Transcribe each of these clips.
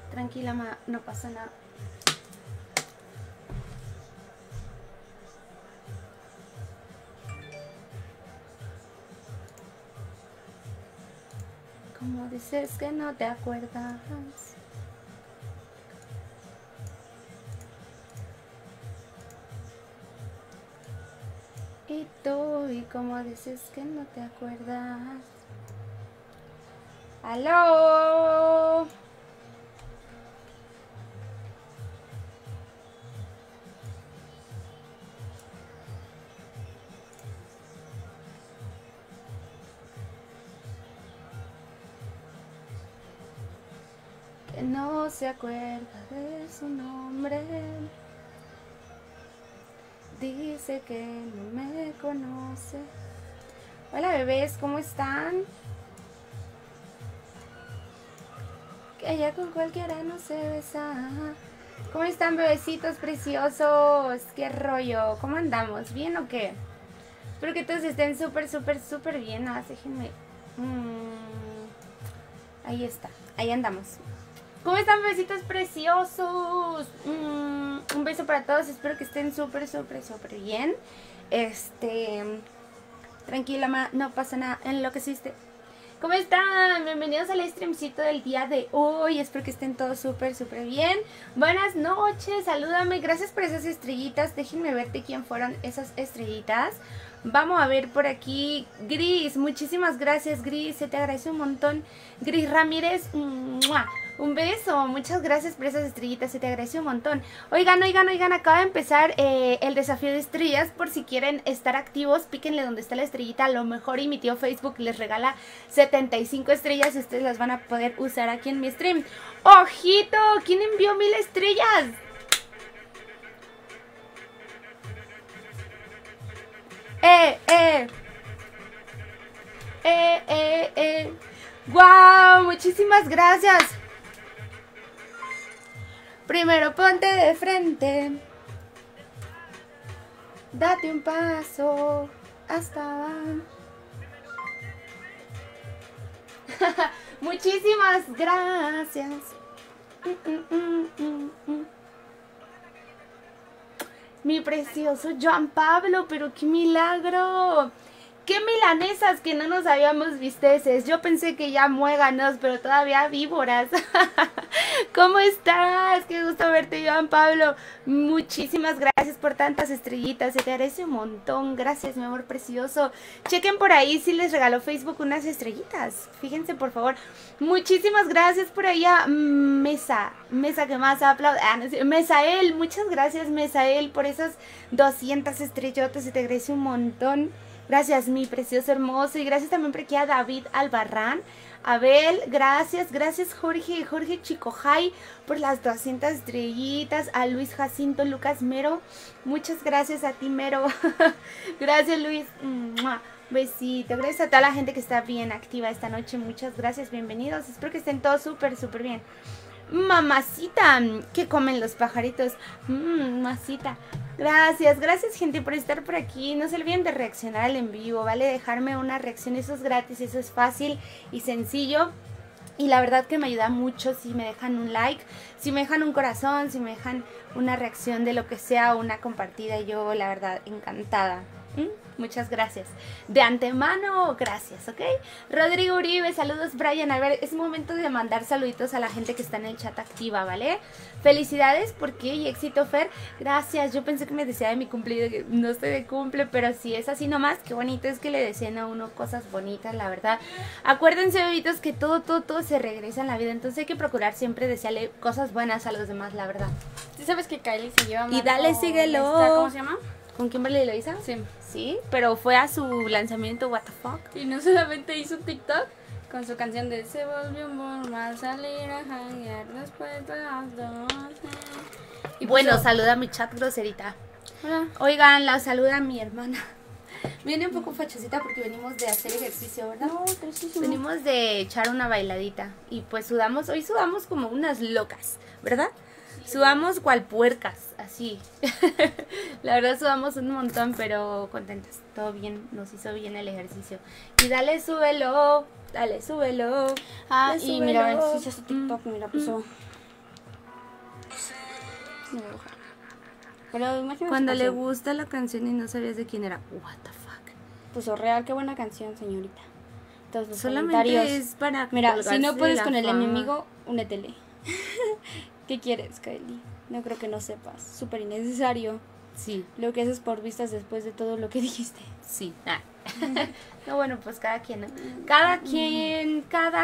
Tranquila, ma, no pasa nada. Como dices que no te acuerdas. Y tú, y como dices que no te acuerdas. ¡Aló! Que no se acuerda de su nombre. Dice que no me conoce. Hola bebés, ¿cómo están? Que ella con cualquiera no se besa. ¿Cómo están bebecitos preciosos? ¿Qué rollo? ¿Cómo andamos? ¿Bien o qué? Espero que todos estén súper bien. Déjenme... Ahí está, ahí andamos. ¿Cómo están bebecitos preciosos? Un beso para todos, espero que estén súper bien. Tranquila, ma, no pasa nada, enloqueciste. ¿Cómo están? Bienvenidos al streamcito del día de hoy. Espero que estén todos súper bien. Buenas noches, salúdame. Gracias por esas estrellitas. Déjenme ver de quién fueron esas estrellitas. Vamos a ver por aquí. Gris, muchísimas gracias, Gris. Se te agradece un montón. Gris Ramírez, ¡mua! Un beso, muchas gracias por esas estrellitas, se te agradece un montón. Oigan, acaba de empezar el desafío de estrellas. Por si quieren estar activos, píquenle donde está la estrellita. A lo mejor y mi tío Facebook les regala 75 estrellas y ustedes las van a poder usar aquí en mi stream. ¡Ojito! ¿Quién envió 1000 estrellas? ¡Guau! Muchísimas gracias. Primero ponte de frente, date un paso hasta... Muchísimas gracias. Mi precioso Juan Pablo, pero qué milagro. ¡Qué milanesas que no nos habíamos visteces! Yo pensé que ya muéganos, pero todavía víboras. ¿Cómo estás? Qué gusto verte, Juan Pablo. Muchísimas gracias por tantas estrellitas. Se te agradece un montón. Gracias, mi amor precioso. Chequen por ahí si les regaló Facebook unas estrellitas. Fíjense, por favor. Muchísimas gracias por ahí a Mesa que más aplaude. No sé, Mesael, muchas gracias, Mesael, por esas 200 estrellotas. Se te agradece un montón. Gracias, mi precioso hermoso. Y gracias también por aquí a David Albarrán. Abel, gracias Jorge Chicojay por las 200 estrellitas. A Luis Jacinto Lucas Mero, muchas gracias a ti, Mero. Gracias, Luis. Besito. Gracias a toda la gente que está bien activa esta noche. Muchas gracias, bienvenidos. Espero que estén todos súper bien. Mamacita, ¿qué comen los pajaritos? Mamacita. Gracias gente por estar por aquí. No se olviden de reaccionar al en vivo, ¿vale? Dejarme una reacción, eso es gratis, eso es fácil y sencillo. Y la verdad que me ayuda mucho si me dejan un like, si me dejan un corazón, si me dejan una reacción de lo que sea, una compartida. Yo la verdad encantada. Muchas gracias. De antemano, gracias, ¿ok? Rodrigo Uribe, saludos, Brian. A ver, es momento de mandar saluditos a la gente que está en el chat activa, ¿vale? Felicidades, ¿por qué? Y éxito, Fer. Gracias, yo pensé que me decía de mi cumpleaños, no estoy de cumple, pero si es así nomás, qué bonito es que le deseen a uno cosas bonitas, la verdad. Acuérdense, bebitos, que todo se regresa en la vida, entonces hay que procurar siempre desearle cosas buenas a los demás, la verdad. ¿Sí sabes que Kylie se lleva mal? Y dale, síguelo. ¿Cómo se llama? ¿Con Kimberly Loaiza? Sí. Sí, pero fue a su lanzamiento, what the fuck. Y no solamente hizo un TikTok con su canción de Se volvió normal salir a janguear después de las 12. Y bueno, saluda a mi chat groserita. Hola. Oigan, la saluda mi hermana. Viene un poco fachosita porque venimos de hacer ejercicio, ¿verdad? No, precioso. Venimos de echar una bailadita. Y pues sudamos, hoy sudamos como unas locas, ¿verdad? Sudamos cual puercas, así. La verdad sudamos un montón, pero contentas. Todo bien, nos hizo bien el ejercicio. Y dale, súbelo. Dale, súbelo. Ah, Dale, y mira, a ver si se hace TikTok, mira, puso. No voy a bajar. Pero imagínate. Cuando le gusta la canción y no sabías de quién era. What the fuck. Pues real, qué buena canción, señorita. Todos los Solamente comentarios. es para Mira, si colgarse no de puedes la con el fama. enemigo, únetele. ¿Qué quieres, Kylie? No creo que no sepas. Súper innecesario. Sí, Lo que haces por vistas después de todo lo que dijiste. sí. Ah. No, bueno, pues cada quien, ¿no? Cada quien, cada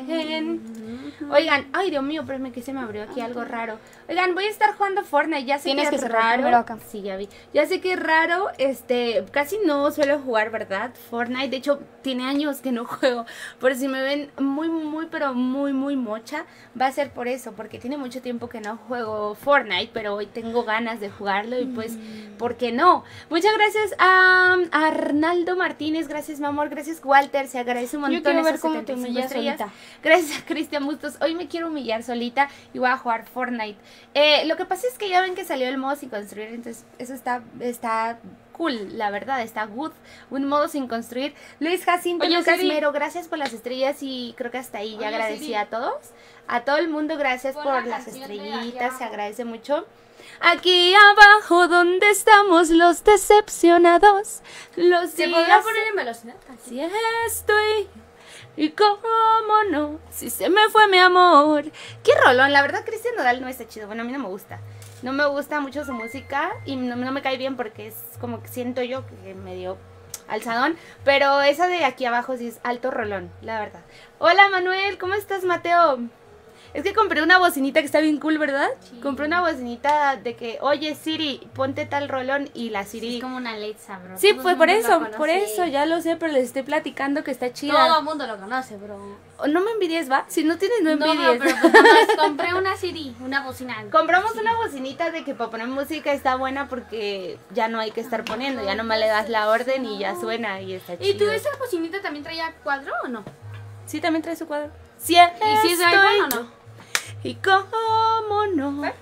quien. Oigan, ay, Dios mío, espérame que se me abrió aquí algo raro. Oigan, voy a estar jugando Fortnite, ya sé Tienes que que es cerrar primero raro. acá. Sí, ya vi. Ya sé que es raro, casi no suelo jugar, ¿verdad? Fortnite, de hecho, tiene años que no juego. Por si me ven pero muy mocha, va a ser por eso, porque tiene mucho tiempo que no juego Fortnite, pero hoy tengo ganas de jugarlo y pues, ¿por qué no? Muchas gracias a Arnaldo Martínez, gracias mi amor, gracias Walter, se agradece un montón. Yo quiero ver esas cómo te 75 humillas estrellas. solita. Gracias Cristian Bustos, hoy me quiero humillar solita y voy a jugar Fortnite. Lo que pasa es que ya ven que salió el modo sin construir, entonces eso está cool, la verdad, está good, un modo sin construir. Luis Jacinto, Oye, Lucas Siri. Mero, gracias por las estrellas y creo que hasta ahí ya Oye, agradecí Siri. a todos, a todo el mundo, gracias Pon por la las canción de aquí estrellitas, se abajo. agradece mucho. Aquí abajo donde estamos los decepcionados, los ¿Se días podrá poner en velocidad? así estoy. Y cómo no, si se me fue mi amor. Qué rolón, la verdad Cristian Nodal no está chido. Bueno, a mí no me gusta. No me gusta mucho su música y no me cae bien porque es como que siento yo que medio alzadón. Pero esa de aquí abajo sí es alto rolón, la verdad. Hola Manuel, ¿cómo estás Mateo? Es que compré una bocinita que está bien cool, ¿verdad? Sí. Compré una bocinita de que, oye Siri, ponte tal rolón y la Siri... Es como una Alexa, bro. Sí, Todo pues el por mundo eso, lo por conoce. eso, ya lo sé, pero les estoy platicando que está chida. Todo el mundo lo conoce, bro. No me envidies, ¿va? Si no tienes, no No, envidies. pero pues nomás compré una CD, una bocina. Compramos Sí. una bocinita de que para poner música está buena porque ya no hay que estar poniendo, ya nomás le das la orden y ya suena y está chido. ¿Y tú esa bocinita también traía cuadro o no? Sí, también trae su cuadro. Sí, ¿Y si es de iPhone o no? Y cómo no. ¿Fue?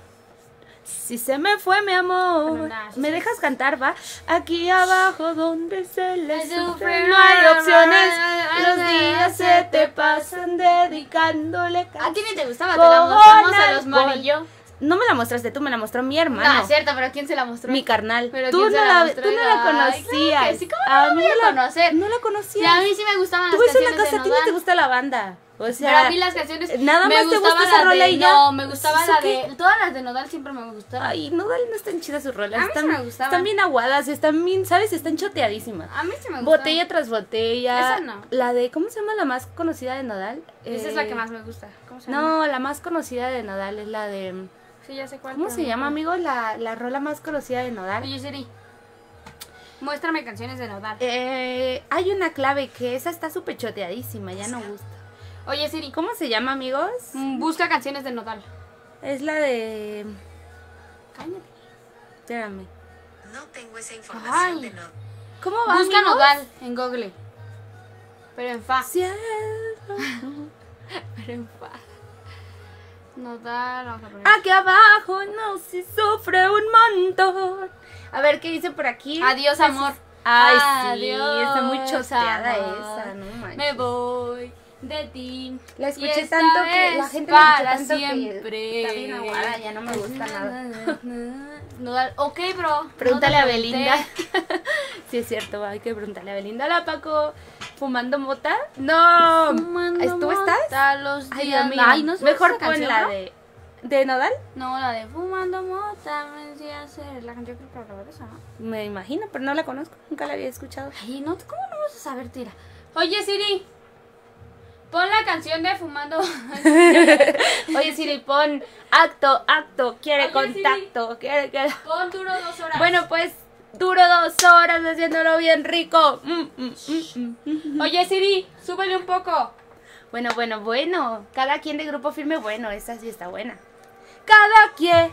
Si se me fue mi amor. Bueno, nada, sí, ¿Me sí. dejas cantar, va? Aquí abajo donde se le Ay, sufre sufre, no hay ay, opciones. ay, Los ay, días se te pasan dedicándole ¿A ti ni te gustaba? Te la Con mostramos a los alcohol. Marillo. No me la mostraste tú, me la mostró mi hermano. No, cierto, pero ¿quién se la mostró? Mi carnal. Pero Tú ¿quién no se la, mostró? tú no la Ay, claro conocías. que sí, ¿cómo no la voy a conocer? No la Sí, conocías. a mí sí me gustaban Tú las ves una canciones cosa, de a ti no te Nodal. gusta la banda. O sea, Pero a mí las canciones nada me más te gustaba gusta esa la rola de, y ya. No, me gustaba ¿Eso la qué? de... Todas las de Nodal siempre me gustaron. Ay, Nodal no están chidas sus rolas. A mí sí están, me gustaban. están bien aguadas, están bien, ¿sabes? Están choteadísimas. A mí sí me gustaban. Botella tras botella. Esa no. La de, ¿cómo se llama la más conocida de Nodal? Esa es la que más me gusta. ¿Cómo se llama? No, la más conocida de Nodal es la de... Sí, ya sé cuál. ¿Cómo pero se no llama, me amigo? La rola más conocida de Nodal. Oye, Siri, muéstrame canciones de Nodal. Hay una clave que esa está súper choteadísima, ya no gusta. Oye, Siri, ¿Cómo se llama, amigos? busca canciones de Nodal. Es la de... Cállate. Espérame. No tengo esa información Ay. de no. ¿Cómo va, Busca amigos? Nodal en Google. Pero en fa. Cielo. Pero en fa. Nodal, vamos a poner. Aquí abajo no se sufre un montón. A ver, ¿qué dice por aquí? Adiós, amor. Ay, Adiós, sí, está muy choteada amor. esa, no manches. Me voy de ti. La y escuché esta tanto que vez la gente la escuchó para tanto siempre. que está bien aguada, ya no me gusta nada. Nodal, ok, bro. Pregúntale no a te Belinda. pregunté. Sí, es cierto, hay que preguntarle a Belinda. Hola, Paco. ¿Fumando mota? No. Fumando ¿Tú estás? mota los Ay, días. Dios mío. Ay, ¿no sabes Mejor esa pon canción, la bro? de Nodal. No, la de Fumando Mota, me decía hacer. La canción creo que habla de eso, ¿no? Me imagino, pero no la conozco. Nunca la había escuchado. Ay, no, ¿cómo no vas a saber, tira? Oye, Siri, pon la canción de Fumando. Oye, Siri, pon acto, quiere Oye, contacto, quiere que... Pon duro 2 horas. Bueno, pues duro 2 horas haciéndolo bien rico. Oye, Siri, súbele un poco. Bueno. Cada quien de Grupo Firme, bueno, esa sí está buena. Cada quien.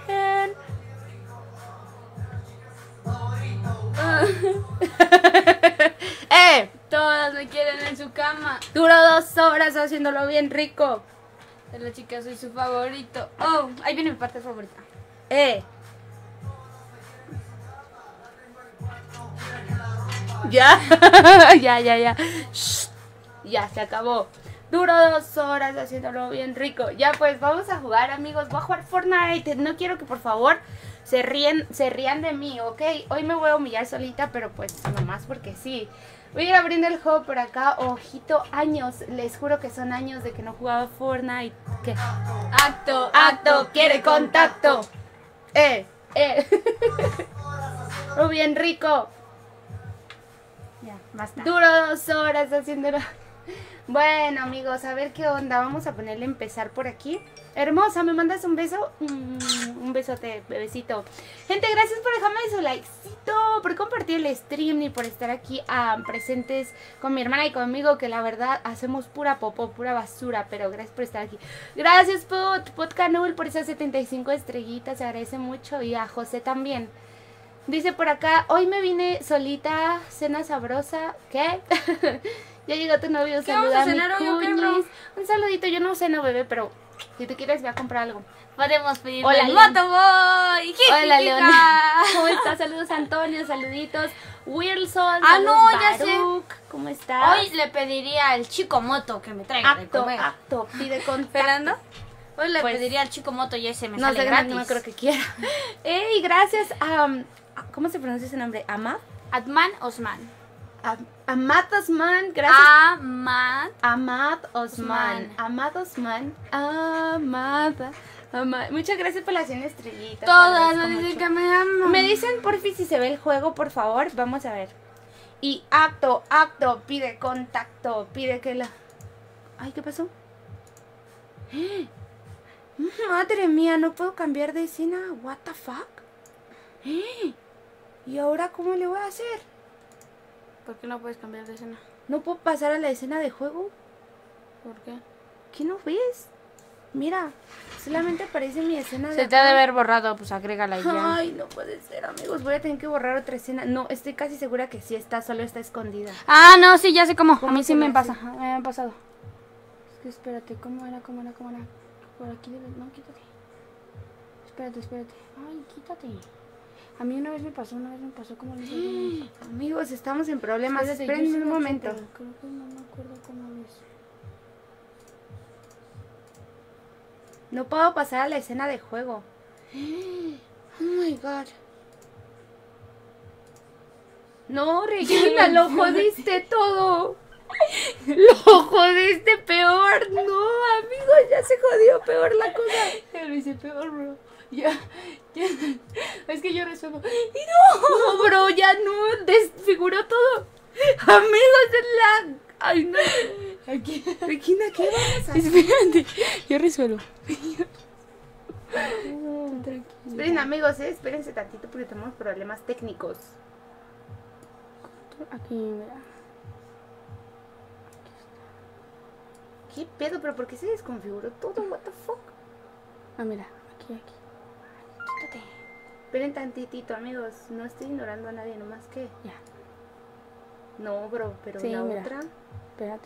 Todas me quieren en su cama. Duro 2 horas haciéndolo bien rico. De la chica soy su favorito. Oh, ahí viene mi parte favorita. Ya. Ya. Shh. Ya, se acabó. Duro 2 horas haciéndolo bien rico. Ya pues, vamos a jugar, amigos. Voy a jugar Fortnite. No quiero que por favor se rían de mí, ¿ok? Hoy me voy a humillar solita, pero pues nomás porque sí. Voy a ir abriendo el juego por acá. Ojito, años. Les juro que son años de que no jugaba Fortnite. ¿Qué? Acto, quiere contacto. Lo bien rico. Ya, basta. Duro 2 horas haciéndolo. Bueno, amigos, a ver qué onda. Vamos a ponerle empezar por aquí. Hermosa, ¿me mandas un beso? Un besote, bebecito. Gente, gracias por dejarme su likecito, por compartir el stream y por estar aquí presentes con mi hermana y conmigo, que la verdad hacemos pura popó, pura basura, pero gracias por estar aquí. Gracias, Pot Canul, por esas 75 estrellitas, se agradece mucho. Y a José también. Dice por acá, hoy me vine solita, cena sabrosa. ¿Qué? Ya llegó tu novio, saluda a mi cuñis. Un saludito, yo no ceno, bebé, pero si tú quieres, voy a comprar algo. Podemos pedirle Hola, el Leon. Motoboy. Hola, Leona. ¿Cómo estás? Saludos, Antonio, saluditos. Wilson, Ah, no, saludos, ya sé. Baruch. ¿Cómo estás? Hoy le pediría al chico moto que me traiga de comer. Acto, pide contacto. ¿Fernando? Hoy le Pues, pediría al chico moto y ese me No sale sé, gratis. no creo que quiera. Ey, gracias a... ¿cómo se pronuncia ese nombre? ¿Amad? Adman Osman. Amad Osman, gracias. Amad Osman. Amad Osman. Muchas gracias por las 100 estrellitas. Todas te me agradezco dicen mucho. que me aman. Me dicen porfi si se ve el juego, por favor. Vamos a ver. Y acto, pide contacto, pide que la... Ay, ¿qué pasó? Madre mía, no puedo cambiar de escena. What the fuck? ¿Y ahora cómo le voy a hacer? ¿Por qué no puedes cambiar de escena? ¿No puedo pasar a la escena de juego? ¿Por qué? ¿Qué no ves? Mira, solamente aparece mi escena de... Se te ha de haber borrado, pues agrégala y ya. Ay, no puede ser, amigos. Voy a tener que borrar otra escena. No, estoy casi segura que sí está, solo está escondida. Ah, no, sí, ya sé cómo. A ¿Cómo mí se sí me le pasa. hace? Me ha pasado. Es que espérate, ¿cómo era? Por aquí debes... No, quítate. Espérate. Ay, quítate. A mí una vez me pasó, ¿cómo lo hice? Amigos, estamos en problemas. Espérate, yo Espérenme sí un lo momento. supe, creo que no me acuerdo cómo lo hice. No puedo pasar a la escena de juego. Oh my god. No, Regina, lo jodiste todo. Lo jodiste peor. No, amigos, ya se jodió peor la cosa. Ya lo hice peor, bro. Ya. Es que yo resuelvo. No, bro, ya no, desfiguró todo. Amigos, es la... Ay, no. Aquí. Regina, ¿qué vamos a hacer? Espérate, yo resuelvo. Esperen, amigos, espérense tantito porque tenemos problemas técnicos. Aquí, mira. ¿Qué pedo? ¿Pero por qué se desconfiguró todo? What the fuck? Ah, mira, aquí. Quítate. Esperen tantitito, amigos. No estoy ignorando a nadie, nomás que... Ya. No, bro, pero Sí, la mira. otra... Espérate.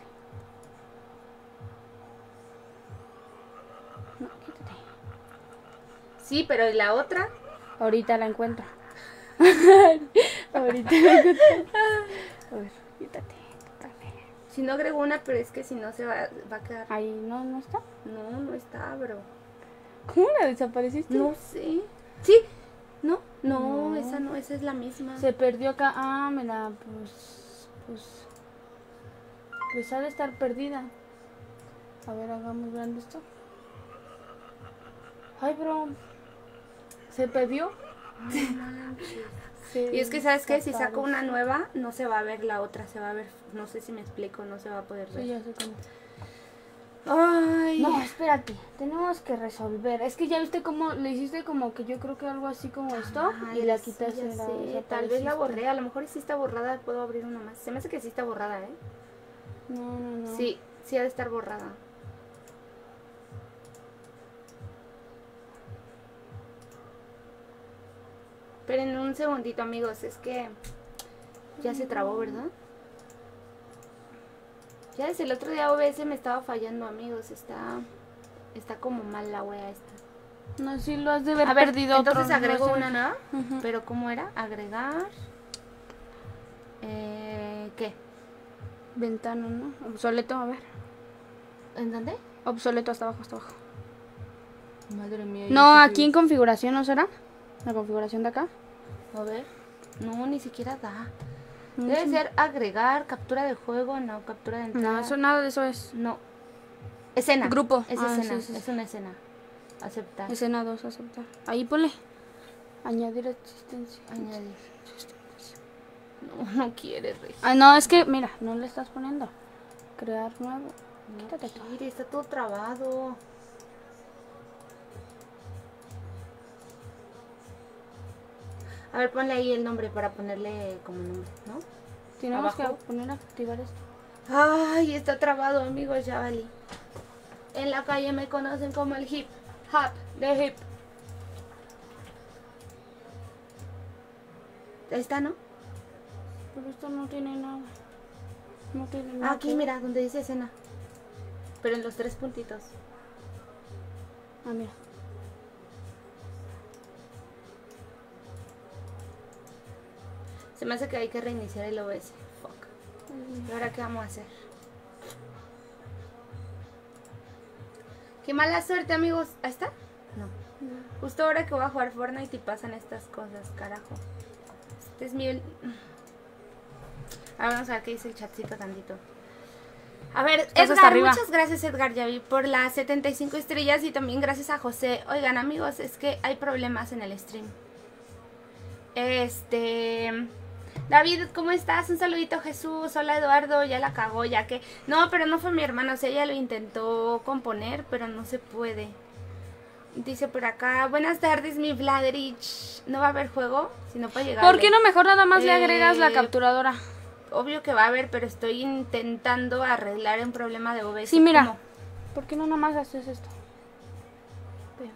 No, quítate. Sí, pero ¿y la otra? Ahorita la encuentro. Ahorita la encuentro. A ver, quítate. Si no agrego una, pero es que si no se va a quedar... Ahí no está. No, no está, bro. ¿Cómo la desapareciste? No sé. ¿Sí? ¿No? No, No. esa no, esa es la misma. Se perdió acá. Ah, mira, pues ha de estar perdida. A ver, hagamos grande esto. Ay, bro. Se perdió. Y es que, ¿sabes qué? Si saco una nueva, no se va a ver la otra, se va a ver, no sé si me explico, no se va a poder ver. Sí, ya sé cómo. Ay. No, espérate, tenemos que resolver. Es que ya viste cómo le hiciste como que yo creo que algo así como esto Ay, y la sí, quitaste. ya sé, tal vez la borré, a lo mejor sí está borrada, puedo abrir una más. Se me hace que sí está borrada, ¿eh? No. Sí, sí ha de estar borrada. Esperen un segundito, amigos, es que ya se trabó, ¿verdad? Ya desde el otro día OBS me estaba fallando, amigos, está como mal la wea esta. No, sí lo has de haber A ver, perdido entonces otro. agrego no sé. una nueva, Ujú. pero ¿cómo era? Agregar... ¿qué? Ventana, ¿no? Obsoleto, a ver. ¿En dónde? Obsoleto, hasta abajo, hasta abajo. Madre mía. No, aquí en configuración, ¿no será? La configuración de acá. A ver. No, ni siquiera da. No, Debe sí. ser agregar, captura de juego, no, captura de entrada. No, eso nada de eso es. No. Escena. Grupo. Es Ah, escena. sí, sí, sí. Es una escena. Aceptar. Escena 2, aceptar. Ahí ponle. Añadir existencia. Añadir. No, no quiere, Rey. Ah, no, es que, mira, no le estás poniendo. Crear nuevo. No Quítate todo. quiere, está todo trabado. A ver, ponle ahí el nombre para ponerle como nombre, ¿no? Tenemos Abajo. que poner a activar esto. Ay, está trabado, amigos, ya valí. En la calle me conocen como el hip hop de hip. Ahí está, ¿no? Pero esto no tiene nada. No tiene nada. Aquí, que ver. mira, donde dice escena. Pero en los 3 puntitos. Ah, mira. Se me hace que hay que reiniciar el OBS. Fuck. ¿Y ahora qué vamos a hacer? Qué mala suerte, amigos. ¿Ahí está? No. Justo ahora que voy a jugar Fortnite y pasan estas cosas, carajo. Este es mi... Ahora vamos a ver qué dice el chatcito tantito. A ver, Estás hasta Edgar, arriba. muchas gracias Edgar Yavi por las 75 estrellas y también gracias a José. Oigan, amigos, es que hay problemas en el stream. David, ¿cómo estás? Un saludito, Jesús. Hola, Eduardo. Ya la cagó, ya que... No, pero no fue mi hermano. O sea, ella lo intentó componer, pero no se puede. Dice por acá, buenas tardes, mi Vladerich. ¿No va a haber juego? Si no puede llegar. ¿Por qué no mejor nada más le agregas la Eh, capturadora? Obvio que va a haber, pero estoy intentando arreglar un problema de OBS. Sí, mira. ¿Cómo? ¿Por qué no nada más haces esto? Ve.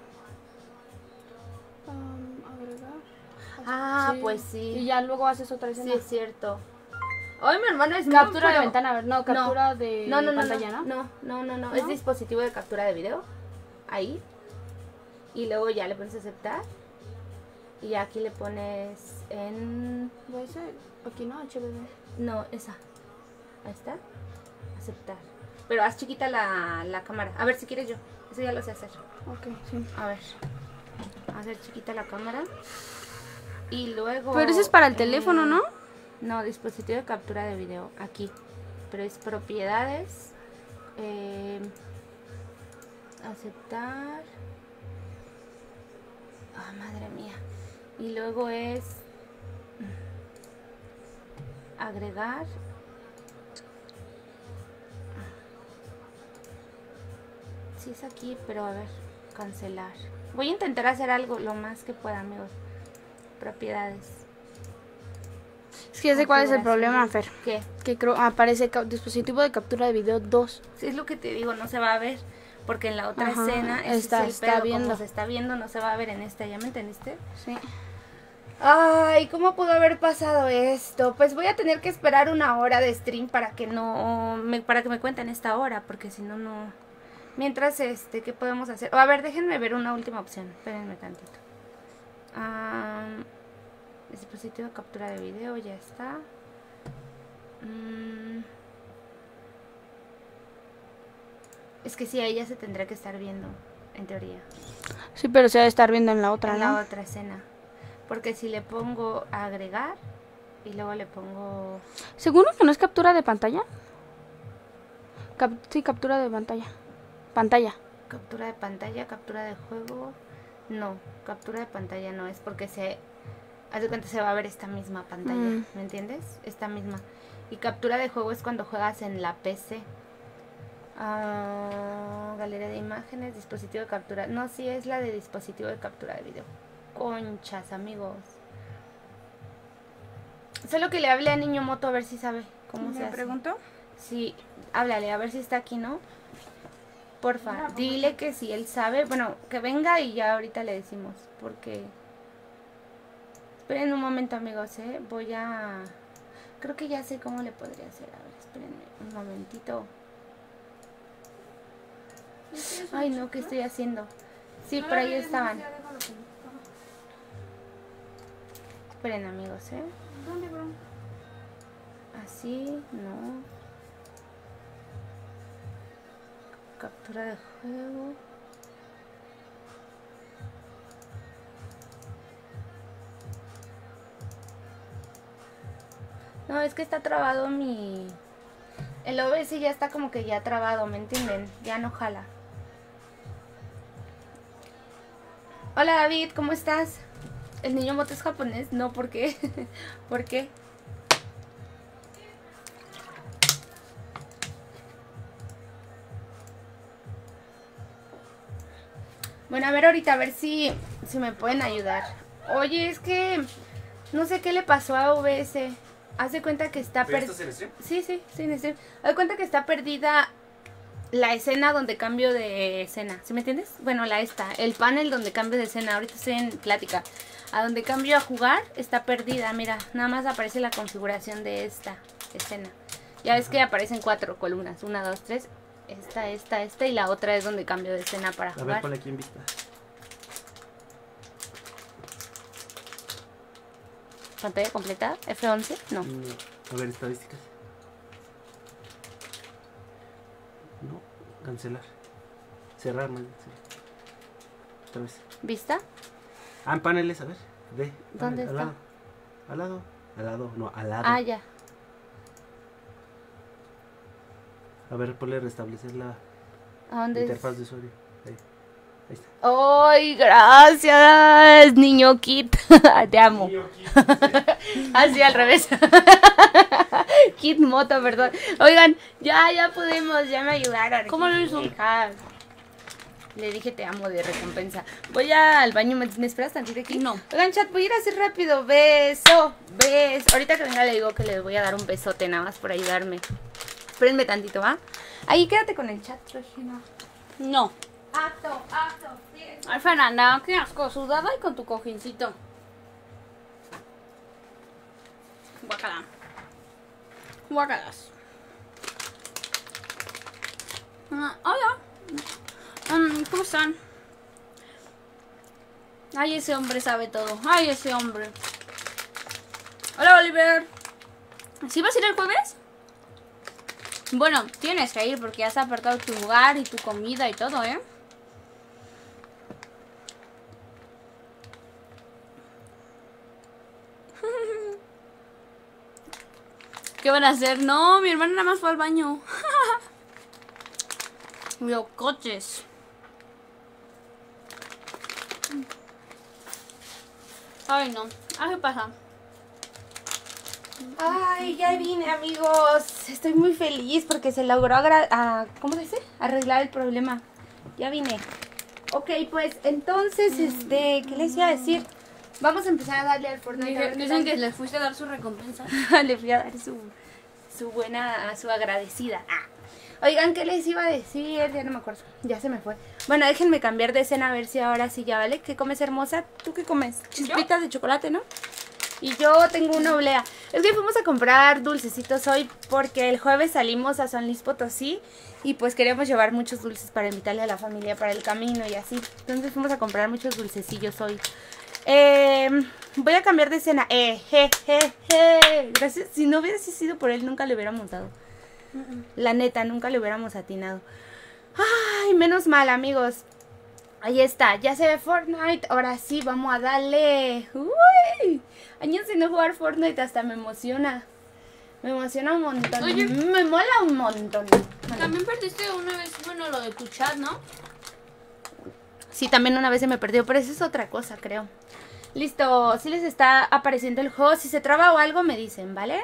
Agregar. Ah, Sí. pues Y sí. ya luego haces otra Sí, escena. es cierto. Hoy mi hermano es Captura muy de pro. ventana, a ver, no, captura de no, pantalla, ¿no? No, es dispositivo de captura de video. Ahí. Y luego ya le pones aceptar. Y aquí le pones en... Voy a hacer aquí, ¿no? HBD. No, esa. Ahí está. Aceptar. Pero haz chiquita la cámara. A ver si quieres yo. Eso ya lo sé hacer. Ok, sí. A ver. Hacer chiquita la cámara. Y luego... Pero ese es para el teléfono, ¿no? No, dispositivo de captura de video. Aquí. Pero es propiedades. Aceptar. Ah, madre mía. Y luego es... agregar. Sí es aquí, pero a ver. Cancelar. Voy a intentar hacer algo lo más que pueda, amigos. Propiedades. Es que ya sé cuál es el problema, Fer. ¿Qué? Que creo aparece dispositivo de captura de video 2. Sí, es lo que te digo, no se va a ver. Porque en la otra Ajá, escena ese está es el pedo, viendo. como se está viendo, no se va a ver en esta, ¿ya me entendiste? Sí. Ay, ¿cómo pudo haber pasado esto? Pues voy a tener que esperar 1 hora de stream para que para que me cuenten esta hora, porque si no, no. Mientras, ¿qué podemos hacer? A ver, déjenme ver una última opción. Espérenme tantito. Dispositivo de captura de video, ya está. Es que sí, ahí ya se tendrá que estar viendo, en teoría. Sí, pero se debe estar viendo en la otra, En ¿no? la otra escena. Porque si le pongo a agregar y luego le pongo... ¿Seguro que no es captura de pantalla? Sí, captura de pantalla. Pantalla. Captura de pantalla, captura de juego... No, captura de pantalla no, es porque haz de cuenta se va a ver esta misma pantalla, ¿me entiendes? Esta misma. Y captura de juego es cuando juegas en la PC. Galería de imágenes, dispositivo de captura. No, sí es la de dispositivo de captura de video. Conchas, amigos. Solo que le hablé a Niño Moto a ver si sabe cómo se ¿Me hace. preguntó? Sí, háblale, a ver si está aquí, ¿no? Porfa, dile que si él sabe, bueno, que venga y ya ahorita le decimos, porque... Esperen un momento, amigos, voy a... Creo que ya sé cómo le podría hacer, a ver, espérenme un momentito. Ay, no, ¿qué estoy haciendo? Sí, por ahí estaban. Esperen, amigos, ¿Dónde, bro? Así, no. Captura de juego. No, es que está trabado mi... El OBS ya está como que ya trabado, ¿me entienden? Ya no jala. Hola David, ¿cómo estás? ¿El niño moto es japonés? No, ¿por qué? ¿Por qué? Bueno, a ver ahorita, a ver si me pueden ayudar. Oye, es que no sé qué le pasó a OBS. Haz de cuenta que está perdida. ¿Estás en stream? Sí, en stream. Haz de cuenta que está perdida la escena donde cambio de escena. ¿Sí me entiendes? Bueno, el panel donde cambio de escena. Ahorita estoy en plática. A donde cambio a jugar está perdida. Mira, nada más aparece la configuración de esta escena. Ya ves que aparecen 4 columnas. 1, 2, 3. Esta y la otra es donde cambio de escena para A jugar. ver, ponle aquí en vista. ¿Pantalla completa? ¿F11? No. A ver, estadísticas. No, cancelar. Cerrar, man. Otra vez. ¿Vista? Ah, en paneles, a ver. ¿Dónde al está? lado. Al lado. Al lado, no, al lado. Ah, ya. A ver, ponle restablecer la ¿A dónde es? interfaz de usuario. Ahí está. ¡Ay, gracias, niño Kit! Te amo. Así al revés. Kit Moto, perdón. Oigan, ya podemos, ya me ayudaron. ¿Cómo lo hizo? Hija. Le dije te amo de recompensa. Voy al baño, ¿me esperas tantito aquí? No. Oigan, chat, voy a ir así rápido. Beso. Ahorita que venga le digo que les voy a dar un besote nada más por ayudarme. Espérenme tantito, ¿va? Ahí quédate con el chat, Regina. No. Acto. Sí. Ay, Fernanda, qué asco, sudada y con tu cojincito. Guacala. Guacalas. Hola. ¿Cómo están? Ay, ese hombre sabe todo. Ay, ese hombre. Hola, Oliver. ¿Sí vas a ir el jueves? Bueno, tienes que ir porque ya has apartado tu lugar y tu comida y todo, ¿eh? ¿Qué van a hacer? No, mi hermana nada más fue al baño. Locoches. Ay, no. ¿Qué pasa? Ay, ya vine, amigos. Estoy muy feliz porque se logró ¿cómo se dice? Arreglar el problema. Ya vine. Ok, pues entonces, ¿qué les iba a decir? Vamos a empezar a darle al Fortnite. A ver qué Dicen tal. que le fuiste a dar su recompensa. Le fui a dar su agradecida. Oigan, ¿qué les iba a decir? Ya no me acuerdo, ya se me fue. Bueno, déjenme cambiar de escena a ver si ahora sí ya, ¿vale? ¿Qué comes, hermosa? ¿Tú qué comes? Chispitas de chocolate, ¿no? Y yo tengo una oblea. Es que fuimos a comprar dulcecitos hoy porque el jueves salimos a San Luis Potosí y pues queríamos llevar muchos dulces para invitarle a la familia para el camino y así. Entonces fuimos a comprar muchos dulcecillos hoy. Voy a cambiar de escena. Gracias. Si no hubiera sido por él, nunca le hubiéramos dado. La neta, nunca le hubiéramos atinado. Ay, menos mal, amigos. Ahí está, ya se ve Fortnite. Ahora sí, vamos a darle. Uy, años sin no jugar Fortnite, hasta me emociona. Me emociona un montón. Oye. Me mola un montón. También perdiste una vez, bueno, lo de tu chat, ¿no? Sí, también una vez se me perdió, pero eso es otra cosa, creo. Listo, si les está apareciendo el juego. Si se traba o algo, me dicen, ¿vale?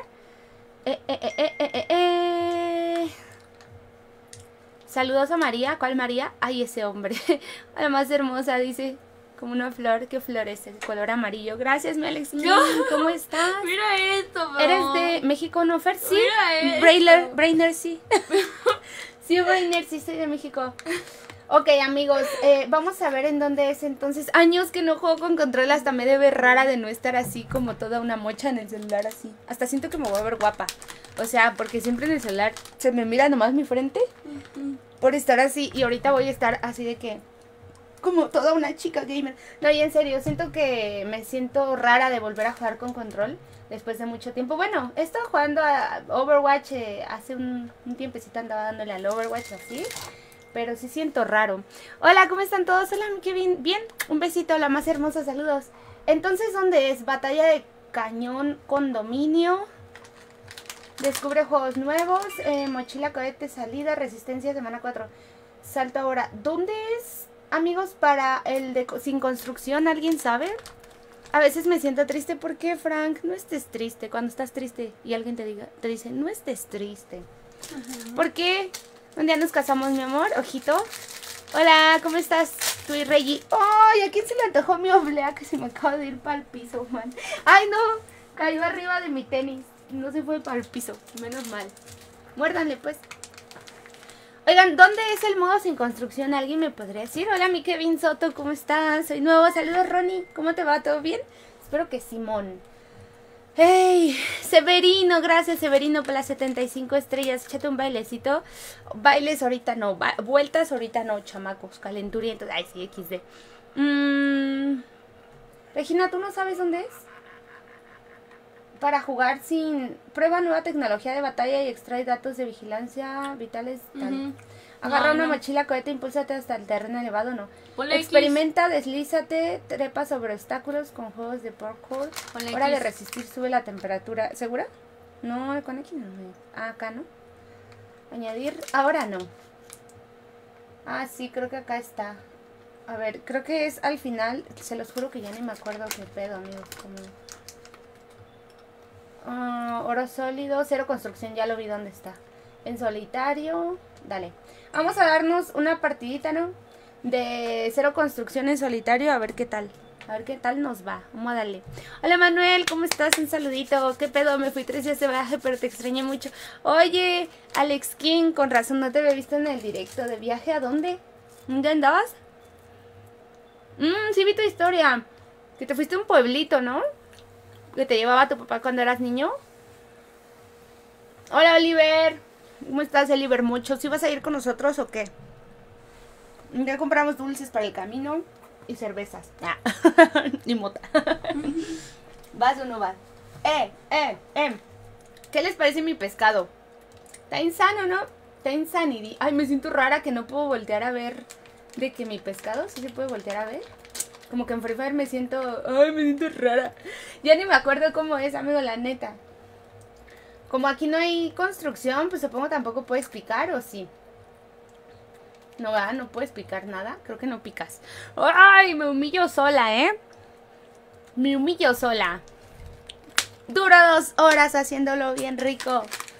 Saludos a María. ¿Cuál María? Ay, ese hombre. Además hermosa, dice. Como una flor. ¿Qué flor es? El color amarillo. Gracias, mi Alex. ¿Cómo estás? Mira esto, bro. ¿Eres de México, no, Fer? Sí. Mira esto. Brainer, sí. Sí, Brainer, sí, soy de México. Ok, amigos, vamos a ver en dónde es entonces. Años que no juego con control, hasta me debe rara de no estar así como toda una mocha en el celular así. Hasta siento que me voy a ver guapa. O sea, porque siempre en el celular se me mira nomás mi frente por estar así. Y ahorita voy a estar así de que como toda una chica gamer. No, y en serio, siento que me siento rara de volver a jugar con control después de mucho tiempo. Bueno, he estado jugando a Overwatch hace un tiempecito, andaba dándole al Overwatch así. pero sí siento raro. Hola, ¿cómo están todos? Hola, qué bien. Bien, un besito, la más hermosa, saludos. Entonces, ¿dónde es? Batalla de cañón, condominio. Descubre juegos nuevos. Mochila, cohete, salida, resistencia, semana 4. Salto ahora. ¿Dónde es, amigos, para el de sin construcción? ¿Alguien sabe? A veces me siento triste. ¿Por qué, Frank? No estés triste. Cuando estás triste y alguien te dice, no estés triste. ¿Por qué? Un día nos casamos, mi amor. Ojito. Hola, ¿cómo estás? Tú y Reggie. ¡Ay! ¿A quién se le antojó mi oblea? Que se me acaba de ir para el piso, man. ¡Ay, no! Cayó arriba de mi tenis. No se fue para el piso. Menos mal. Muérdanle, pues. Oigan, ¿dónde es el modo sin construcción? ¿Alguien me podría decir? Hola, mi Kevin Soto, ¿cómo estás? Soy nuevo. Saludos, Ronnie. ¿Cómo te va? ¿Todo bien? Espero que Simón. ¡Hey! Severino, gracias, Severino, por las 75 estrellas. Échate un bailecito. Bailes ahorita no. Vueltas ahorita no, chamacos. Calenturientos. Ay, sí, XD. Regina, ¿tú no sabes dónde es? Para jugar sin... Prueba nueva tecnología de batalla y extrae datos de vigilancia vitales. Tal. Agarra una mochila, cohete, impúlsate hasta el terreno elevado, no. Ponle Experimenta, deslízate, trepa sobre obstáculos con juegos de parkour. Ponle Hora de X. resistir, sube la temperatura. ¿Segura? No, con X no. Acá no. Añadir, ahora no. Ah, sí, creo que acá está. A ver, creo que es al final. Se los juro que ya ni me acuerdo qué pedo, amigos. Como... oro sólido, cero construcción, ya lo vi dónde está. En solitario, dale. Vamos a darnos una partidita, ¿no? De cero construcción en solitario, a ver qué tal. A ver qué tal nos va. Vamos a darle. Hola, Manuel, ¿cómo estás? Un saludito. ¿Qué pedo? Me fui 3 días de viaje, pero te extrañé mucho. Oye, Alex King, con razón no te había visto en el directo de viaje. ¿A dónde? ¿Dónde andabas? Sí vi tu historia. Que te fuiste a un pueblito, ¿no? Que te llevaba tu papá cuando eras niño. Hola, Oliver. ¿Cómo estás, Oliver? Mucho. ¿Sí vas a ir con nosotros o qué? Ya compramos dulces para el camino y cervezas. Y mota. ¿Vas o no vas? ¿Qué les parece mi pescado? Está insano, ¿no? Está insanity. Ay, me siento rara que no puedo voltear a ver de que mi pescado sí se puede voltear a ver. Como que en Free Fire me siento... Ay, me siento rara. Ya ni me acuerdo cómo es, amigo, la neta. Como aquí no hay construcción, pues supongo tampoco puedes picar, ¿o sí? No, ¿verdad? No puedes picar nada. Creo que no picas. ¡Ay! Me humillo sola, ¿eh? Me humillo sola. Duro 2 horas haciéndolo bien rico.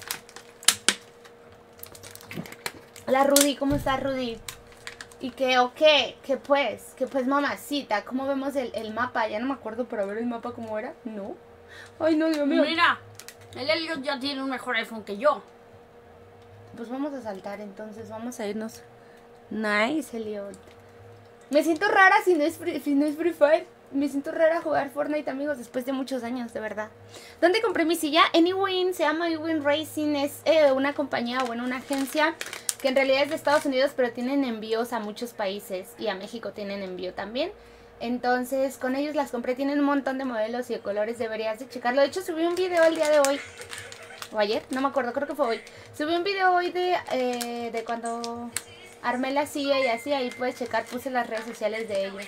Hola, Rudy. ¿Cómo estás, Rudy? ¿Y qué o qué? ¿Qué pues? ¿Qué pues, mamacita? ¿Cómo vemos el mapa? Ya no me acuerdo para ver el mapa cómo era. No. Ay, no, Dios mío. Mira, el Elliot ya tiene un mejor iPhone que yo. Pues vamos a saltar, entonces vamos a irnos. Nice, Elliot. Me siento rara si no es Free Fire. Me siento rara jugar Fortnite, amigos, después de muchos años, de verdad. ¿Dónde compré mi silla? En Ewin, se llama Ewin Racing. Es una compañía, bueno, una agencia que en realidad es de Estados Unidos, pero tienen envíos a muchos países y a México tienen envío también. Entonces, con ellos las compré. Tienen un montón de modelos y de colores, deberías de checarlo. De hecho, subí un video el día de hoy. O ayer, no me acuerdo, creo que fue hoy. Subí un video hoy de cuando armé la silla y así, ahí puedes checar. Puse las redes sociales de ellos.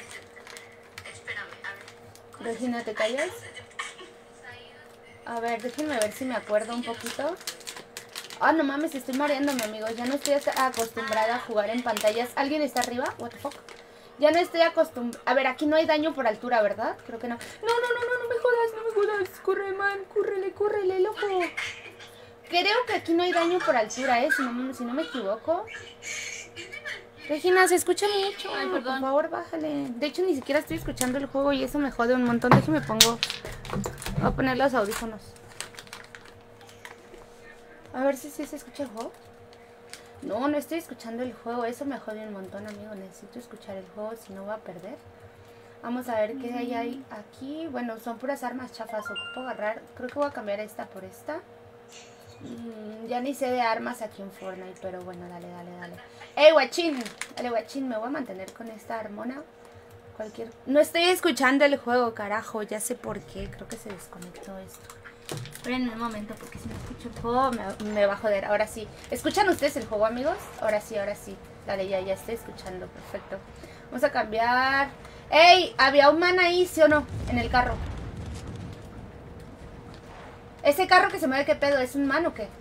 Regina, ¿te callas? A ver, déjenme ver si me acuerdo un poquito. Ah, no mames, estoy mareándome, amigos. Ya no estoy acostumbrada a jugar en pantallas. ¿Alguien está arriba? What the fuck? Ya no estoy acostumbrada. A ver, aquí no hay daño por altura, ¿verdad? Creo que no. No me jodas. Corre, man. Córrele, loco. Creo que aquí no hay daño por altura, si no me equivoco. Regina, se escucha mucho. Ay, perdón. Por favor, bájale. De hecho, ni siquiera estoy escuchando el juego y eso me jode un montón. Déjame pongo... Voy a poner los audífonos. A ver si se escucha el juego. No estoy escuchando el juego. Eso me jode un montón, amigo. Necesito escuchar el juego, si no voy a perder. Vamos a ver qué hay aquí. Bueno, son puras armas chafas. Ocupo agarrar... Creo que voy a cambiar esta por esta. Ya ni sé de armas aquí en Fortnite, pero bueno, dale. ¡Ey, guachín! Dale, guachín, me voy a mantener con esta armona. No estoy escuchando el juego, carajo. Ya sé por qué. Creo que se desconectó esto. Esperen un momento, porque si no escucho el juego me va a joder. Ahora sí. ¿Escuchan ustedes el juego, amigos? Ahora sí. Dale, ya estoy escuchando, perfecto. Vamos a cambiar. ¡Ey! Había un man ahí, ¿sí o no? En el carro. ¿Ese carro que se mueve qué pedo? ¿Es un man o qué?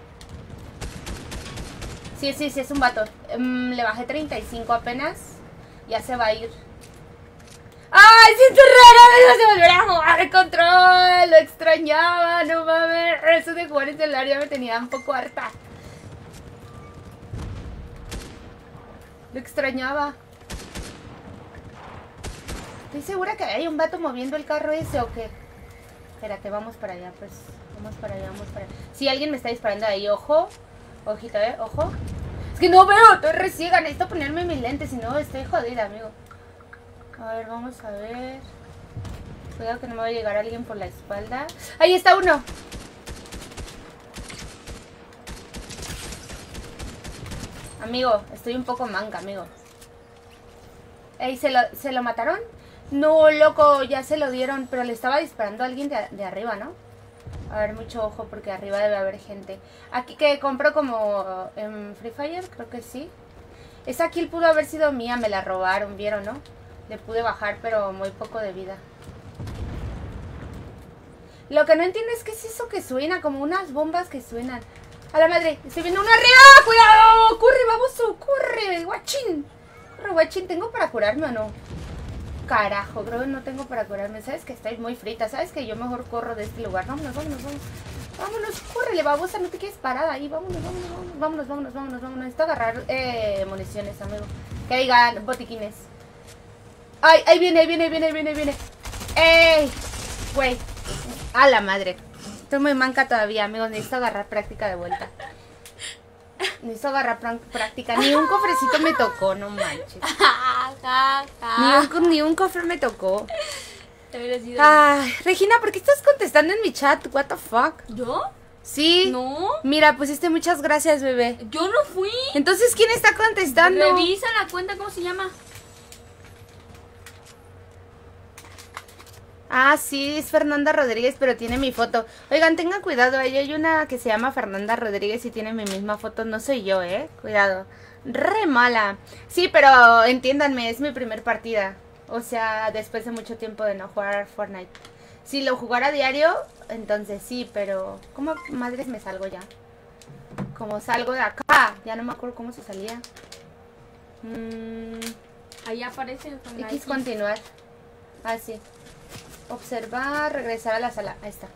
Sí, es un vato. Le bajé 35 apenas. Ya se va a ir. ¡Ay, siento raro! Se volverá a jugar el control. Lo extrañaba, no mames. Eso de jugar en celular ya me tenía un poco harta. Lo extrañaba. Estoy segura que hay un vato moviendo el carro ese o qué. Espérate, vamos para allá, pues. Vamos para allá. Si alguien me está disparando ahí, ojo. Ojito, ojo. Es que no veo, estoy re ciega. Necesito ponerme mis lentes, si no estoy jodida, amigo. A ver, vamos a ver. Cuidado que no me va a llegar alguien por la espalda. ¡Ahí está uno! Amigo, estoy un poco manca, amigo. Ey, ¿se lo mataron? No, loco, ya se lo dieron. Pero le estaba disparando a alguien de arriba, ¿no? A ver, mucho ojo porque arriba debe haber gente. Aquí que compro como en Free Fire, creo que sí. Esa kill pudo haber sido mía, me la robaron, ¿vieron, no? Le pude bajar, pero muy poco de vida. Lo que no entiendo es qué es eso que suena, como unas bombas que suenan. A la madre, estoy viendo uno arriba. ¡Cuidado! ¡Corre, baboso! ¡Corre, guachín! ¡Corre, guachín! ¿Tengo para curarme o no? Carajo, creo que no tengo para curarme. ¿Sabes que estoy muy frita? ¿Sabes que yo mejor corro de este lugar? Vámonos. Vámonos, córrele, babosa, no te quedes parada ahí. Vámonos. Necesito agarrar municiones, amigo. Que digan botiquines. Ay, ahí viene. ¡Ey! Güey. A la madre. Estoy muy manca todavía, amigo. Necesito agarrar práctica de vuelta. Necesito agarrar práctica. Ni un cofrecito me tocó, no manches. Ni un cofre me tocó. Ay, Regina, ¿por qué estás contestando en mi chat? What the fuck? ¿Yo? Sí. No. Mira, pusiste muchas gracias, bebé. Yo no fui. Entonces, ¿quién está contestando? Revisa la cuenta, ¿cómo se llama? Ah, sí, es Fernanda Rodríguez, pero tiene mi foto. Oigan, tengan cuidado, ahí hay una que se llama Fernanda Rodríguez y tiene mi misma foto. No soy yo, cuidado. Re mala. Sí, pero entiéndanme, es mi primer partida. O sea, después de mucho tiempo de no jugar Fortnite. Si lo jugara a diario, entonces sí, pero... ¿Cómo madres me salgo ya? Como salgo de acá. Ya no me acuerdo cómo se salía. Ahí aparece. X continuar. Ah, sí. Observar, regresar a la sala. Ahí está.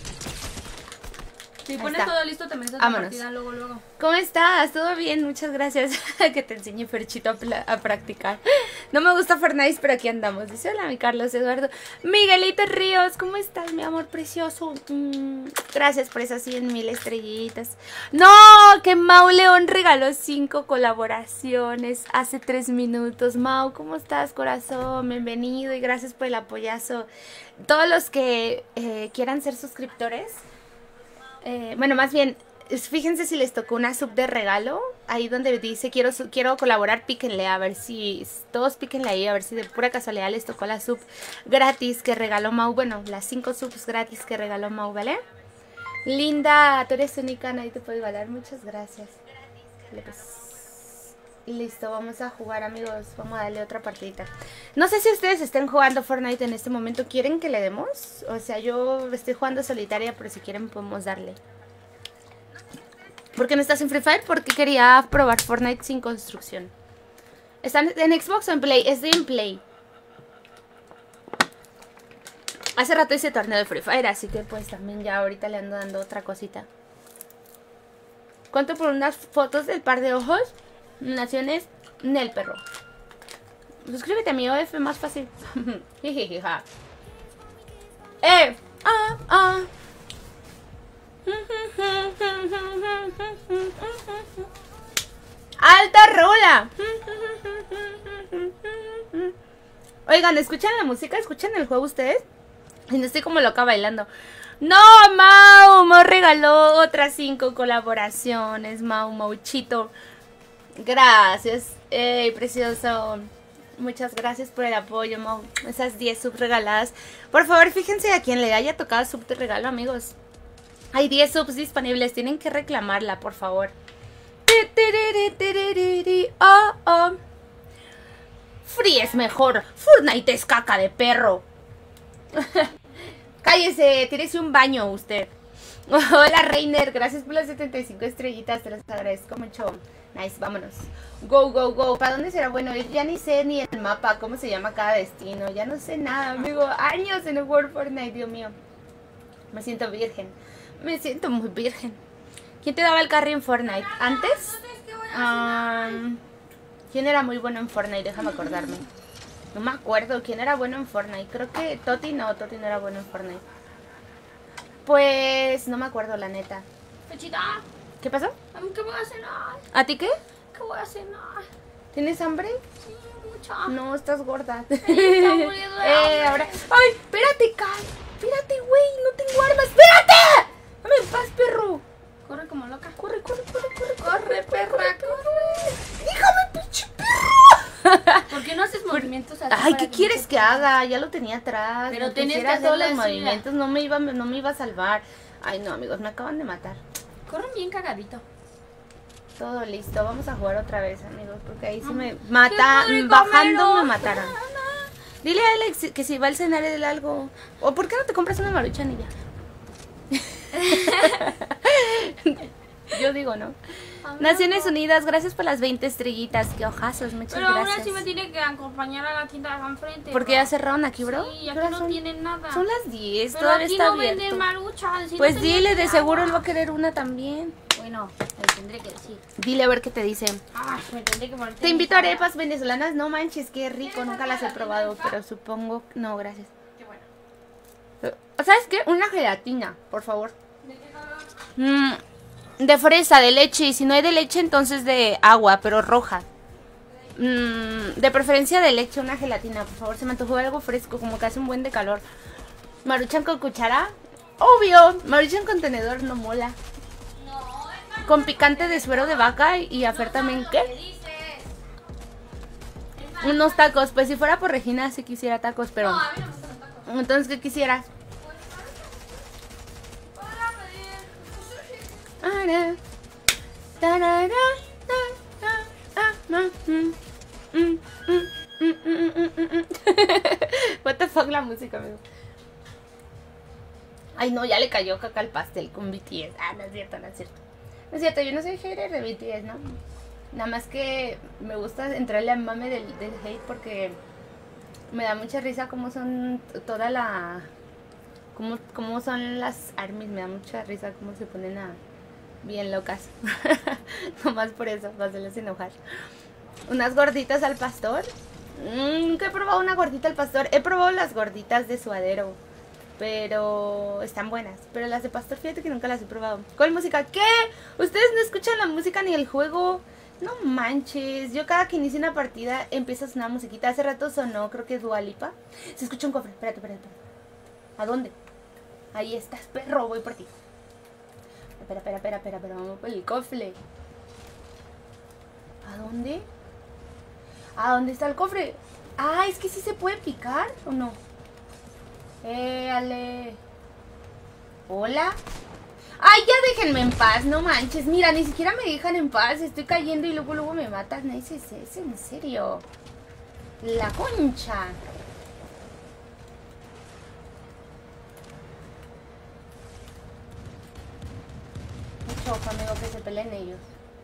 Si Ahí pones está. todo listo, te metes a la Vámonos. partida luego. ¿Cómo estás? ¿Todo bien? Muchas gracias. Que te enseñe Ferchito a practicar. No me gusta Fortnite, pero aquí andamos. Dice, hola, mi Carlos Eduardo. Miguelito Ríos, ¿cómo estás, mi amor precioso? Gracias por esas 100,000 estrellitas. ¡No! Que Mau León regaló 5 colaboraciones hace 3 minutos. Mau, ¿cómo estás, corazón? Bienvenido y gracias por el apoyazo. Todos los que quieran ser suscriptores... bueno, más bien, fíjense si les tocó una sub de regalo. Ahí donde dice quiero colaborar, píquenle a ver si... Todos píquenle ahí a ver si de pura casualidad les tocó la sub gratis que regaló Mau. Bueno, las 5 subs gratis que regaló Mau, ¿vale? Linda, tú eres única, nadie te puede igualar. Muchas gracias. Vale, pues. Listo, vamos a jugar, amigos. Vamos a darle otra partidita. No sé si ustedes estén jugando Fortnite en este momento. ¿Quieren que le demos? O sea, yo estoy jugando solitaria, pero si quieren podemos darle. ¿Por qué no estás en Free Fire? Porque quería probar Fortnite sin construcción. ¿Están en Xbox o en Play? Estoy en Play. Hace rato hice torneo de Free Fire, así que pues también ya ahorita le ando dando otra cosita. ¿Cuánto por unas fotos del par de ojos? Naciones Nel perro. Suscríbete a mi OF, más fácil. ¡Alta rola! Oigan, ¿escuchan la música? ¿Escuchan el juego ustedes? Y no estoy como loca bailando. ¡No, Mau! Mau regaló otras 5 colaboraciones. Mauchito. Gracias, precioso. Muchas gracias por el apoyo, Mau. Esas 10 subs regaladas. Por favor, fíjense a quien le haya tocado sub de regalo, amigos. Hay 10 subs disponibles. Tienen que reclamarla, por favor. Free es mejor. Fortnite es caca de perro. Cállese, tírese un baño usted. Hola Reiner, gracias por las 75 estrellitas, te las agradezco mucho. Nice, vámonos. Go, go, go. ¿Para dónde será? Bueno, yo ya ni sé ni el mapa, cómo se llama cada destino. Ya no sé nada, amigo. Años en el World Fortnite, Dios mío. Me siento virgen. Me siento muy virgen. ¿Quién te daba el carry en Fortnite? ¿Antes? ¿Quién era muy bueno en Fortnite? Déjame acordarme. No me acuerdo quién era bueno en Fortnite. Creo que Toti no era bueno en Fortnite. Pues no me acuerdo, la neta. Pechita, ¿Qué pasó? ¿qué voy a cenar? ¿A ti qué? ¿Qué voy a cenar? ¿Tienes hambre? Sí, mucha. No, estás gorda. Está muriendo de hambre. Ahora. ¡Ay! Espérate, Kai. Espérate, güey. No tengo armas. ¡Espérate! Dame en paz, perro. Corre como loca. Corre, corre, corre, corre. Corre, perra, corre. ¡Déjame, pinche perro! ¿Por qué no haces movimientos así? Ay, para ¿qué que quieres no que haga? Ya lo tenía atrás. Pero No tenías quisiera que hacer hacerlo los así, movimientos. No me iba a salvar. Ay, no, amigos. Me acaban de matar. Corren bien cagadito. Todo listo. Vamos a jugar otra vez, amigos. Porque ahí sí me ¿Qué mata. podré Bajando comer? me mataron. Dile a Alex que si va al cenar el algo. ¿O por qué no te compras una Maruchan y ya? Yo digo, ¿no? Naciones Unidas, gracias por las 20 estrellitas. Qué ojazos, muchas Pero aún gracias. así me tiene que acompañar a la tienda de acá enfrente. Porque ya cerraron aquí, bro. Sí, ¿Qué aquí horas no son? tienen nada. Son las 10, Pero todavía aquí está no abierto. venden maruchan. Si Pues no dile, tenían de ni seguro agua. él va a querer una también. Bueno, le tendré que decir. Dile a ver qué te dice. Ay, me tendré que poner. Te invito a arepas venezolanas. No manches, qué rico. Nunca las he probado, pero supongo... No, gracias. Qué bueno. ¿Sabes qué? Una gelatina, por favor. De fresa, de leche. Y si no hay de leche, entonces de agua, pero roja. De preferencia de leche, una gelatina, por favor. Se me antojó algo fresco, como que hace un buen de calor. Maruchan con cuchara. Obvio, Maruchan con tenedor no mola. Con picante de suero de vaca y a Fer también, ¿qué? Unos tacos. Pues si fuera por Regina sí quisiera tacos, pero... No, a mí no me gustan los tacos. Entonces, ¿qué quisieras? Ara, tarara, ta, ta, ah, What the fuck la música, amigo. Ay, no, ya le cayó caca al pastel con BTS. Ah, no es cierto, no es cierto. No es cierto, yo no soy hater de BTS, ¿no? Nada más que me gusta entrarle al mame del hate porque me da mucha risa cómo son toda la... Cómo son las ARMYs, me da mucha risa cómo se ponen a... bien locas. Nomás por eso, para hacerles enojar. Unas gorditas al pastor. Nunca he probado una gordita al pastor. He probado las gorditas de suadero, pero están buenas. Pero las de pastor, fíjate que nunca las he probado. ¿Cuál música? ¿Qué? ¿Ustedes no escuchan la música ni el juego? No manches. Yo cada que inicio una partida empieza a sonar musiquita. Hace rato sonó, creo que es Dua Lipa. Se escucha un cofre. Espérate. ¿A dónde? Ahí estás, perro. Voy por ti. Espera. Vamos por el cofre. ¿A dónde? ¿A dónde está el cofre? Ah, es que sí se puede picar, ¿o no? Ale. ¿Hola? Ay, ya déjenme en paz, no manches. Mira, ni siquiera me dejan en paz. Estoy cayendo y luego me matan. No, es en serio. La concha. Mucho ojo, amigo, que se peleen ellos.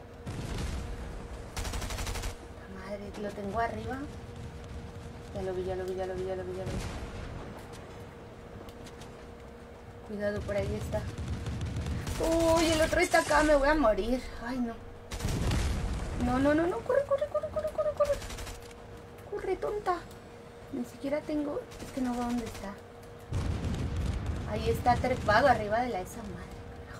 Madre, lo tengo arriba. Ya lo vi. Cuidado, por ahí está. Uy, el otro está acá, me voy a morir. Ay, no. No, corre. Corre, tonta. Ni siquiera tengo... Es que no veo dónde está. Ahí está trepado arriba de esa madre.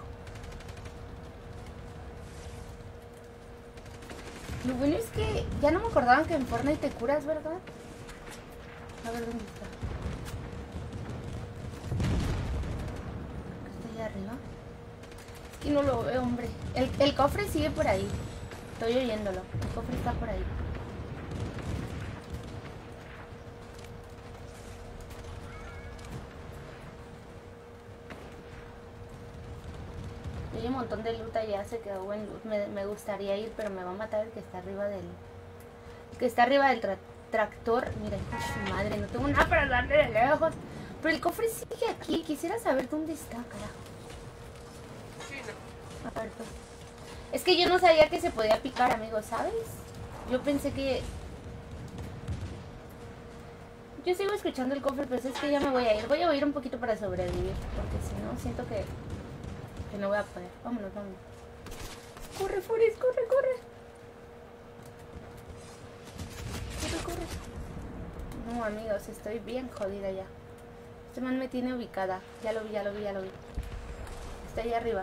Lo bueno es que ya no me acordaban que en Fortnite te curas, ¿verdad? A ver dónde está. ¿Está allá arriba? Es que no lo veo, hombre. El cofre sigue por ahí. Estoy oyéndolo. El cofre está por ahí. Hay un montón de loot allá, se quedó buen loot. Me gustaría ir, pero me va a matar el que está arriba del... tractor. Mira, hijo de su madre, no tengo nada para darle de lejos. Pero el cofre sigue aquí. Quisiera saber dónde está, carajo. A ver, pues. Es que yo no sabía que se podía picar, amigos, ¿sabes? Yo pensé que... Yo sigo escuchando el cofre, pero es que ya me voy a ir. Voy a huir un poquito para sobrevivir. Porque si no, siento que no voy a poder. Vámonos, vámonos. Corre, Forrest, corre, corre. Corre, corre. No, amigos, estoy bien jodida ya. Este man me tiene ubicada. Ya lo vi, ya lo vi, ya lo vi. Está ahí arriba.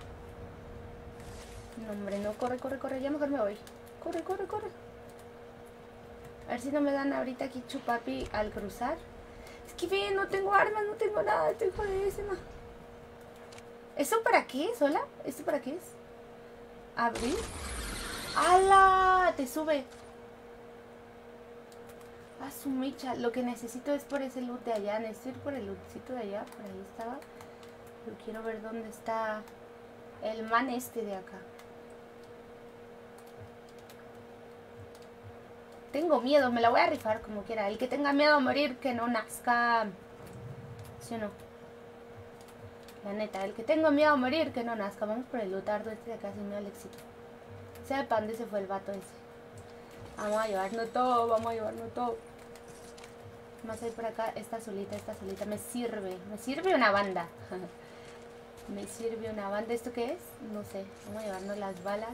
No, hombre, no. Corre, corre, corre. Ya mejor me voy. Corre, corre, corre. A ver si no me dan ahorita aquí chupapi al cruzar. Es que bien, no tengo armas, no tengo nada. Estoy jodidísima. ¿Eso para qué es? ¿Hola? ¿Esto para qué es? ¿Abrir? ¡Hala! Te sube. A su mecha. Lo que necesito es por ese loot de allá. Necesito ir por el lootcito de allá. Por ahí estaba. Pero quiero ver dónde está el man este de acá. Tengo miedo, me la voy a rifar como quiera. El que tenga miedo a morir, que no nazca. ¿Sí o no? La neta, el que tenga miedo a morir, que no nazca. Vamos por el lutardo este de acá, sin miedo al éxito. Sepa dónde se fue el vato ese. Vamos a llevarnos todo, vamos a llevarnos todo. Más ahí por acá, esta solita. Me sirve una banda. Me sirve una banda. ¿Esto qué es? No sé. Vamos a llevarnos las balas.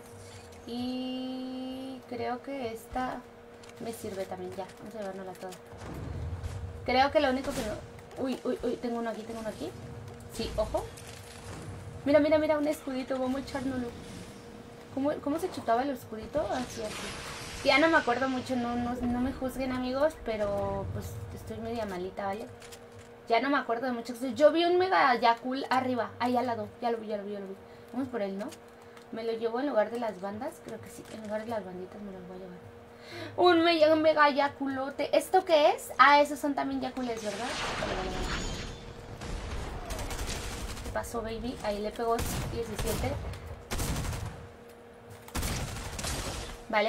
Y creo que esta... me sirve también, ya, vamos a llevárnosla toda. Creo que lo único que no... Uy, uy, uy, tengo uno aquí. Sí, ojo. Mira, mira, mira, un escudito, vamos a echárnoslo. ¿Cómo se chutaba el escudito? Así, así. Ya no me acuerdo mucho, no me juzguen, amigos, pero pues estoy media malita, ¿vale? Ya no me acuerdo de muchas cosas. Yo vi un mega Yakul arriba, ahí al lado, ya lo vi. Vamos por él, ¿no? ¿Me lo llevo en lugar de las bandas? Creo que sí, en lugar de las banditas me los voy a llevar. Un mega yaculote. ¿Esto qué es? Ah, esos son también yacules, ¿verdad? ¿Qué pasó, baby? Ahí le pegó 17. Vale.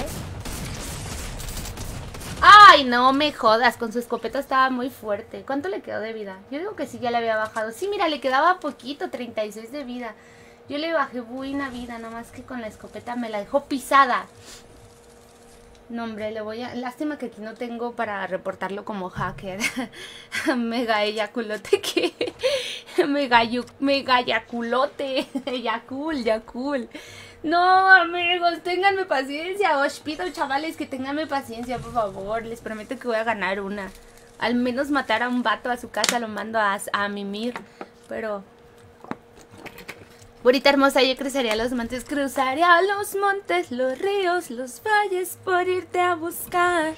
Ay, no me jodas. Con su escopeta estaba muy fuerte. ¿Cuánto le quedó de vida? Yo digo que sí, ya le había bajado. Sí, mira, le quedaba poquito, 36 de vida. Yo le bajé buena vida, nomás que con la escopeta me la dejó pisada. No, hombre, le voy a... Lástima que aquí no tengo para reportarlo como hacker. Mega eyaculote que... Mega yaculote. Yacul. No, amigos, ténganme paciencia. Os pido, chavales, que ténganme paciencia, por favor. Les prometo que voy a ganar una. Al menos matar a un vato a su casa lo mando a mimir. Pero... Bonita hermosa, yo cruzaría los montes, los ríos, los valles por irte a buscar.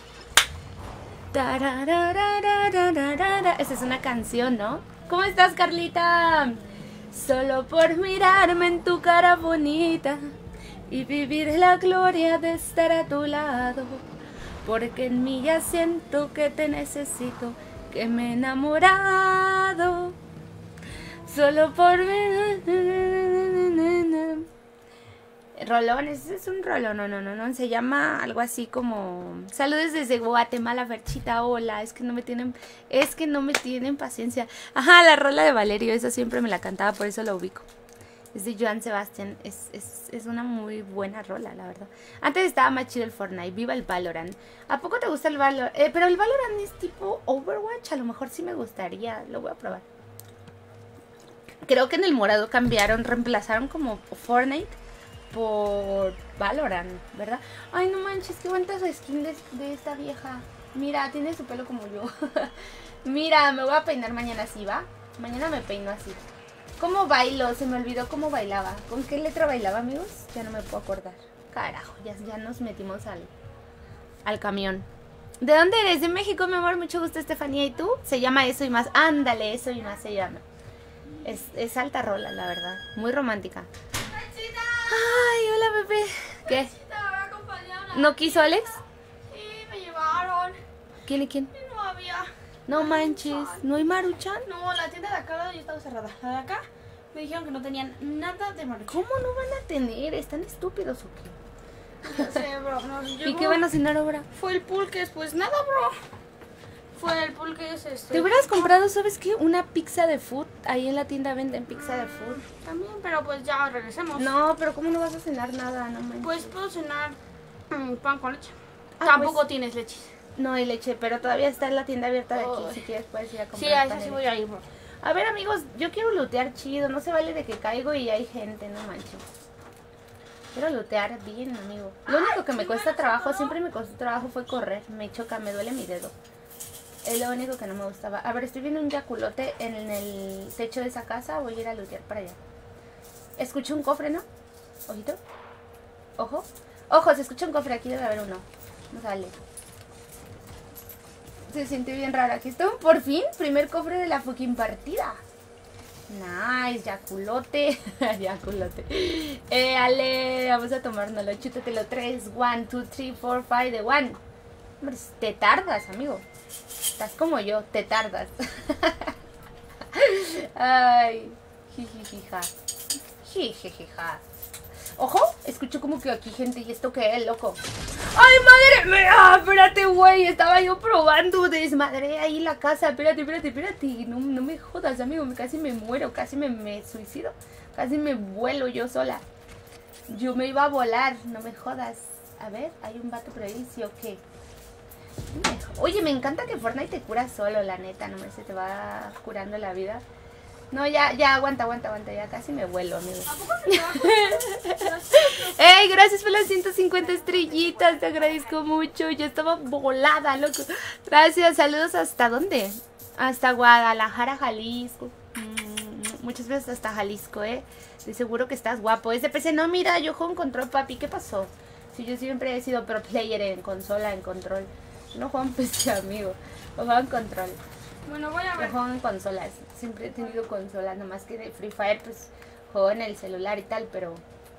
Esa es una canción, ¿no? ¿Cómo estás, Carlita? Solo por mirarme en tu cara bonita y vivir la gloria de estar a tu lado, porque en mí ya siento que te necesito, que me he enamorado. Solo por... Rolón, ese es un rolón, no, se llama algo así como... Saludos desde Guatemala, Ferchita, hola, es que no me tienen paciencia. Ajá, la rola de Valerio, esa siempre me la cantaba, por eso la ubico. Es de Joan Sebastián, es una muy buena rola, la verdad. Antes estaba más chido el Fortnite, viva el Valorant. ¿A poco te gusta el Valorant? Pero el Valorant es tipo Overwatch, a lo mejor sí me gustaría, lo voy a probar. Creo que en el morado reemplazaron como Fortnite por Valorant, ¿verdad? Ay, no manches, qué bonita su skin de esta vieja. Mira, tiene su pelo como yo. Mira, me voy a peinar mañana así, ¿va? Mañana me peino así. ¿Cómo bailo? Se me olvidó cómo bailaba. ¿Con qué letra bailaba, amigos? Ya no me puedo acordar. Carajo, ya nos metimos al camión. ¿De dónde eres? De México, mi amor. Mucho gusto, Estefanía. ¿Y tú? Se llama Eso y Más. Ándale, Eso y Más se llama. Es alta rola, la verdad. Muy romántica. Ay, hola, bebé. ¿Qué? ¿No quiso Alex? Sí, me llevaron. ¿Quién y quién? No había. No manches. ¿No hay Maruchan? No, la tienda de acá ya estaba cerrada. La de acá me dijeron que no tenían nada de Maruchan. ¿Cómo no van a tener? ¿Están estúpidos o qué? No sé, bro. nos ¿Y llegó. qué van a cenar ahora? Fue el pulques, pues nada, bro. Fue el pulques, ¿Te hubieras comprado, sabes qué? Una pizza de food. Ahí en la tienda venden pizza de food. También, pero pues ya regresemos. No, pero ¿cómo no vas a cenar nada? No manches. Pues puedo cenar pan con leche. Ah, Tampoco pues. tienes leche. No hay leche, pero todavía está en la tienda abierta de aquí. Ay. Si quieres puedes ir a comprar. Sí, a esa pan sí de voy leche. a ir, bro. A ver, amigos, yo quiero lootear chido. No se vale de que caigo y hay gente, no manches. Quiero lootear bien, amigo. Lo único que me cuesta trabajo, siempre me costó trabajo fue correr. Me choca, me duele mi dedo. Es lo único que no me gustaba. A ver, estoy viendo un yaculote en el techo de esa casa. Voy a ir a lootear para allá. Escucho un cofre, ¿no? Ojito. Ojo. Ojo, se escucha un cofre. Aquí debe haber uno. No sale. Se siente bien raro. Aquí está, por fin, primer cofre de la fucking partida. Nice, yaculote. Yaculote. Ale, vamos a tomárnoslo. Chútatelo 3, 1, 2, 3, 4, 5 de 1. Hombre, te tardas, amigo. Estás como yo, te tardas. Ay, jijijija. Jijijija. Ojo, escucho como que aquí gente. ¿Y esto qué es, loco? ¡Ay, madre mía! Espérate, güey. Estaba yo probando. Desmadré ahí la casa. Espérate. No me jodas, amigo. Casi me muero. Casi me suicido. Casi me vuelo yo sola. Yo me iba a volar. No me jodas. A ver, hay un vato por ahí. ¿Sí o qué? Oye, me encanta que Fortnite te cura solo, la neta. No me se te va curando la vida. No, ya, aguanta. Ya casi me vuelo, amigo. ¡Ey! Gracias por las 150 estrellitas. Te agradezco mucho. Ya estaba volada, loco. Gracias. Saludos. ¿Hasta dónde? Hasta Guadalajara, Jalisco. Muchas veces hasta Jalisco, ¿eh? De seguro que estás guapo. Ese PC, no, mira, yo juego en control, papi. ¿Qué pasó? Si yo siempre he sido pro player en consola, en control. No juego en PC, amigo. Yo juego en control. Bueno, voy a Yo ver. juego en consolas. Siempre he tenido consolas. Nomás que de Free Fire, pues, juego en el celular y tal, pero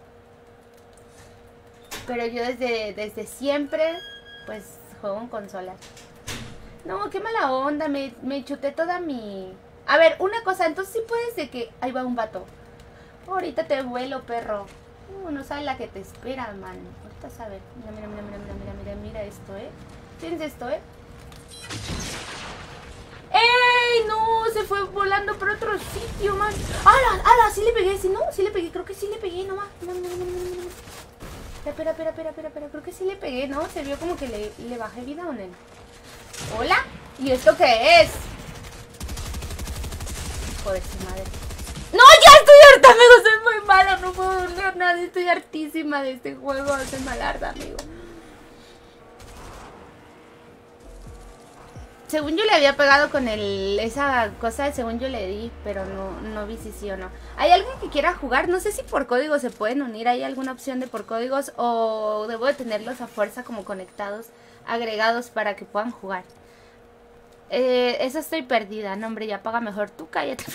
yo desde siempre, pues, juego en consolas. No, qué mala onda. Me chuté toda mi... A ver, una cosa. Entonces sí puedes de que... Ahí va un vato. Ahorita te vuelo, perro. No sabes la que te espera, man. Ahorita sabes. Mira esto, ¿eh? ¿Tienes esto, eh? ¡Ey! No, se fue volando por otro sitio, man. ¡Hala! Sí le pegué. Sí, no, sí le pegué. Creo que sí le pegué, nomás. No. Espera. Creo que sí le pegué, ¿no? Se vio como que le bajé vida o no. ¿Hola? ¿Y esto qué es? Joder, su madre. ¡No! ¡Ya estoy harta, amigo! Soy muy mala. No puedo leer nada. Estoy hartísima de este juego. Soy malarda, amigo. Según yo le había pegado con esa cosa, según yo le di, pero no vi si sí o no. ¿Hay alguien que quiera jugar? No sé si por código se pueden unir. ¿Hay alguna opción de por códigos? O debo de tenerlos a fuerza como conectados, agregados para que puedan jugar. Eso estoy perdida. No, hombre, ya paga mejor. Tú cállate.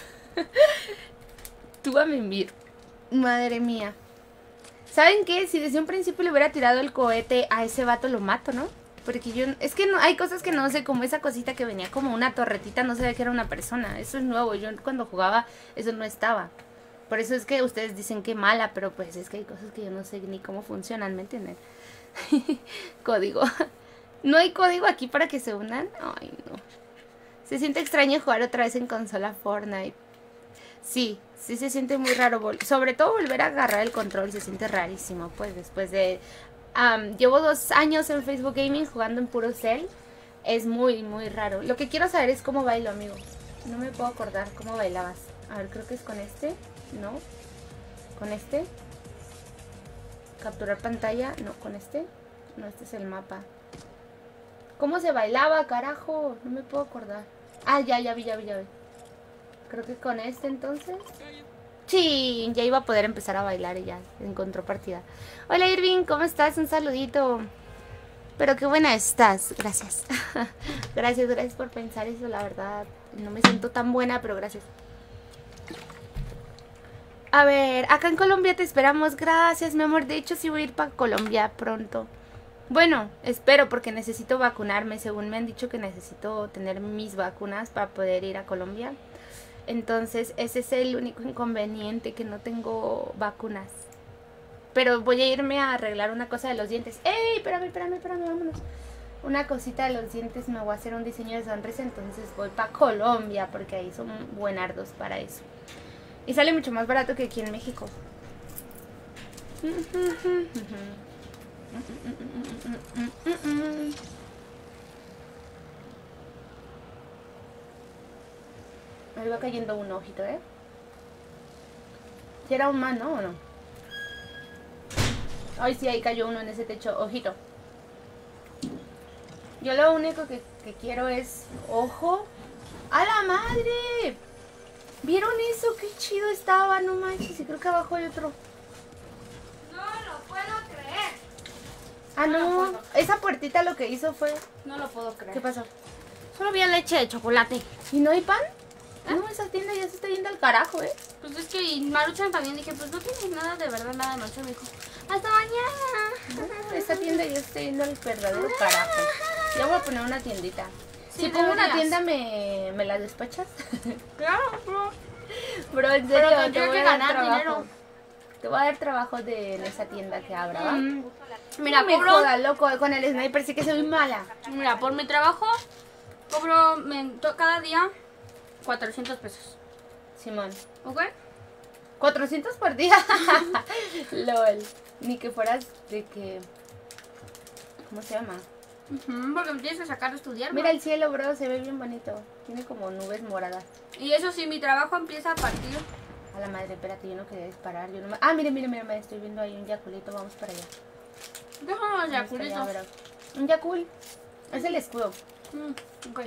Tú a mimir. Madre mía. ¿Saben qué? Si desde un principio le hubiera tirado el cohete a ese vato, lo mato, ¿no? Porque yo... Es que no, hay cosas que no sé, como esa cosita que venía como una torretita, no sabía que era una persona. Eso es nuevo. Yo cuando jugaba, eso no estaba. Por eso es que ustedes dicen que mala, pero pues es que hay cosas que yo no sé ni cómo funcionan, ¿me entienden? Código. ¿No hay código aquí para que se unan? Ay, no. Se siente extraño jugar otra vez en consola Fortnite. Sí se siente muy raro. Sobre todo volver a agarrar el control se siente rarísimo. Pues después de... llevo 2 años en Facebook Gaming jugando en puro cel. Es muy, muy raro. Lo que quiero saber es cómo bailo, amigo. No me puedo acordar cómo bailabas. A ver, creo que es con este. No. ¿Con este? Capturar pantalla. No, con este. No, este es el mapa. ¿Cómo se bailaba, carajo? No me puedo acordar. Ah, ya vi. Creo que con este entonces. Sí, ya iba a poder empezar a bailar y ya encontró partida. Hola Irving, ¿cómo estás? Un saludito. Pero qué buena estás, gracias. Gracias por pensar eso, la verdad. No me siento tan buena, pero gracias. A ver, acá en Colombia te esperamos. Gracias, mi amor. De hecho, sí voy a ir para Colombia pronto. Bueno, espero porque necesito vacunarme. Según me han dicho que necesito tener mis vacunas para poder ir a Colombia. Entonces, ese es el único inconveniente, que no tengo vacunas. Pero voy a irme a arreglar una cosa de los dientes. ¡Ey! Espérame, vámonos. Una cosita de los dientes, me voy a hacer un diseño de sonrisa, entonces voy para Colombia porque ahí son buenardos para eso. Y sale mucho más barato que aquí en México. Ahí va cayendo un ojito, ¿eh? ¿Si era un man, no? ¿O no? Ay, sí, ahí cayó uno en ese techo. Ojito. Yo lo único que quiero es ojo. ¡A la madre! ¿Vieron eso? ¡Qué chido estaba! No manches, y creo que abajo hay otro. No lo puedo creer. Ah, No lo no. puedo. Esa puertita lo que hizo fue... No lo puedo creer. ¿Qué pasó? Solo había leche de chocolate. ¿Y no hay pan? No, esa tienda ya se está yendo al carajo, ¿eh? Pues es que y Maruchan también dije, pues no tienes nada de verdad, nada de noche. Me dijo, hasta mañana. Esa tienda ya está yendo al verdadero carajo. Ya voy a poner una tiendita. Sí, Si pongo una deberías. tienda, ¿me la despachas? Claro, bro. Bro, en Pero serio, tendría que ganar dinero. Te voy a dar trabajo en esa tienda que abra, ¿va? Mira, No me cobro, jodas, loco, con el sniper sí que soy mala. mira, por mi trabajo cobro cada día 400 pesos. Simón. ¿Ok? 400 por día. LOL. Ni que fueras de que... ¿Cómo se llama? Porque me tienes que sacar a estudiar. Mira el cielo, bro, se ve bien bonito. Tiene como nubes moradas. Y eso sí, mi trabajo empieza a partir. A la madre, espérate, yo no quería disparar. Yo no me... Ah, mire, me estoy viendo ahí un yaculito. Vamos para allá. Déjame los Vamos para yaculitos. allá, bro. Un yakul. Es el escudo. Ok.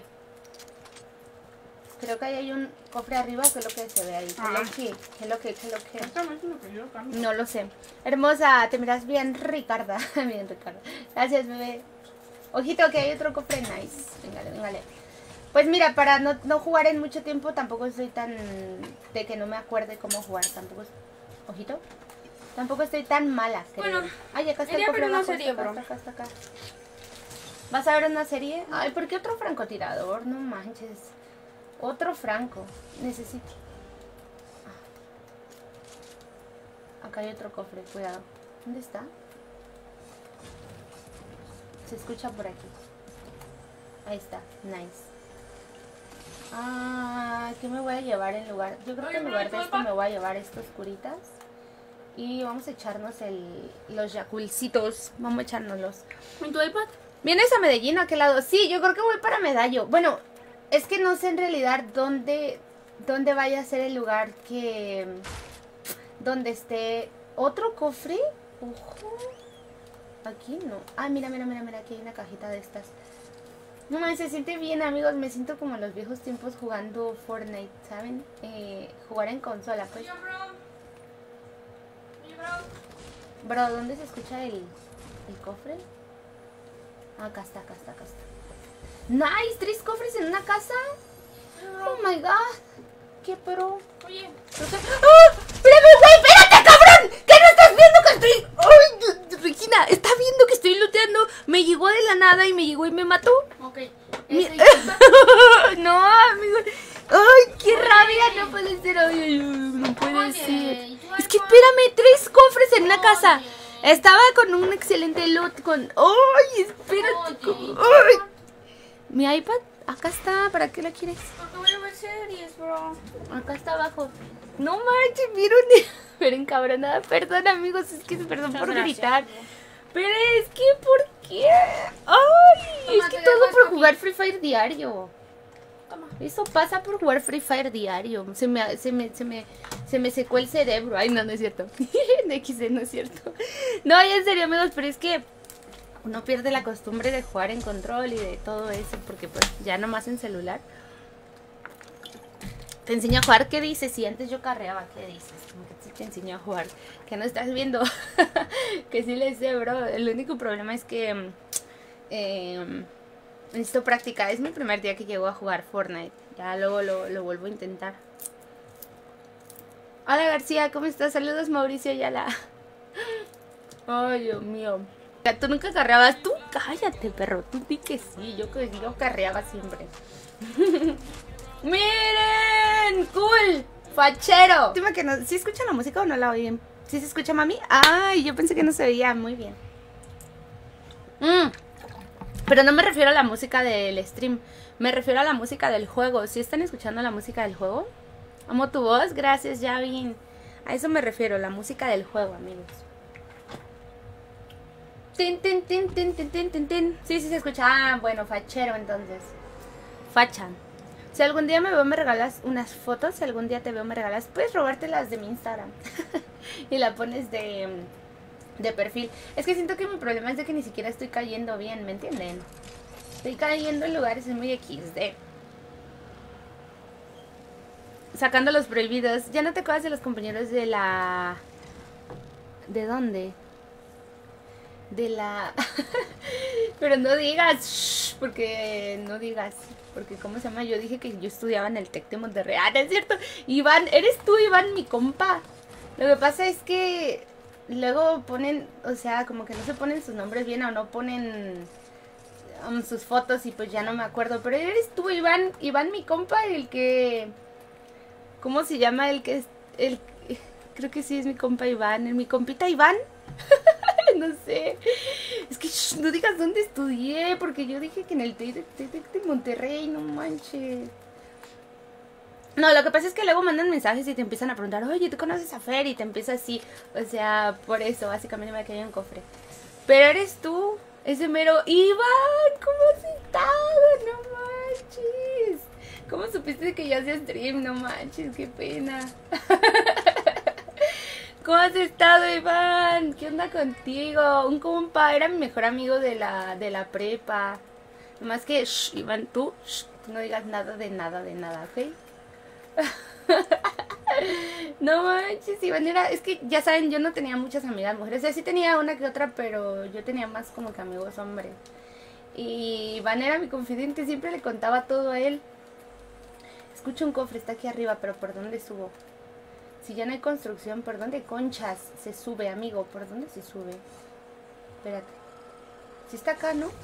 Creo que ahí hay un cofre arriba, que es lo que se ve ahí. ¿Qué es lo que? No lo sé. Hermosa, te miras bien, Ricarda. Bien, Ricarda. Gracias, bebé. Ojito, que hay otro cofre nice. Véngale. Pues mira, para no jugar en mucho tiempo, tampoco estoy tan... De que no me acuerde cómo jugar. Tampoco... Ojito. Tampoco estoy tan mala, creo. Bueno, ay, acá está el iría a cofre ver una abajo, serie, está acá, bro. está acá. ¿Vas a ver una serie? Ay, ¿por qué otro francotirador? No manches. Otro franco. Necesito. Acá hay otro cofre, cuidado. ¿Dónde está? Se escucha por aquí. Ahí está, nice. Ah, ¿qué me voy a llevar en lugar? Yo creo que en lugar de esto me voy a llevar estos curitas. Y vamos a echarnos los yaculcitos. Vamos a echárnoslos. ¿En tu iPad? ¿Vienes a Medellín a qué lado? Sí, yo creo que voy para Medallo. Bueno, es que no sé en realidad dónde vaya a ser el lugar que... Donde esté otro cofre. Ojo. Aquí no. Ah, mira, aquí hay una cajita de estas. No mames, se siente bien, amigos. Me siento como en los viejos tiempos jugando Fortnite, ¿saben? Jugar en consola, pues. Bro, ¿dónde se escucha el cofre? Acá está. Nice, 3 cofres en una casa. Oh my god. ¿Qué pro? Oye, ¡Ah! ¡Espérame, güey! ¡Espérate, cabrón! ¿Qué no estás viendo que estoy...? ¡Ay, Regina! ¿Está viendo que estoy looteando? Me llegó de la nada y me llegó y me mató. ok. Mi- Eso ya No, amigo. ¡Ay, qué rabia! No puede ser. Ay, no puede Oye, ser. ¿y tu Es que iPhone? espérame, 3 cofres en una casa. Oye. Estaba con un excelente loot con... ¡Ay, espérate! Oye, ¡Ay! Mi iPad, acá está. ¿Para qué la quieres? porque voy a ver series, bro. Acá está abajo. No manches, vieron. Pero encabronada. Perdón, amigos, es que perdón Muchas por gracias, gritar. bro. Pero es que, ¿por qué? Ay, es Toma, que te todo dejo por esto jugar Free Fire diario. Toma. Eso pasa por jugar Free Fire diario. Se me secó el cerebro. Ay, no es cierto. XD, no es cierto. No, ya en serio, amigos, pero es que uno pierde la costumbre de jugar en control y de todo eso, porque pues ya nomás en celular. Te enseño a jugar, ¿qué dices? Si antes yo carreaba, ¿qué dices? Como que sí te enseño a jugar. Que no estás viendo. Que sí le sé, bro. El único problema es que necesito práctica. Es mi primer día que llego a jugar Fortnite. Ya luego lo vuelvo a intentar. Hola García, ¿cómo estás? Saludos Mauricio Ayala. Ay, Dios mío. ¿Tú nunca carreabas? Tú cállate, perro. Tú di que sí. Yo carreaba siempre. ¡Miren! ¡Cool! ¡Fachero! Dime que no, ¿sí escuchan la música o no la oyen? ¿Sí se escucha, mami? Ay, yo pensé que no se veía. Muy bien. Pero no me refiero a la música del stream. Me refiero a la música del juego. ¿Sí están escuchando la música del juego? Amo tu voz. Gracias, Javin. A eso me refiero, la música del juego, amigos. Tin, tin, tin, tin, tin, tin, tin, tin. Sí, sí se escucha. Ah, bueno, fachero entonces. Facha. Si algún día me veo, me regalas unas fotos. Si algún día te veo, me regalas. Puedes robártelas de mi Instagram. Y la pones de perfil. Es que siento que mi problema es de que ni siquiera estoy cayendo bien, ¿me entienden? Estoy cayendo en lugares muy XD. Sacando los prohibidos. Ya no te acuerdas de los compañeros de la... ¿De dónde? De la... Pero no digas, shh, porque no digas, porque ¿cómo se llama? Yo dije que yo estudiaba en el TEC de Monterrey. Ah, no es cierto. Iván, eres tú, Iván, mi compa. Lo que pasa es que luego ponen, o sea, como que no se ponen sus nombres bien o no ponen sus fotos y pues ya no me acuerdo. Pero eres tú, Iván, Iván, mi compa, el que... ¿Cómo se llama? El que es... Creo que sí es mi compa Iván, mi compita Iván. No sé. Es que shh, no digas dónde estudié, porque yo dije que en el TEC de Monterrey, no manches. No, lo que pasa es que luego mandan mensajes y te empiezan a preguntar, oye, ¿tú conoces a Fer? Y te empieza así. O sea, por eso, básicamente me quedé en cofre. Pero eres tú, ese mero Iván, ¿cómo has estado? No manches. ¿Cómo supiste que yo hacía stream? No manches, qué pena. ¿Cómo has estado, Iván? ¿Qué onda contigo? Un compa, era mi mejor amigo de la prepa. Nomás que, shh, Iván, tú no digas nada, ¿ok? No manches, Iván era... Es que, ya saben, yo no tenía muchas amigas mujeres. O sea, sí tenía una que otra, pero yo tenía más como que amigos hombres. Y Iván era mi confidente, siempre le contaba todo a él. Escucho un cofre, está aquí arriba, pero ¿por dónde subo? Si ya no hay construcción, ¿por dónde conchas se sube, amigo? ¿Por dónde se sube? Espérate. Si está acá, ¿no?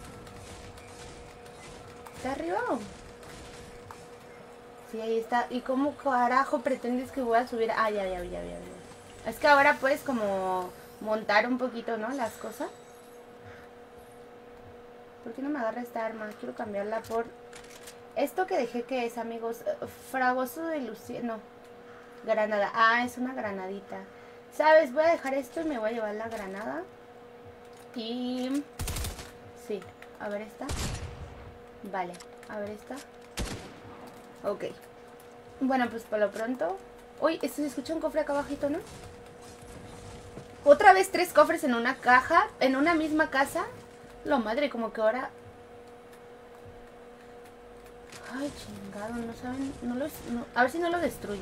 ¿Está arriba o...? Sí, ahí está. ¿Y cómo carajo pretendes que voy a subir? Ah, ya. Es que ahora puedes como montar un poquito, ¿no? Las cosas. ¿Por qué no me agarra esta arma? Quiero cambiarla por... Esto que dejé, que es, amigos, fragoso de Lucía... No. Granada. Ah, es una granadita. ¿Sabes? Voy a dejar esto y me voy a llevar la granada. Y... Sí. A ver esta. Vale. A ver esta. Ok. Bueno, pues por lo pronto... Uy, esto se escucha un cofre acá abajito, ¿no? Otra vez 3 cofres en una caja. En una misma casa. Lo madre, como que ahora... Ay, chingado, no saben... a ver si no lo destruyo.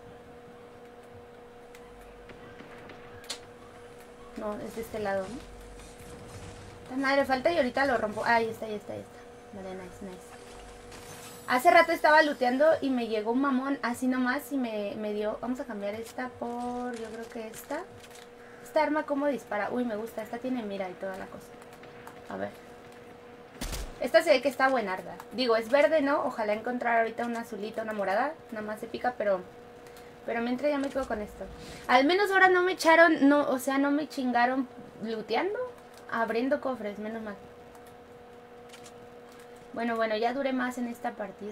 No, es de este lado, ¿no? Madre, falta y ahorita lo rompo. Ah, ahí está. Vale, nice. Hace rato estaba looteando y me llegó un mamón así nomás y me dio... Vamos a cambiar esta por... Yo creo que esta. Esta arma, ¿cómo dispara? Uy, me gusta. Esta tiene mira y toda la cosa. A ver. Esta se ve que está buenarda. Digo, es verde, ¿no? Ojalá encontrar ahorita una azulita, una morada. Nada más se pica, pero mientras ya me quedo con esto. Al menos ahora no me echaron... No, o sea, no me chingaron looteando. Abriendo cofres, menos mal. Bueno, ya duré más en esta partida.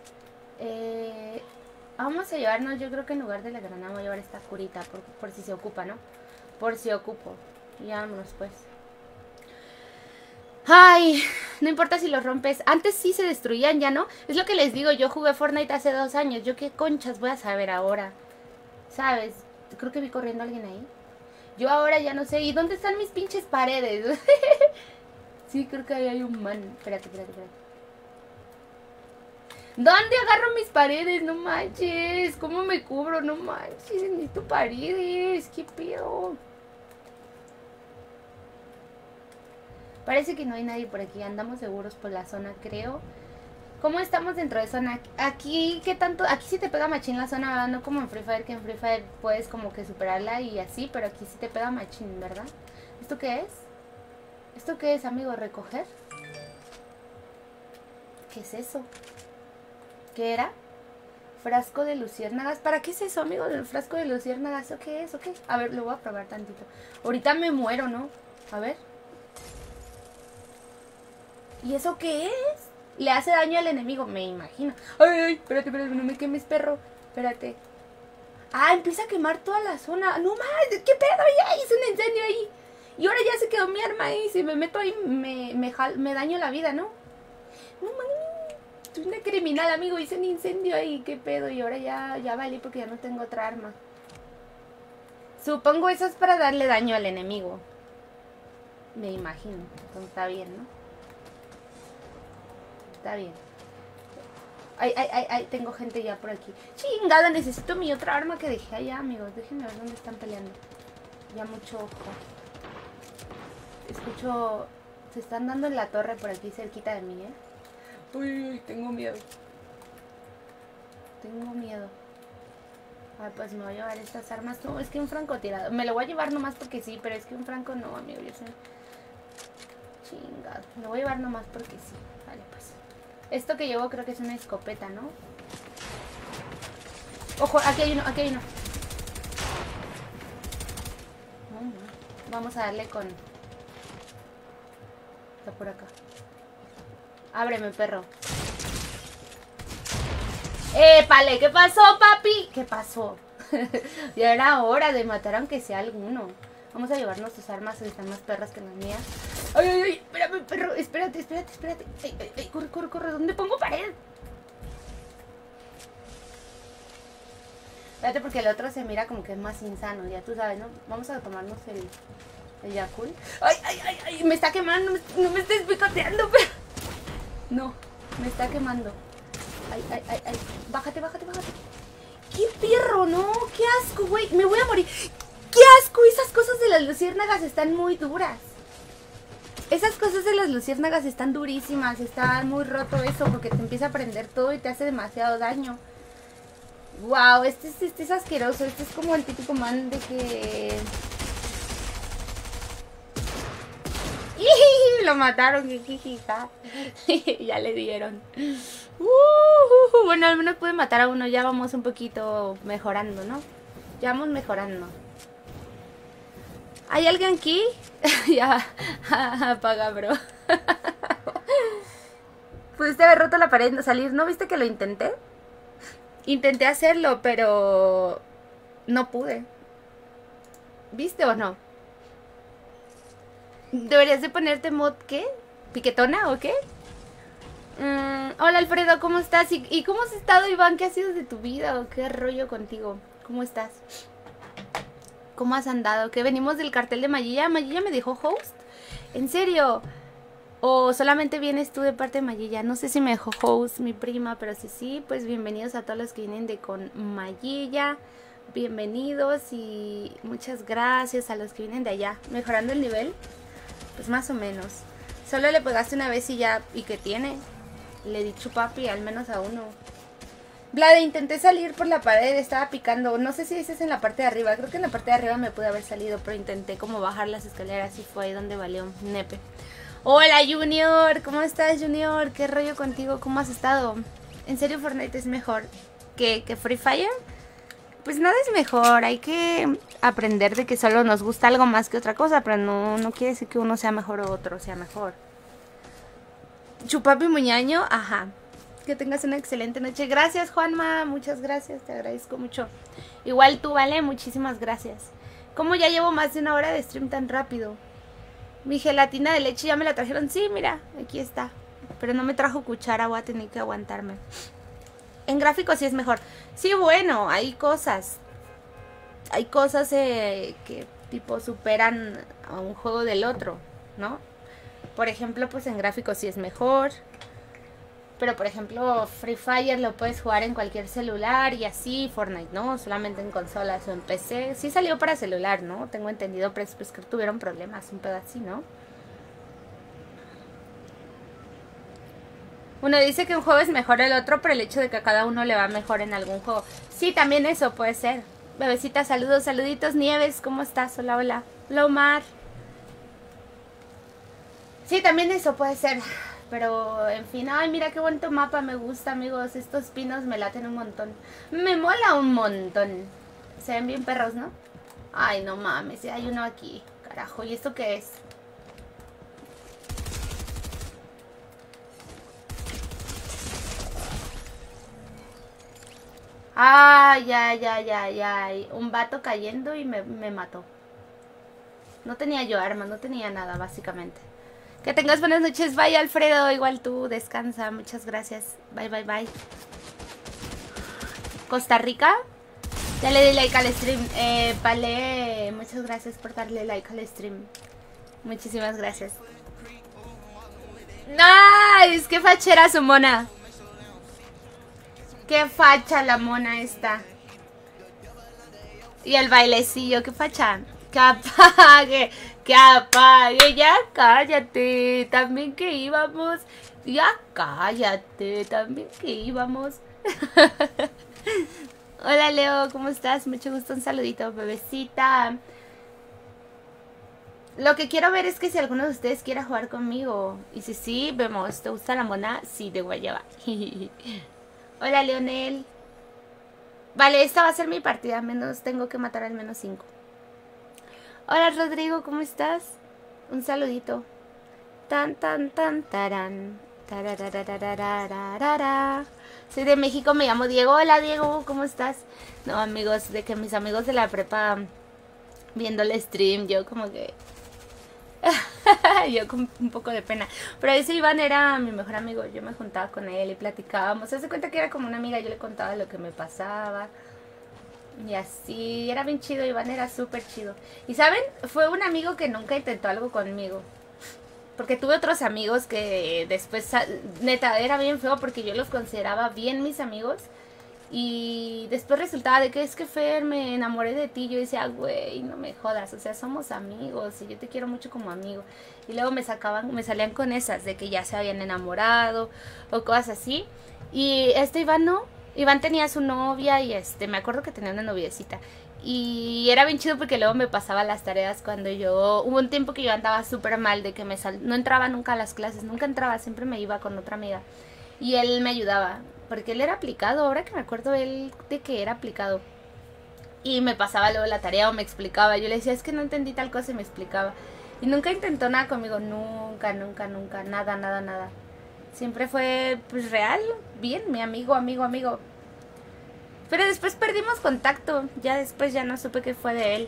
Vamos a llevarnos, yo creo que en lugar de la granada voy a llevar esta curita, por si se ocupa, ¿no? Por si ocupo. Y vámonos pues. Ay, no importa si los rompes. Antes sí se destruían, ya no. Es lo que les digo, yo jugué Fortnite hace 2 años. Yo qué conchas voy a saber ahora. ¿Sabes? Creo que vi corriendo a alguien ahí. Yo ahora ya no sé. ¿Y dónde están mis pinches paredes? Sí, creo que ahí hay un man. Espérate. ¿Dónde agarro mis paredes? No manches. ¿Cómo me cubro? No manches. Necesito paredes. ¿Qué pedo? Parece que no hay nadie por aquí. Andamos seguros por la zona, creo. ¿Cómo estamos dentro de zona? Aquí, ¿qué tanto? Aquí sí te pega machín la zona, ¿verdad? No como en Free Fire, que en Free Fire puedes como que superarla y así. Pero aquí sí te pega machín, ¿verdad? ¿Esto qué es? ¿Esto qué es, amigo? ¿Recoger? ¿Qué es eso? ¿Qué era? Frasco de luciérnagas. ¿Para qué es eso, amigo? ¿El frasco de luciérnagas? ¿O qué es? ¿O qué? A ver, lo voy a probar tantito. Ahorita me muero, ¿no? A ver. ¿Y eso qué es? Le hace daño al enemigo, me imagino. Ay, espérate, no me quemes, perro. Espérate. Ah, empieza a quemar toda la zona. No más, ¿qué pedo? Ya hice un incendio ahí. Y ahora ya se quedó mi arma ahí. Si me meto ahí, me daño la vida, ¿no? No mames. Soy una criminal, amigo. Hice un incendio ahí. ¿Qué pedo? Y ahora ya valí porque ya no tengo otra arma. Supongo eso es para darle daño al enemigo. Me imagino. Entonces está bien, ¿no? Está bien. Ay, tengo gente ya por aquí. Chingada, necesito mi otra arma que dejé allá, amigos. Déjenme ver dónde están peleando. Ya mucho ojo. Escucho... Se están dando en la torre por aquí cerquita de mí, ¿eh? Uy, tengo miedo. Tengo miedo. Ay, pues me voy a llevar estas armas. No, es que un francotirador. Me lo voy a llevar nomás porque sí, pero es que un franco no, amigo. Yo sé. Chingado. Me voy a llevar nomás porque sí. Vale, pues. Esto que llevo creo que es una escopeta, ¿no? Ojo, aquí hay uno, aquí hay uno. Vamos a darle con... Está por acá. Ábreme, perro. ¡Épale! ¿Qué pasó, papi? ¿Qué pasó? Ya era hora de matar aunque sea alguno. Vamos a llevarnos sus armas, que están más perras que las mías. ¡Ay! Espérame, perro. Espérate. Corre. ¿Dónde pongo pared? Espérate porque el otro se mira como que es más insano. Ya tú sabes, ¿no? Vamos a tomarnos el Yakult. ¡Ay! Me está quemando. No me estés picoteando, pero... No, me está quemando. Ay. Bájate. ¡Qué perro, no! ¡Qué asco, güey! Me voy a morir. ¡Qué asco! Esas cosas de las luciérnagas están muy duras. Esas cosas de las luciérnagas están durísimas. Está muy roto eso porque te empieza a prender todo y te hace demasiado daño. Wow, este es asqueroso. Este es como el típico man de que... Lo mataron. Ya le dieron. Bueno, al menos pude matar a uno. Ya vamos un poquito mejorando, ¿no? Ya vamos mejorando. ¿Hay alguien aquí? Ya, apaga, bro. Pudiste haber roto la pared, no salir. ¿No viste que lo intenté? Intenté hacerlo, pero no pude. ¿Viste o no? ¿Deberías de ponerte mod qué? ¿Piquetona o qué? Hola, Alfredo, ¿cómo estás? ¿Y cómo has estado, Iván? ¿Qué ha sido de tu vida? ¿O qué rollo contigo? ¿Cómo estás? ¿Cómo has andado? ¿Que venimos del cartel de Mayilla? ¿Mayilla me dejó host? ¿En serio? ¿O solamente vienes tú de parte de Mayilla? No sé si me dejó host mi prima, pero sí, pues bienvenidos a todos los que vienen de con Mayilla. Bienvenidos y muchas gracias a los que vienen de allá. ¿Mejorando el nivel? Pues más o menos. Solo le pegaste una vez y ya... ¿Y qué tiene? Le he dicho papi, al menos a uno. Vlade, intenté salir por la pared, estaba picando. No sé si ese es en la parte de arriba. Creo que en la parte de arriba me pude haber salido, pero intenté como bajar las escaleras y fue ahí donde valió nepe. Hola, Junior. ¿Cómo estás, Junior? ¿Qué rollo contigo? ¿Cómo has estado? ¿En serio Fortnite es mejor que Free Fire? Pues nada es mejor. Hay que aprender de que solo nos gusta algo más que otra cosa, pero no quiere decir que uno sea mejor o otro sea mejor. Chupapi Muñaño, ajá. Que tengas una excelente noche. Gracias, Juanma. Muchas gracias. Te agradezco mucho. Igual tú, ¿vale? Muchísimas gracias. ¿Cómo ya llevo más de una hora de stream tan rápido? Mi gelatina de leche ya me la trajeron. Sí, mira. Aquí está. Pero no me trajo cuchara. Voy a tener que aguantarme. En gráficos sí es mejor. Sí, bueno. Hay cosas. Hay cosas que tipo superan a un juego del otro, ¿no? Por ejemplo, pues en gráficos sí es mejor. Pero por ejemplo, Free Fire lo puedes jugar en cualquier celular y así, Fortnite, ¿no? Solamente en consolas o en PC. Sí salió para celular, ¿no? Tengo entendido, pero pues que tuvieron problemas, un pedo así, ¿no? Uno dice que un juego es mejor el otro, pero el hecho de que a cada uno le va mejor en algún juego. Sí, también eso puede ser. Bebecita, saludos, saluditos. Nieves, ¿cómo estás? Hola, hola. Hola, Omar. Sí, también eso puede ser. Pero, en fin, ay, mira qué bonito mapa, me gusta, amigos. Estos pinos me laten un montón. Me mola un montón. Se ven bien perros, ¿no? Ay, no mames, hay uno aquí. Carajo, ¿y esto qué es? Ay, ay, ay, ay, ay. Un vato cayendo y me mató. No tenía yo armas, no tenía nada, básicamente. Que tengas buenas noches. Bye, Alfredo. Igual tú, descansa. Muchas gracias. Bye, bye, bye. Costa Rica. Ya le di like al stream. Vale, muchas gracias por darle like al stream. Muchísimas gracias. Nice, qué fachera su mona. Qué facha la mona esta. Y el bailecillo, qué facha. Que apague, que apague. Ya cállate. También que íbamos. Ya cállate. También que íbamos. Hola Leo, ¿cómo estás? Mucho gusto, un saludito, bebecita. Lo que quiero ver es que si alguno de ustedes quiera jugar conmigo. Y si sí, vemos. ¿Te gusta la mona? Sí, de guayaba. Hola Leonel. Vale, esta va a ser mi partida. Al menos tengo que matar al menos 5. Hola Rodrigo, ¿cómo estás? Un saludito. Tan, tan, tan, tarán. Tarararararararara. Soy de México, me llamo Diego. Hola Diego, ¿cómo estás? No, amigos, de que mis amigos de la prepa viendo el stream, yo como que... yo con un poco de pena. Pero ese Iván era mi mejor amigo. Yo me juntaba con él y platicábamos. Se hace cuenta que era como una amiga. Yo le contaba lo que me pasaba. Y así, era bien chido. Iván era súper chido. Y ¿saben? Fue un amigo que nunca intentó algo conmigo. Porque tuve otros amigos que después, neta, era bien feo porque yo los consideraba bien mis amigos. Y después resultaba de que es que Fer, me enamoré de ti. Yo decía, güey, no me jodas, o sea, somos amigos y yo te quiero mucho como amigo. Y luego me salían con esas de que ya se habían enamorado o cosas así. Y Iván no, Iván tenía su novia y me acuerdo que tenía una noviecita. Y era bien chido porque luego me pasaba las tareas cuando hubo un tiempo que yo andaba súper mal de que no entraba nunca a las clases, nunca entraba, siempre me iba con otra amiga. Y él me ayudaba, porque él era aplicado, ahora que me acuerdo él de que era aplicado. Y me pasaba luego la tarea o me explicaba, yo le decía, es que no entendí tal cosa y me explicaba. Y nunca intentó nada conmigo, nunca, nunca, nunca, nada, nada, nada. Siempre fue, pues, real, bien, mi amigo, amigo, amigo. Pero después perdimos contacto, ya después ya no supe qué fue de él.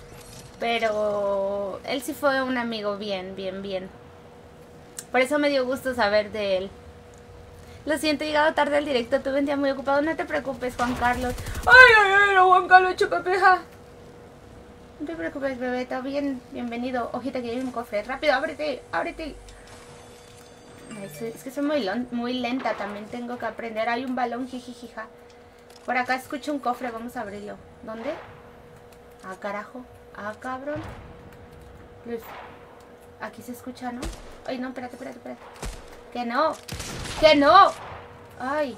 Pero él sí fue un amigo bien, bien, bien. Por eso me dio gusto saber de él. Lo siento, he llegado tarde al directo, tuve un día muy ocupado. No te preocupes, Juan Carlos. ¡Ay, ay, ay, Juan Carlos Chupapeja! No te preocupes, bebé, todo bien, bienvenido. Ojita, que hay un cofre. Rápido, ábrete, ábrete. Es que soy muy lenta, también tengo que aprender. Hay un balón, jijijija. Por acá escucho un cofre, vamos a abrirlo. ¿Dónde? Ah, carajo. Ah, cabrón. Pues, aquí se escucha, ¿no? Ay, no, espérate, espérate, espérate. ¡Que no! ¡Que no! ¡Ay!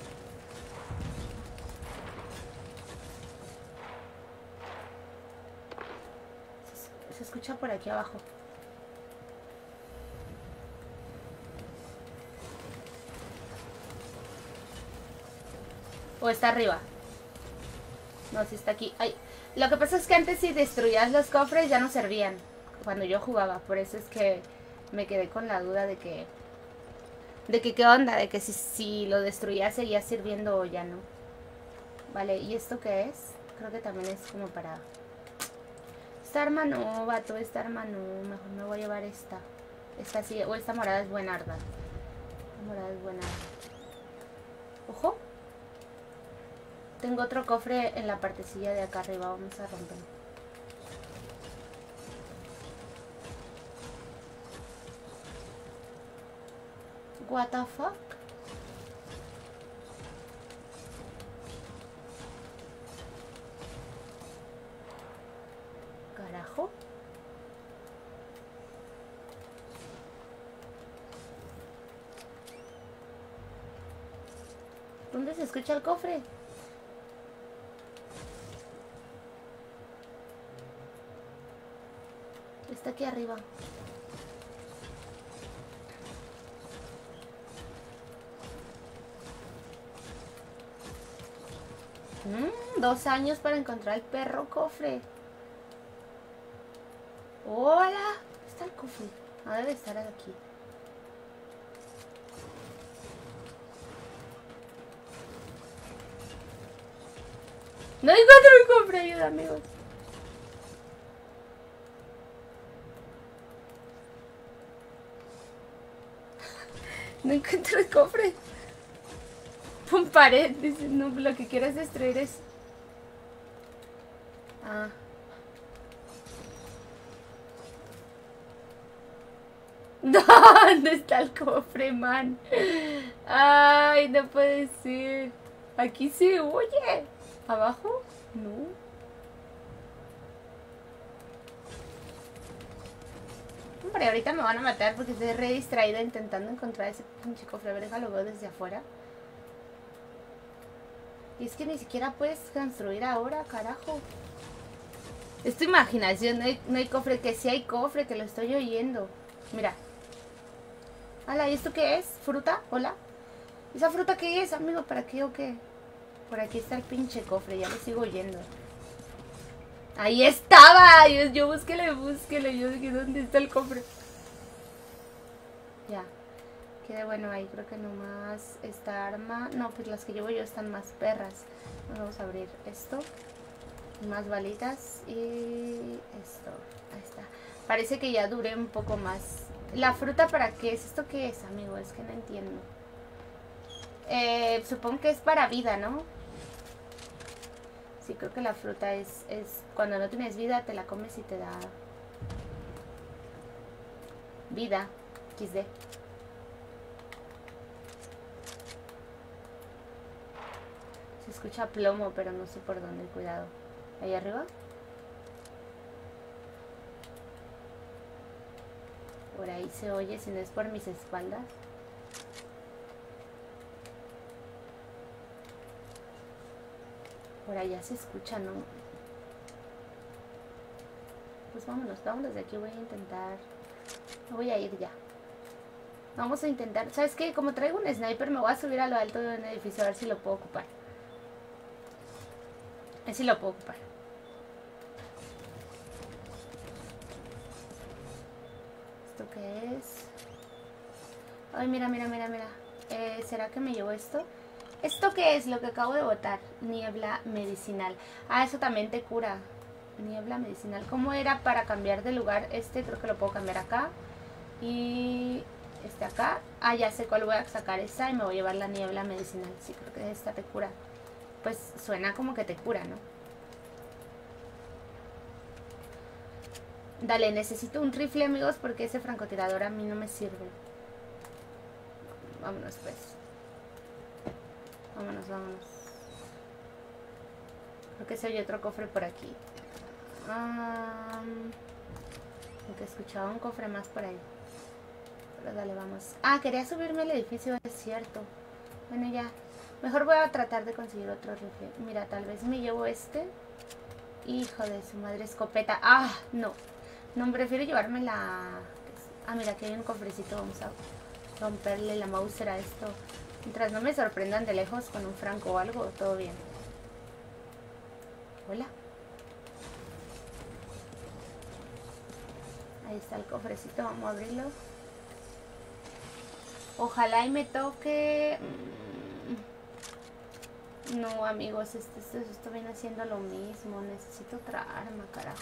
Se escucha por aquí abajo. ¿O está arriba? No, si está aquí. Ay, lo que pasa es que antes si destruías los cofres ya no servían cuando yo jugaba. Por eso es que me quedé con la duda de que qué onda, de que si lo destruías seguía sirviendo o ya no. Vale, ¿y esto qué es? Creo que también es como para... Esta arma no, vato, esta arma no. Mejor me voy a llevar esta. Esta sí, o esta morada es buenarda. Esta morada es buenarda. Ojo. Tengo otro cofre en la partecilla de acá arriba. Vamos a romperlo. What the fuck? Carajo. ¿Dónde se escucha el cofre? Está aquí arriba. 2 años para encontrar el perro cofre. Hola. ¿Dónde está el cofre? No debe estar aquí. No encuentro el cofre, ayuda, amigos. No encuentro el cofre. Pon pared, dice, no, lo que quieras destruir es... Ah. ¿Dónde está el cofre, man? Ay, no puede ser. Aquí se oye. ¿Abajo? No. Hombre, ahorita me van a matar porque estoy re distraída intentando encontrar ese pinche cofre. A ver, déjalo veo desde afuera. Y es que ni siquiera puedes construir ahora, carajo. Es tu imaginación, no hay cofre. Que sí hay cofre, que lo estoy oyendo. Mira. Hola, ¿y esto qué es? ¿Fruta? Hola. ¿Esa fruta qué es, amigo? ¿Para qué o qué? Por aquí está el pinche cofre, ya lo sigo oyendo. ¡Ahí estaba! Yo búsquelo. Yo dije, ¿dónde está el cofre? Ya. Queda bueno ahí, creo que nomás esta arma... No, pues las que llevo yo están más perras. Vamos a abrir esto. Más balitas y esto. Ahí está. Parece que ya duré un poco más. ¿La fruta para qué es? ¿Esto qué es, amigo? Es que no entiendo. Supongo que es para vida, ¿no? Sí, creo que la fruta es cuando no tienes vida, te la comes y te da vida. XD. Se escucha plomo, pero no sé por dónde. Cuidado. ¿Ahí arriba? Por ahí se oye, si no es por mis espaldas. Por allá se escucha, ¿no? Pues vámonos de aquí. Voy a intentar... Me voy a ir ya. Vamos a intentar... ¿Sabes qué? Como traigo un sniper, me voy a subir a lo alto de un edificio a ver si lo puedo ocupar. A ver si lo puedo ocupar. ¿Esto qué es? Ay, mira. ¿Será que me llevo esto? ¿Esto qué es? Lo que acabo de botar. Niebla medicinal. Ah, eso también te cura. Niebla medicinal. ¿Cómo era para cambiar de lugar? Creo que lo puedo cambiar acá. Y acá. Ah, ya sé cuál voy a sacar esa y me voy a llevar la niebla medicinal. Sí, creo que esta te cura. Pues suena como que te cura, ¿no? Dale, necesito un rifle, amigos, porque ese francotirador a mí no me sirve. Vámonos, pues. Vámonos. Creo que se oye otro cofre por aquí. Aunque escuchaba un cofre más por ahí. Pero dale, vamos. Ah, quería subirme al edificio, es cierto. Bueno, ya. Mejor voy a tratar de conseguir otro rifle. Mira, tal vez me llevo este. Hijo de su madre, escopeta. Ah, no. No, prefiero llevarme la... Ah, mira, aquí hay un cofrecito. Vamos a romperle la Mauser a esto. Mientras no me sorprendan de lejos con un franco o algo, todo bien. Hola. Ahí está el cofrecito, vamos a abrirlo. Ojalá y me toque... No, amigos, esto viene haciendo lo mismo. Necesito otra arma, carajo.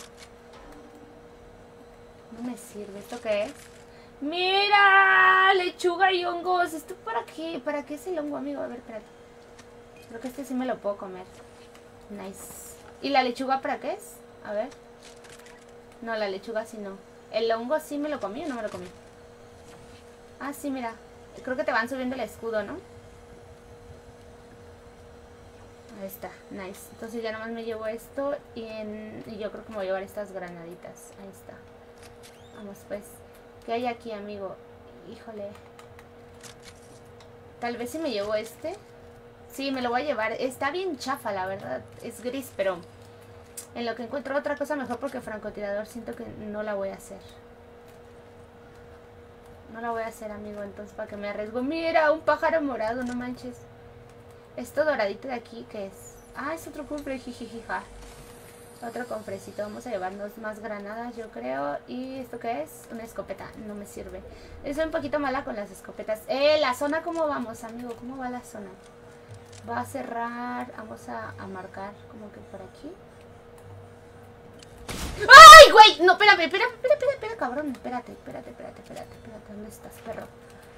No me sirve. ¿Esto qué es? ¡Mira! Lechuga y hongos. ¿Esto para qué? ¿Para qué es el hongo, amigo? A ver, espérate. Creo que sí me lo puedo comer. Nice. ¿Y la lechuga para qué es? A ver. No, la lechuga sí no. ¿El hongo sí me lo comí o no me lo comí? Ah, sí, mira. Creo que te van subiendo el escudo, ¿no? Ahí está, nice. Entonces ya nomás me llevo esto y yo creo que me voy a llevar estas granaditas. Ahí está. Vamos pues. ¿Qué hay aquí, amigo? Híjole. Tal vez si me llevo este. Sí, me lo voy a llevar. Está bien chafa, la verdad. Es gris, pero en lo que encuentro otra cosa mejor, porque francotirador siento que no la voy a hacer. No la voy a hacer, amigo. Entonces, ¿para qué me arriesgo? Mira, un pájaro morado, no manches. Esto doradito de aquí, ¿qué es? Ah, es otro cofre, jijijija. Otro cofrecito. Vamos a llevarnos más granadas, yo creo. ¿Y esto qué es? Una escopeta. No me sirve. Soy un poquito mala con las escopetas. La zona, ¿cómo vamos, amigo? ¿Cómo va la zona? Va a cerrar. Vamos a marcar como que por aquí. ¡Ay, güey! No, espérame, espera, cabrón. Espérate. ¿Dónde estás, perro?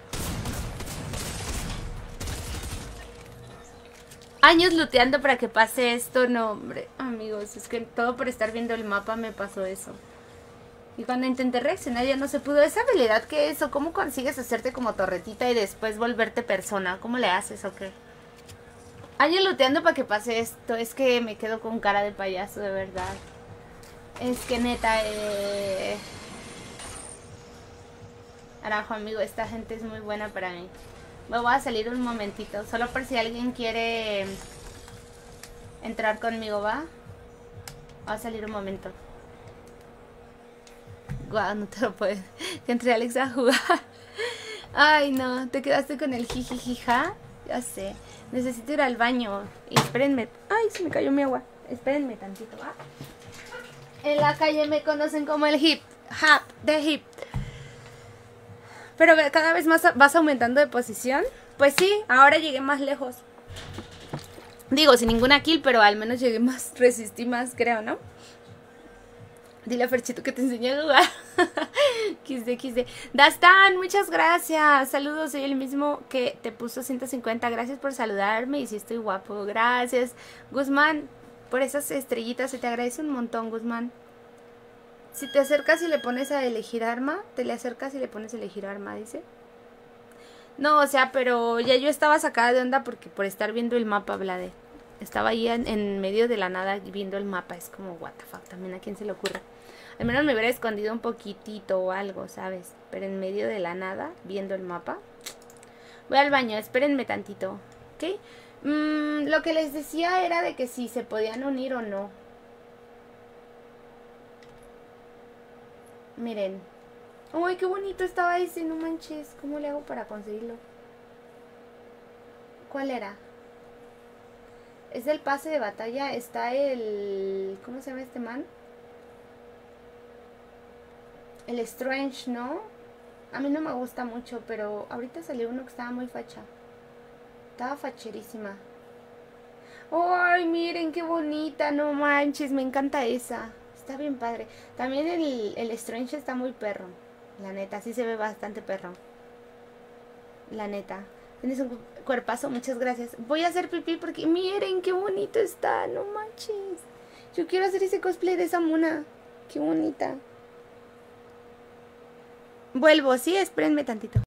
Años looteando para que pase esto. No, hombre, amigos, es que todo por estar viendo el mapa me pasó eso. Y cuando intenté reaccionar ya no se pudo. ¿Esa habilidad qué es? ¿O cómo consigues hacerte como torretita y después volverte persona? ¿Cómo le haces o qué? Años looteando para que pase esto. Es que me quedo con cara de payaso, de verdad. Es que neta, Arajo, amigo, esta gente es muy buena para mí. Me voy a salir un momentito, solo por si alguien quiere entrar conmigo, ¿va? Voy a salir un momento. Guau, no te lo puedes. Que entre Alex a jugar. Ay, no, te quedaste con el jijijija. Ya sé. Necesito ir al baño. Y espérenme. Ay, se me cayó mi agua. Espérenme tantito, ¿va? En la calle me conocen como el hip. The hip. Pero cada vez más vas aumentando de posición. Pues sí, ahora llegué más lejos. Digo, sin ninguna kill, pero al menos llegué más. Resistí más, creo, ¿no? Dile a Ferchito que te enseñé a jugar. XD. Dastan, muchas gracias. Saludos, soy el mismo que te puso 150. Gracias por saludarme y si estoy guapo. Gracias. Guzmán, por esas estrellitas. Se te agradece un montón, Guzmán. Si te acercas y le pones a elegir arma, te le acercas y le pones a elegir arma, dice. No, o sea, pero ya yo estaba sacada de onda porque por estar viendo el mapa, Vlade. Estaba ahí en medio de la nada viendo el mapa. Es como, what the fuck, también a quién se le ocurre. Al menos me hubiera escondido un poquitito o algo, ¿sabes? Pero en medio de la nada, viendo el mapa. Voy al baño, espérenme tantito, ¿ok? Lo que les decía era de que si se podían unir o no. Miren. Uy, qué bonito estaba ese, no manches. ¿Cómo le hago para conseguirlo? ¿Cuál era? Es del pase de batalla. Está el... ¿Cómo se llama este man? El Strange, ¿no? A mí no me gusta mucho, pero ahorita salió uno que estaba muy facha. Estaba facherísima. ¡Ay, miren qué bonita! No manches, me encanta esa. Está bien padre. También el Strange está muy perro. La neta, sí se ve bastante perro. La neta. Tienes un cuerpazo, muchas gracias. Voy a hacer pipí porque miren qué bonito está. No manches. Yo quiero hacer ese cosplay de esa mona. Qué bonita. Vuelvo, sí, espérenme tantito.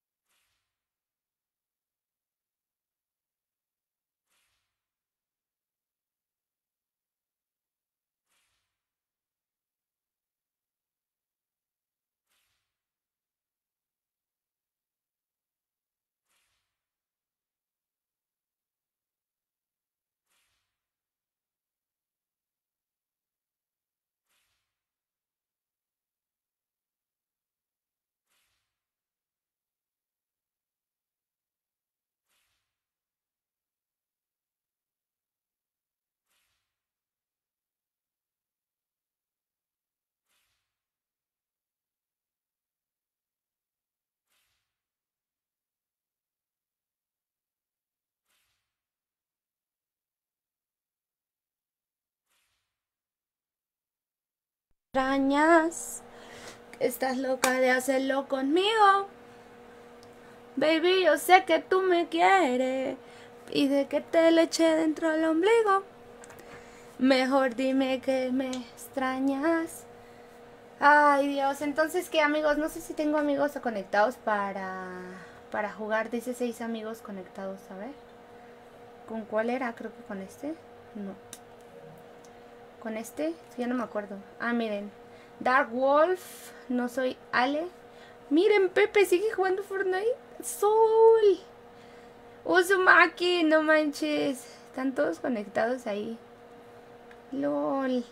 Extrañas, estás loca de hacerlo conmigo. Baby, yo sé que tú me quieres. Pide que te le eche dentro del ombligo. Mejor dime que me extrañas. Ay, Dios. Entonces, ¿qué, amigos? No sé si tengo amigos conectados para jugar. Dice 6 amigos conectados. A ver. ¿Con cuál era? Creo que con este. No. ¿Con este? Ya no me acuerdo. Ah, miren. Dark Wolf. No soy Ale. Miren, Pepe sigue jugando Fortnite. Soul. Uzumaki. No manches. Están todos conectados ahí. LOL.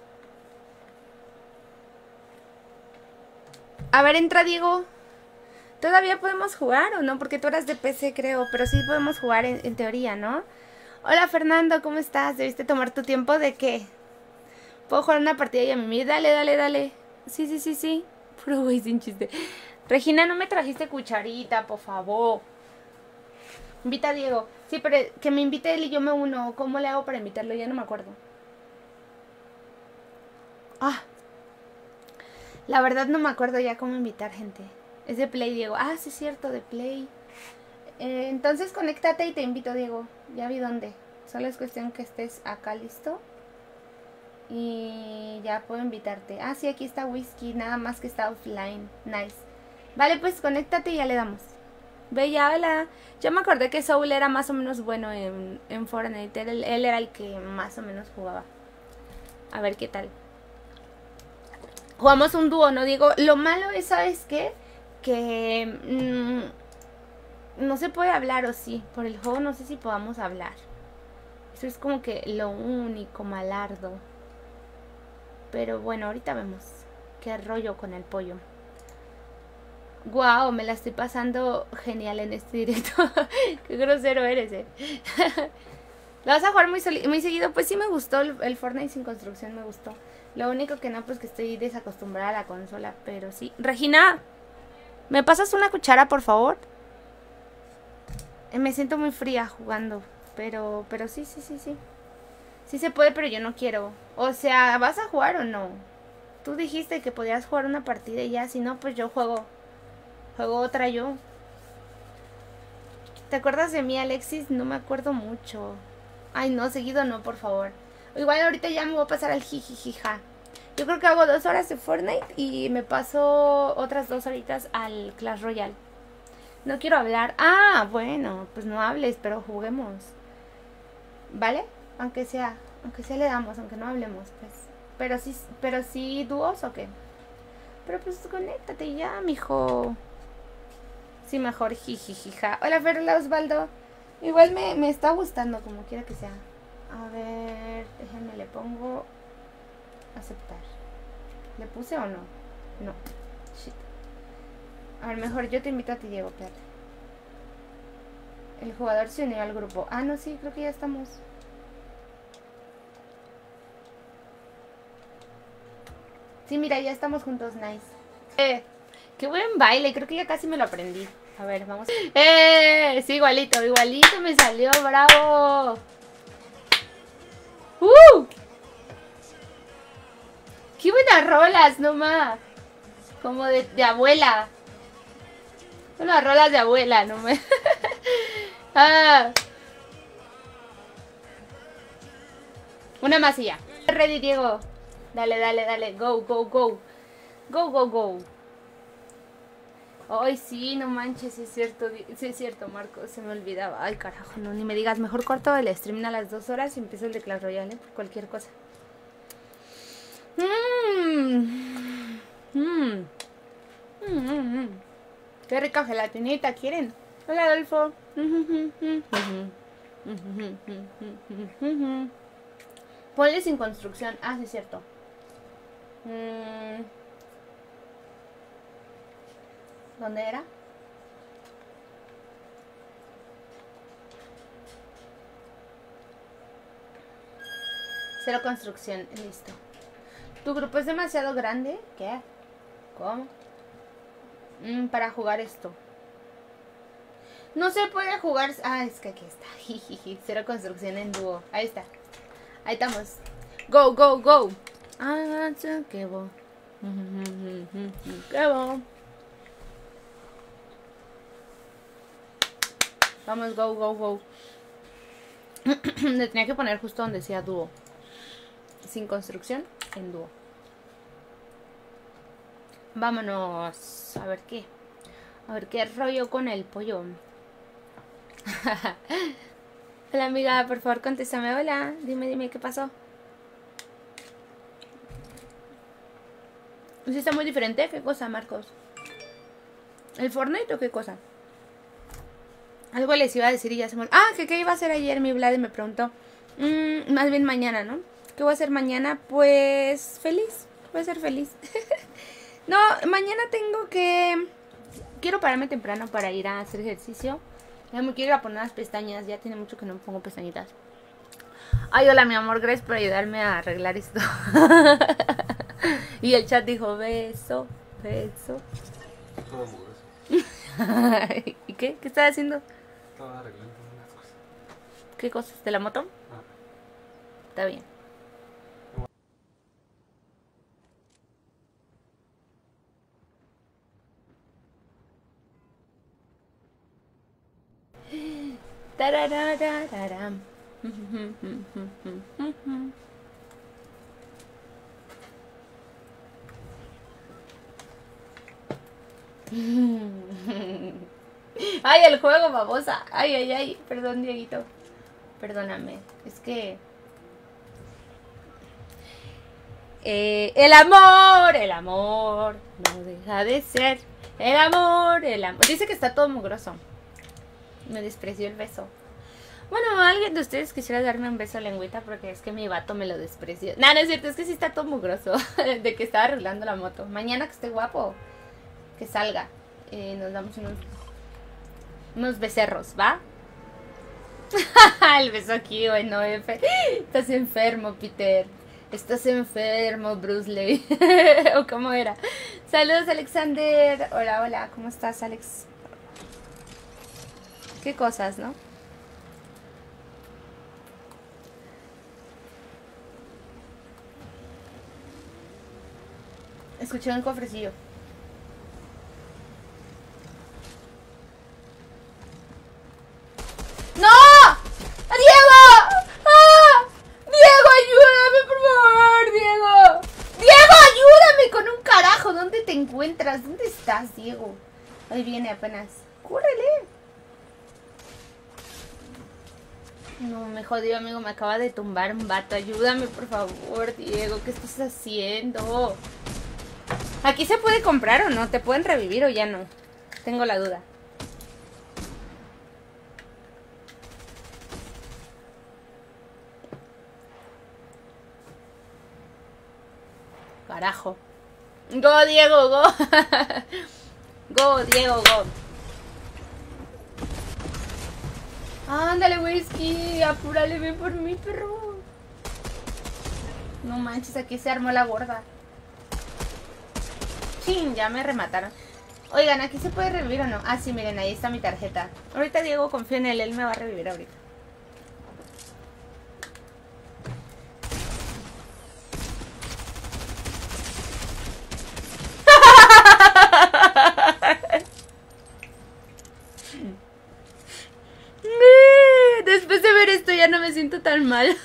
A ver, entra Diego. ¿Todavía podemos jugar o no? Porque tú eras de PC, creo, pero sí podemos jugar en teoría, ¿no? Hola, Fernando, ¿cómo estás? ¿Debiste tomar tu tiempo de qué? ¿Puedo jugar una partida y a mí? Dale, dale, dale. Sí. Puro güey sin chiste. Regina, no me trajiste cucharita, por favor. Invita a Diego. Sí, pero que me invite él y yo me uno. ¿Cómo le hago para invitarlo? Ya no me acuerdo. Ah. La verdad no me acuerdo ya cómo invitar gente. Es de Play, Diego. Ah, sí es cierto, de Play. Entonces conéctate y te invito, Diego. Ya vi dónde. Solo es cuestión que estés acá, ¿listo? Y ya puedo invitarte. Ah, sí, aquí está Whisky. Nada más que está offline. Nice. Vale, pues conéctate y ya le damos. Bella, hola. Yo me acordé que Soul era más o menos bueno en Fortnite. Él era el que más o menos jugaba. A ver qué tal. Jugamos un dúo, ¿no, Diego? Lo malo es, ¿sabes qué? Que no se puede hablar, o sí. Por el juego no sé si podamos hablar. Eso es como que lo único malardo. Pero bueno, ahorita vemos qué rollo con el pollo. Guau, me la estoy pasando genial en este directo. Qué grosero eres, ¿Lo vas a jugar muy seguido? Pues sí me gustó el Fortnite sin construcción, me gustó. Lo único que no, pues que estoy desacostumbrada a la consola, pero sí. Regina, ¿me pasas una cuchara, por favor? Me siento muy fría jugando, pero sí. Sí se puede, pero yo no quiero. O sea, ¿vas a jugar o no? Tú dijiste que podías jugar una partida y ya, si no, pues yo juego otra yo. ¿Te acuerdas de mí, Alexis? No me acuerdo mucho. Ay, no, seguido no, por favor. Igual ahorita ya me voy a pasar al jijijija. Yo creo que hago 2 horas de Fortnite y me paso otras 2 horitas al Clash Royale. No quiero hablar. Ah, bueno, pues no hables, pero juguemos. ¿Vale? Aunque sea le damos, aunque no hablemos, pues. Pero sí dúos o qué. Pero pues conéctate ya, mijo. Sí, mejor jijijija. Hola, Ferla Osvaldo. Igual me está gustando, como quiera que sea. A ver, déjenme, le pongo aceptar. ¿Le puse o no? No. Shit. A ver, mejor yo te invito a ti, Diego, espérate. El jugador se unió al grupo. Ah, no, sí, creo que ya estamos. Sí, mira, ya estamos juntos, nice. Qué buen baile, creo que ya casi me lo aprendí. A ver, vamos. Sí, igualito me salió, bravo. Qué buenas rolas, nomás. Como de abuela. Unas rolas de abuela, no me. Una masilla. Ready, Diego. Dale. Go. Go. Ay, sí, no manches, sí es cierto, Marco, se me olvidaba. Ay, carajo, no, ni me digas. Mejor corto el stream a las 2 horas y empiezo el de Clash Royale, por cualquier cosa. Qué rica gelatinita, ¿quieren? Hola, Adolfo. Ponle sin construcción. Ah, sí es cierto. ¿Dónde era? Cero construcción, listo. ¿Tu grupo es demasiado grande? ¿Qué? ¿Cómo? Para jugar esto. No se puede jugar. Ah, es que aquí está. Cero construcción en dúo. Ahí está. Ahí estamos. Go. Qué bo. Qué bo. Vamos, go. Le tenía que poner justo donde decía dúo. Sin construcción, en dúo. Vámonos. A ver qué rollo con el pollo. Hola, amiga, por favor, contéstame. Hola, dime, ¿qué pasó? ¿Sí está muy diferente? ¿Qué cosa, Marcos? ¿El Fortnite o qué cosa? Algo les iba a decir y ya se me... Ah, que qué iba a hacer ayer, mi Vlad me preguntó. Más bien mañana, ¿no? ¿Qué voy a hacer mañana? Pues feliz. Voy a ser feliz. No, mañana tengo que quiero pararme temprano para ir a hacer ejercicio. Ya me quiero ir a poner las pestañas. Ya tiene mucho que no me pongo pestañitas. Ay, hola mi amor, gracias por ayudarme a arreglar esto. Y el chat dijo beso, beso. Todo mugroso. ¿Y qué? ¿Qué estás haciendo? Estaba arreglando unas cosas. ¿Qué cosas? ¿De la moto? Ah. Está bien. Tarararararam. Ay, el juego, babosa. Ay, ay, ay. Perdón, Dieguito. Perdóname. Es que... el amor no deja de ser. El amor. Dice que está todo mugroso. Me despreció el beso. Bueno, alguien de ustedes quisiera darme un beso lengüita porque es que mi vato me lo despreció. No, no es cierto, es que sí está todo mugroso. De que estaba arreglando la moto. Mañana que esté guapo, que salga. Nos damos unos becerros, ¿va? El beso aquí, bueno, F. Estás enfermo, Peter. Estás enfermo, Bruce Lee. ¿O cómo era? Saludos, Alexander. Hola, hola, ¿cómo estás, Alex? Qué cosas, ¿no? Escuché un cofrecillo. ¡No! ¡Diego! ¡Ah! ¡Diego, ayúdame, por favor! ¡Diego! ¡Diego, ayúdame con un carajo! ¿Dónde te encuentras? ¿Dónde estás, Diego? Ahí viene apenas. ¡Córrele! No, me jodió, amigo. Me acaba de tumbar un vato. Ayúdame, por favor, Diego. ¿Qué estás haciendo? ¿Aquí se puede comprar o no? ¿Te pueden revivir o ya no? Tengo la duda. Carajo. Go, Diego, go. Go, Diego, go. Ándale, whisky. Apúrale, ven por mí, perro. No manches, aquí se armó la gorda. Chin, ya me remataron. Oigan, ¿aquí se puede revivir o no? Ah, sí, miren, ahí está mi tarjeta. Ahorita Diego, confío en él me va a revivir ahorita. Después de ver esto ya no me siento tan mal.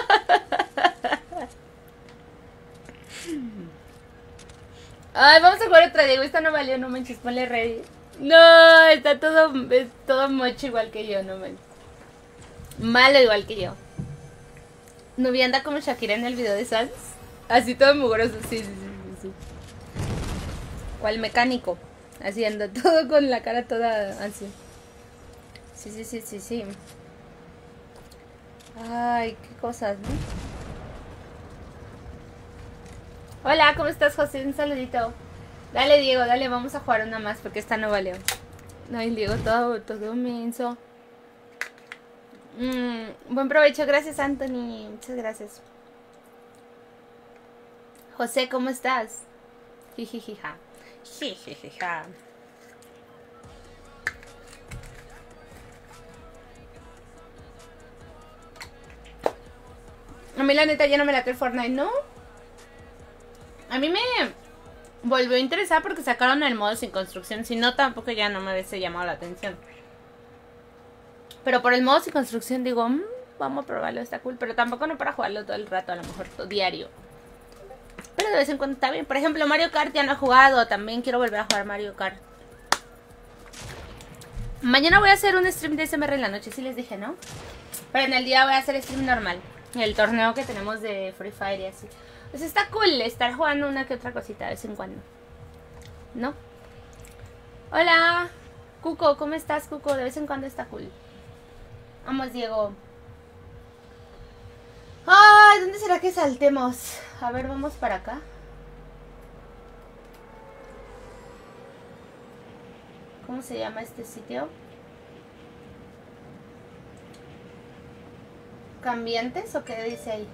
Ay, vamos a jugar otra, Diego. Esta no valió, no manches, ponle ready. No, está todo mocho igual que yo, no manches. Malo igual que yo. ¿No vi anda como Shakira en el video de Sans? Así todo mugroso, sí. ¿Cuál mecánico? Así anda todo con la cara toda así. Sí. Ay, qué cosas, ¿no? Hola, ¿cómo estás, José? Un saludito. Dale, Diego, dale, vamos a jugar una más porque esta no valió. No, el Diego todo menso. Buen provecho, gracias, Anthony. Muchas gracias. José, ¿cómo estás? Jijijija. Jijijija. A mí la neta ya no me late el Fortnite, ¿no? A mí me volvió a interesar porque sacaron el modo sin construcción. Si no, tampoco ya no me hubiese llamado la atención. Pero por el modo sin construcción digo, vamos a probarlo, está cool. Pero tampoco no para jugarlo todo el rato, a lo mejor todo diario. Pero de vez en cuando está bien. Por ejemplo, Mario Kart ya no he jugado. También quiero volver a jugar Mario Kart. Mañana voy a hacer un stream de SMR en la noche, sí les dije, ¿no? Pero en el día voy a hacer stream normal. El torneo que tenemos de Free Fire y así. Pues está cool estar jugando una que otra cosita de vez en cuando, ¿no? Hola, Cuco, ¿cómo estás, Cuco? De vez en cuando está cool. Vamos, Diego. Ay, ¿dónde será que saltemos? A ver, vamos para acá. ¿Cómo se llama este sitio? ¿Cambiantes o qué dice ahí?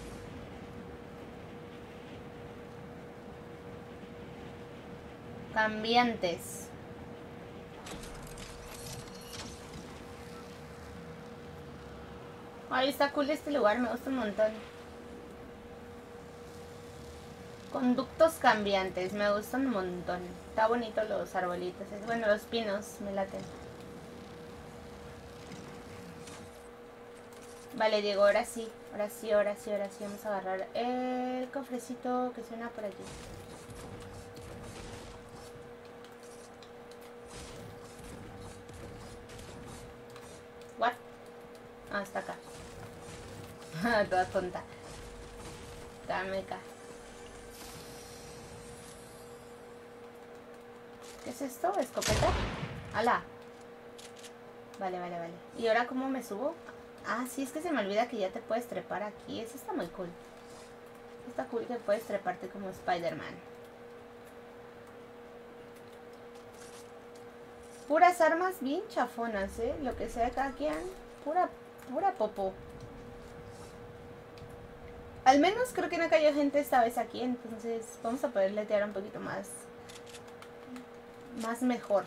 Cambiantes. Ay, está cool este lugar, me gusta un montón. Conductos cambiantes, me gustan un montón. Está bonito los arbolitos, bueno, los pinos me laten. Vale, Diego, ahora sí. Vamos a agarrar el cofrecito que suena por aquí. What? Ah, está acá. Toda tonta. Dame acá. ¿Qué es esto? ¿Escopeta? ¡Hala! Vale. ¿Y ahora cómo me subo? Ah, sí, es que se me olvida que ya te puedes trepar aquí. Eso está muy cool. Está cool que puedes treparte como Spider-Man. Puras armas bien chafonas, ¿eh? Lo que sea cada quien. Pura popó. Al menos creo que no cayó gente esta vez aquí. Entonces vamos a poder letear un poquito más mejor.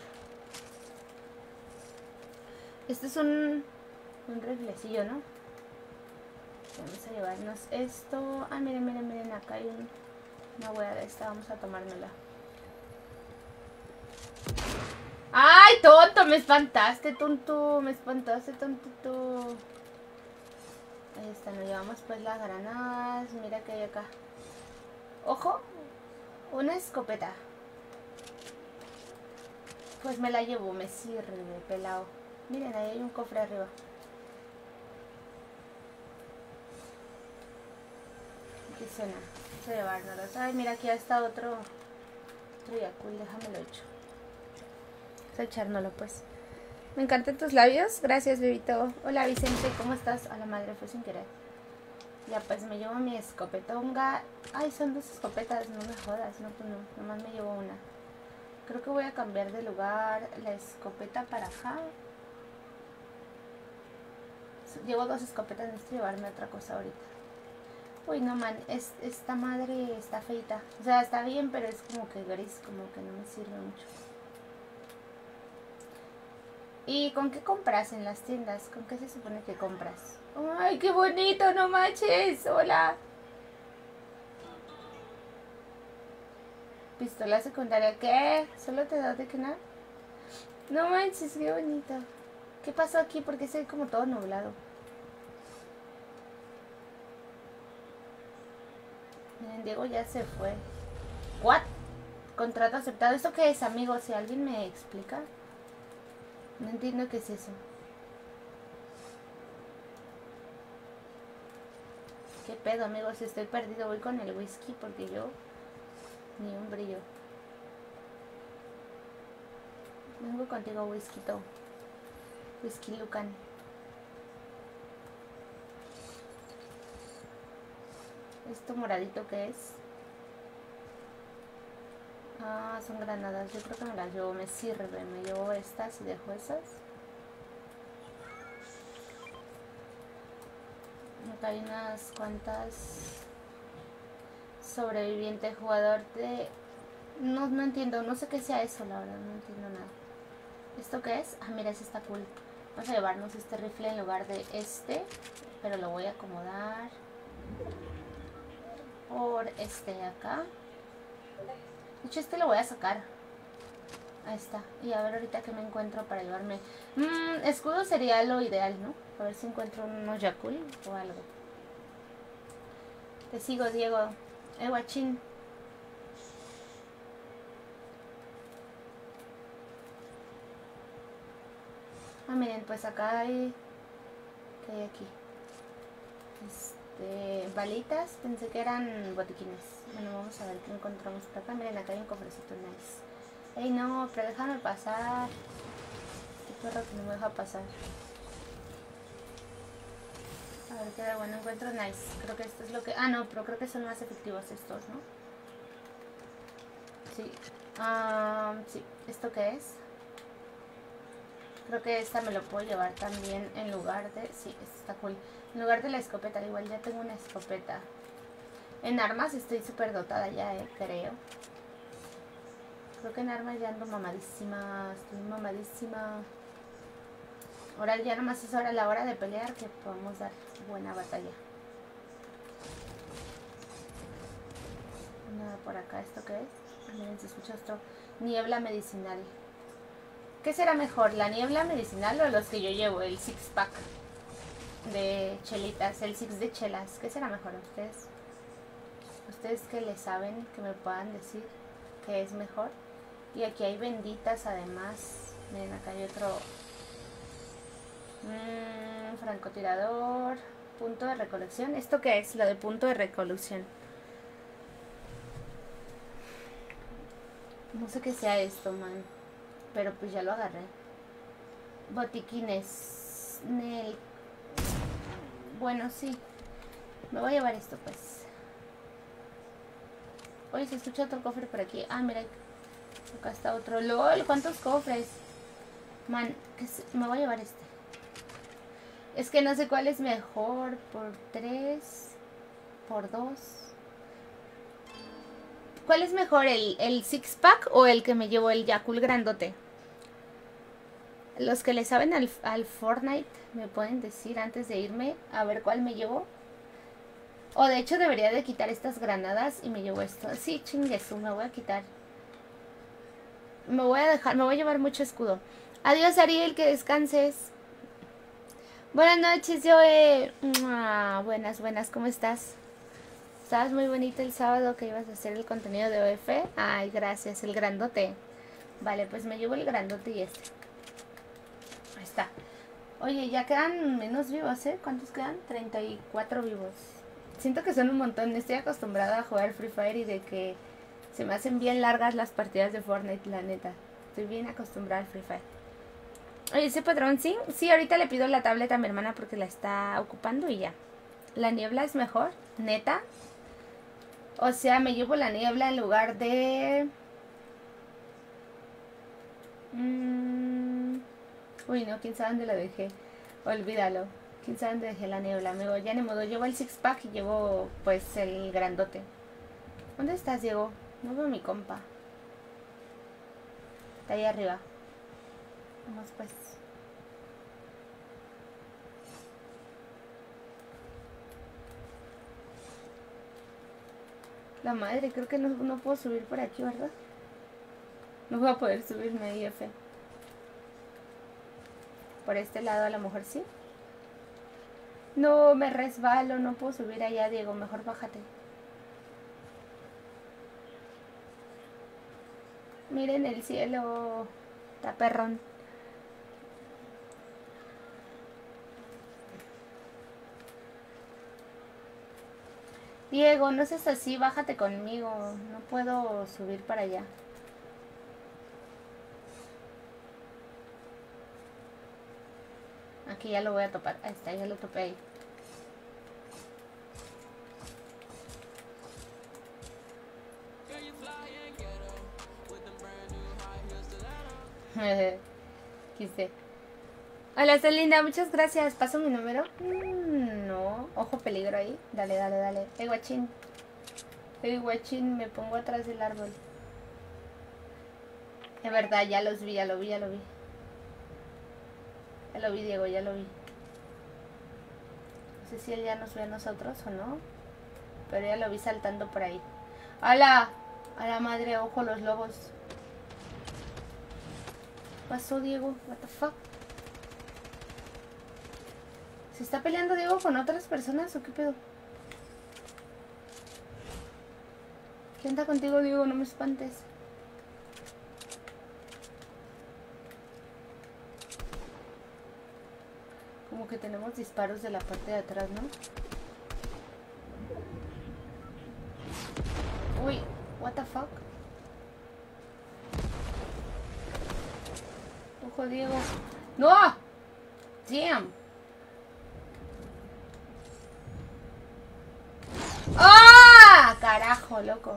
Este es un riflecillo, ¿no? Vamos a llevarnos esto. Ah, miren, acá hay una hueá de esta. Vamos a tomárnosla. ¡Ay, tonto! Me espantaste, tonto. Ahí está, nos llevamos pues las granadas. Mira que hay acá. ¡Ojo! Una escopeta. Pues me la llevo, me sirve, pelado. Miren, ahí hay un cofre arriba. ¿Qué suena? Vamos a llevárnoslos. Ay, mira, aquí está otro Yakul, déjamelo hecho. Vamos a echárnoslo, pues. Me encantan tus labios. Gracias, bebito. Hola, Vicente, ¿cómo estás? A la madre, fue sin querer. Ya, pues me llevo mi escopetonga. Ay, son 2 escopetas, no me jodas. No, pues no, nomás me llevo una. Creo que voy a cambiar de lugar la escopeta para acá. Llevo 2 escopetas, necesito llevarme otra cosa ahorita. Uy, no, man, esta madre está feita. O sea, está bien, pero es como que gris, como que no me sirve mucho. ¿Y con qué compras en las tiendas? ¿Con qué se supone que compras? ¡Ay, qué bonito! ¡No manches! ¡Hola! Pistola secundaria. ¿Qué? ¿Solo te da de que nada? No manches, qué bonito. ¿Qué pasó aquí? Porque se ve como todo nublado. Miren, Diego ya se fue. ¿What? Contrato aceptado. ¿Esto qué es, amigo? Si alguien me explica. No entiendo qué es eso. ¿Qué pedo, amigos? Estoy perdido. Voy con el whisky porque yo... Ni un brillo. Vengo contigo, whisky. Whisky Lucan. ¿Esto moradito qué es? Ah, son granadas. Yo creo que me las llevo. Me sirve. Me llevo estas y dejo esas. Acá hay unas cuantas. Sobreviviente, jugador de... No entiendo. No sé qué sea eso, la verdad. No entiendo nada. ¿Esto qué es? Ah, mira, ese está cool. Vamos a llevarnos este rifle en lugar de este. Pero lo voy a acomodar por este de acá. De hecho, este lo voy a sacar. Ahí está. Y a ver ahorita que me encuentro para llevarme... escudo sería lo ideal, ¿no? A ver si encuentro unos Yakul o algo. Te sigo, Diego. Guachín. Ah, miren, pues acá hay... ¿Qué hay aquí? Balitas, pensé que eran botiquines. Bueno, vamos a ver qué encontramos por acá. Miren, acá hay un cofrecito nice. Ey, no, pero déjame pasar. Este perro que no me deja pasar. A ver, queda bueno, encuentro nice. Creo que esto es lo que... Ah, no, pero creo que son más efectivos estos, ¿no? Sí. Sí. ¿Esto qué es? Creo que esta me lo puedo llevar también en lugar de... Sí, esta está cool. En lugar de la escopeta, al igual ya tengo una escopeta. En armas estoy súper dotada ya, creo. Creo que en armas ya ando mamadísima. Estoy mamadísima. Ahora ya nomás es ahora la hora de pelear que podemos dar buena batalla. Nada por acá, ¿esto qué es? Miren, se escucha esto. Niebla medicinal. ¿Qué será mejor, la niebla medicinal o los que yo llevo? El six pack de chelitas, el six de chelas. ¿Qué será mejor a ustedes? ¿Ustedes que le saben, que me puedan decir qué es mejor? Y aquí hay benditas además. Miren, acá hay otro francotirador. Punto de recolección. ¿Esto qué es? Lo de punto de recolección. No sé qué sea esto, man. Pero pues ya lo agarré. Botiquines. Bueno, sí. Me voy a llevar esto, pues. Oye, se escucha otro cofre por aquí. Ah, mira. Acá está otro. ¡Lol! ¿Cuántos cofres? Man, me voy a llevar este. Es que no sé cuál es mejor. Por 3. Por 2. ¿Cuál es mejor? ¿El six pack o el que me llevo el Yakul grandote? Los que le saben al Fortnite me pueden decir antes de irme a ver cuál me llevo. O de hecho debería de quitar estas granadas y me llevo esto. Sí, chinguesu, me voy a quitar. Me voy a llevar mucho escudo. Adiós, Ariel, que descanses. Buenas noches, Joe. Buenas, ¿cómo estás? Estabas muy bonito el sábado que ibas a hacer el contenido de OF. Ay, gracias, el grandote. Vale, pues me llevo el grandote y este. Ahí está. Oye, ya quedan menos vivos, ¿eh? ¿Cuántos quedan? 34 vivos. Siento que son un montón. Estoy acostumbrada a jugar Free Fire y de que se me hacen bien largas las partidas de Fortnite, la neta. Estoy bien acostumbrada al Free Fire. Oye, ese patrón, ¿sí? Sí, ahorita le pido la tableta a mi hermana porque la está ocupando y ya. La niebla es mejor, neta. O sea, me llevo la niebla en lugar de... Uy, no, quién sabe dónde la dejé. Olvídalo. Quién sabe dónde dejé la niebla, amigo. Ya ni modo, llevo el six pack y llevo pues el grandote. ¿Dónde estás, Diego? No veo a mi compa. Está ahí arriba. Vamos pues. La madre, creo que no puedo subir por aquí, ¿verdad? No voy a poder subirme, IF. Por este lado a lo mejor sí. No, me resbalo, no puedo subir allá, Diego. Mejor bájate. Miren el cielo. Está perrón. Diego, no seas así, bájate conmigo. No puedo subir para allá. Aquí ya lo voy a topar. Ahí está, ya lo topé ahí. Quise. Hola, estás linda, muchas gracias. ¿Paso mi número? No, ojo peligro ahí. Dale, dale, dale. Guachín. Guachín, me pongo atrás del árbol. De verdad, ya los vi, ya lo vi. Ya lo vi, Diego, ya lo vi. No sé si él ya nos ve a nosotros o no. Pero ya lo vi saltando por ahí. ¡Hala! A la madre, ojo los lobos. ¿Qué pasó, Diego? What the fuck? ¿Se está peleando Diego con otras personas o qué pedo? ¿Qué anda contigo, Diego? No me espantes. Como que tenemos disparos de la parte de atrás, ¿no? Uy, what the fuck? Ojo, Diego. ¡No! Damn. ¡Ah! Carajo, loco.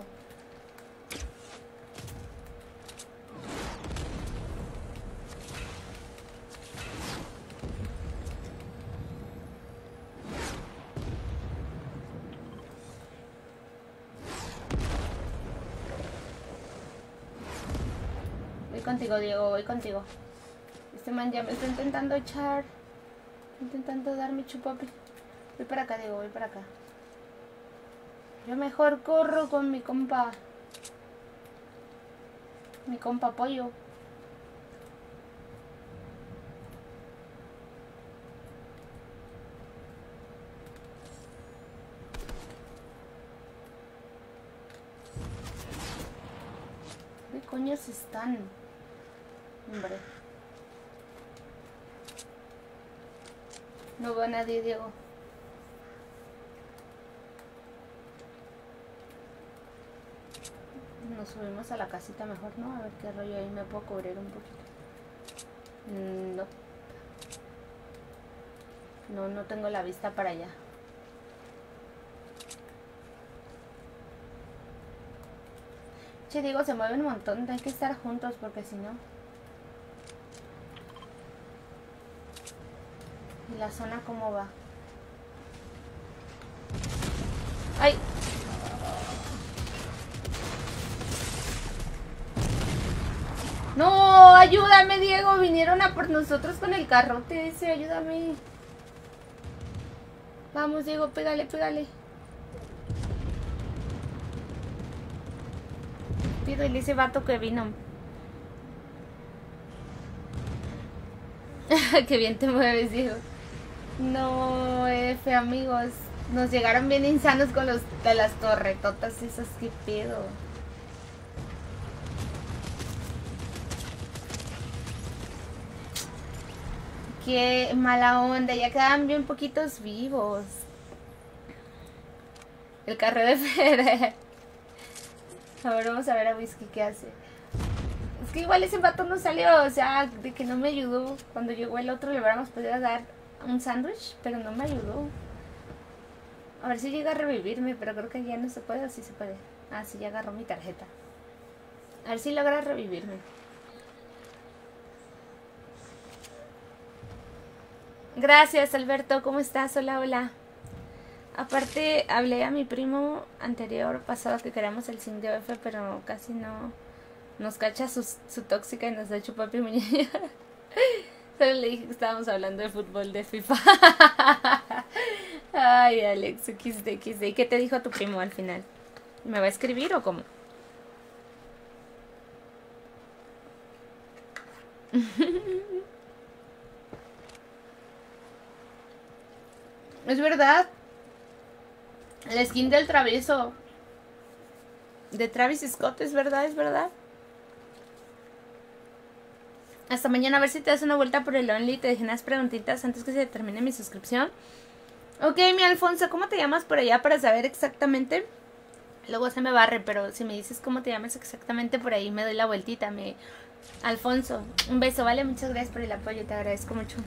Voy contigo, Diego, voy contigo. Este man ya me está intentando echar. Intentando darme chupapi. Voy para acá, Diego, voy para acá. Yo mejor corro con mi compa. Mi compa pollo. ¿Qué coños están? Hombre. No veo a nadie, Diego. Nos subimos a la casita mejor, ¿no? A ver qué rollo ahí me puedo cubrir un poquito. No. No tengo la vista para allá. Che, digo, se mueve un montón. Hay que estar juntos porque si no... ¿Y la zona cómo va? ¡Ay! No, ayúdame, Diego. Vinieron a por nosotros con el carrote ese. Ayúdame. Vamos, Diego, pégale, pégale. Pídele ese vato que vino. Qué bien te mueves, Diego. No, F, amigos. Nos llegaron bien insanos con los de las torretotas esas. ¿Qué pedo? Qué mala onda. Ya quedan bien poquitos vivos. El carro de Fede. A ver, vamos a ver a Whisky qué hace. Es que igual ese vato no salió, o sea, de que no me ayudó. Cuando llegó el otro le hubiéramos podido dar un sándwich, pero no me ayudó. A ver si llega a revivirme, pero creo que ya no se puede, o sí se puede. Ah, sí, ya agarró mi tarjeta. A ver si logra revivirme. Gracias, Alberto, ¿cómo estás? Hola, hola. Aparte, hablé a mi primo anterior, pasado, que queríamos el 5DF, pero casi no nos cacha su tóxica y nos da chupapi muñeca. Solo le dije que estábamos hablando de fútbol, de FIFA. Ay, Alex, XD. ¿Y qué te dijo tu primo al final? ¿Me va a escribir o cómo? Es verdad. La skin del travieso. De Travis Scott, es verdad, es verdad. Hasta mañana, a ver si te das una vuelta por el Only y te dejen unas preguntitas antes que se termine mi suscripción. Ok, mi Alfonso, ¿cómo te llamas por allá para saber exactamente? Luego se me barre, pero si me dices cómo te llamas exactamente por ahí me doy la vueltita. Alfonso, un beso, ¿vale? Muchas gracias por el apoyo, te agradezco mucho.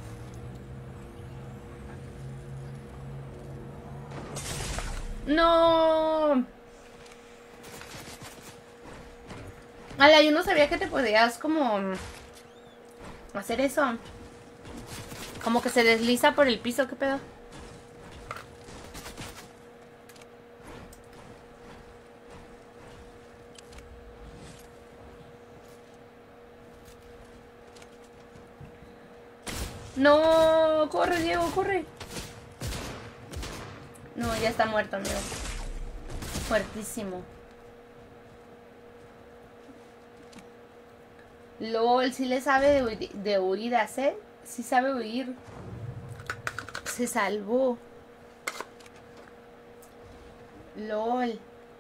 No. Ala, yo no sabía que te podías como hacer eso. Como que se desliza por el piso, ¿qué pedo? No, corre, Diego, corre. No, ya está muerto, amigo. Fuertísimo. LOL, sí le sabe de huidas, ¿eh? Sí sabe huir. Se salvó. LOL.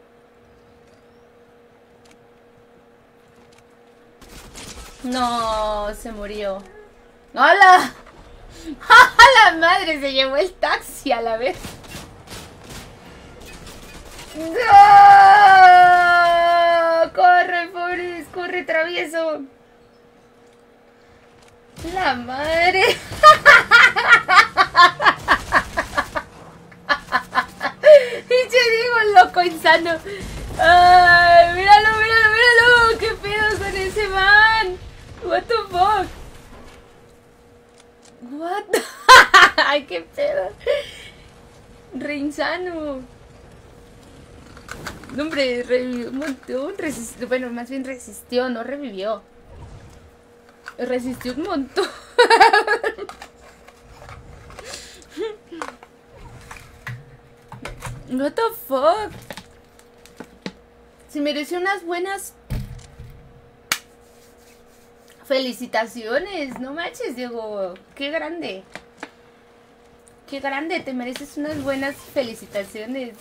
No, se murió. ¡Hola! ¡A la madre! Se llevó el taxi a la vez. ¡No! ¡Corre, Forrest! ¡Corre, travieso! ¡La madre! ¡Pinche Diego, loco, insano! ¡Ay! ¡Míralo, míralo, míralo! ¡Qué pedo con ese man! ¡What the fuck! ¿What? ¡Ay, qué pedo! ¡Re insano! No, hombre, revivió un montón. Bueno, más bien resistió, no revivió. Resistió un montón. What the fuck. Se mereció unas buenas felicitaciones. No manches, Diego. Qué grande. Qué grande. Te mereces unas buenas felicitaciones.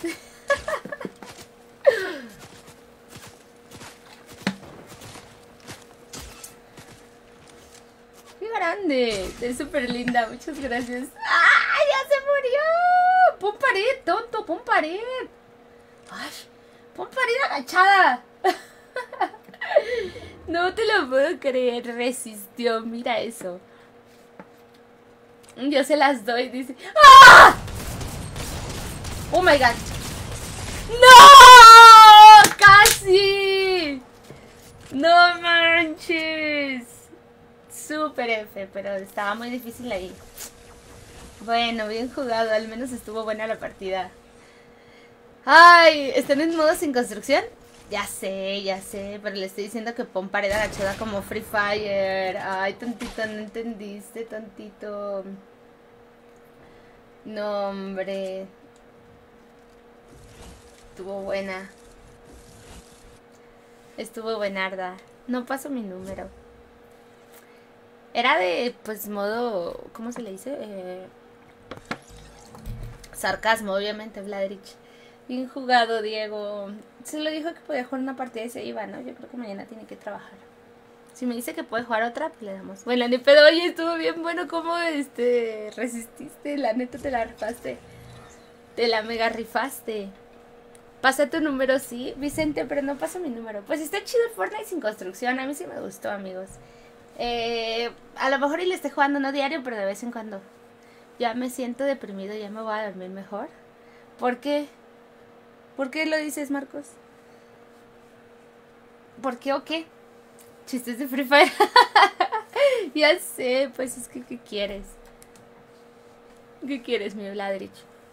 Qué grande. Es súper linda. Muchas gracias. ¡Ah! ¡Ya se murió! ¡Pon pared, tonto! ¡Pon pared! ¡Ay! ¡Pon pared agachada! No te lo puedo creer. Resistió. Mira eso. Yo se las doy. Dice. ¡Ah! ¡Oh my god! ¡No! ¡Casi! ¡No manches! Súper F, pero estaba muy difícil ahí. Bueno, bien jugado. Al menos estuvo buena la partida. Ay, ¿están en modo sin construcción? Ya sé, pero le estoy diciendo que pon pared agachada como Free Fire. Ay, tontito, no entendiste, tontito. No, hombre. Estuvo buena. Estuvo buenarda. No paso mi número. Era de, pues, modo... ¿Cómo se le dice? Sarcasmo, obviamente, Vladrich. Bien jugado, Diego. Se lo dijo que podía jugar una partida y se iba, ¿no? Yo creo que mañana tiene que trabajar. Si me dice que puede jugar otra, pues le damos. Bueno, ni pedo, oye, estuvo bien bueno cómo resististe. La neta te la rifaste. Te la mega rifaste. Pasa tu número, sí, Vicente, pero no pasa mi número. Pues está chido el Fortnite sin construcción. A mí sí me gustó, amigos. A lo mejor y le estoy jugando no diario, pero de vez en cuando. Ya me siento deprimido, ya me voy a dormir mejor. ¿Por qué? ¿Por qué lo dices, Marcos? ¿Por qué o qué? Chistes de Free Fire. Ya sé, pues es que ¿qué quieres? ¿Qué quieres, mi Vladrich?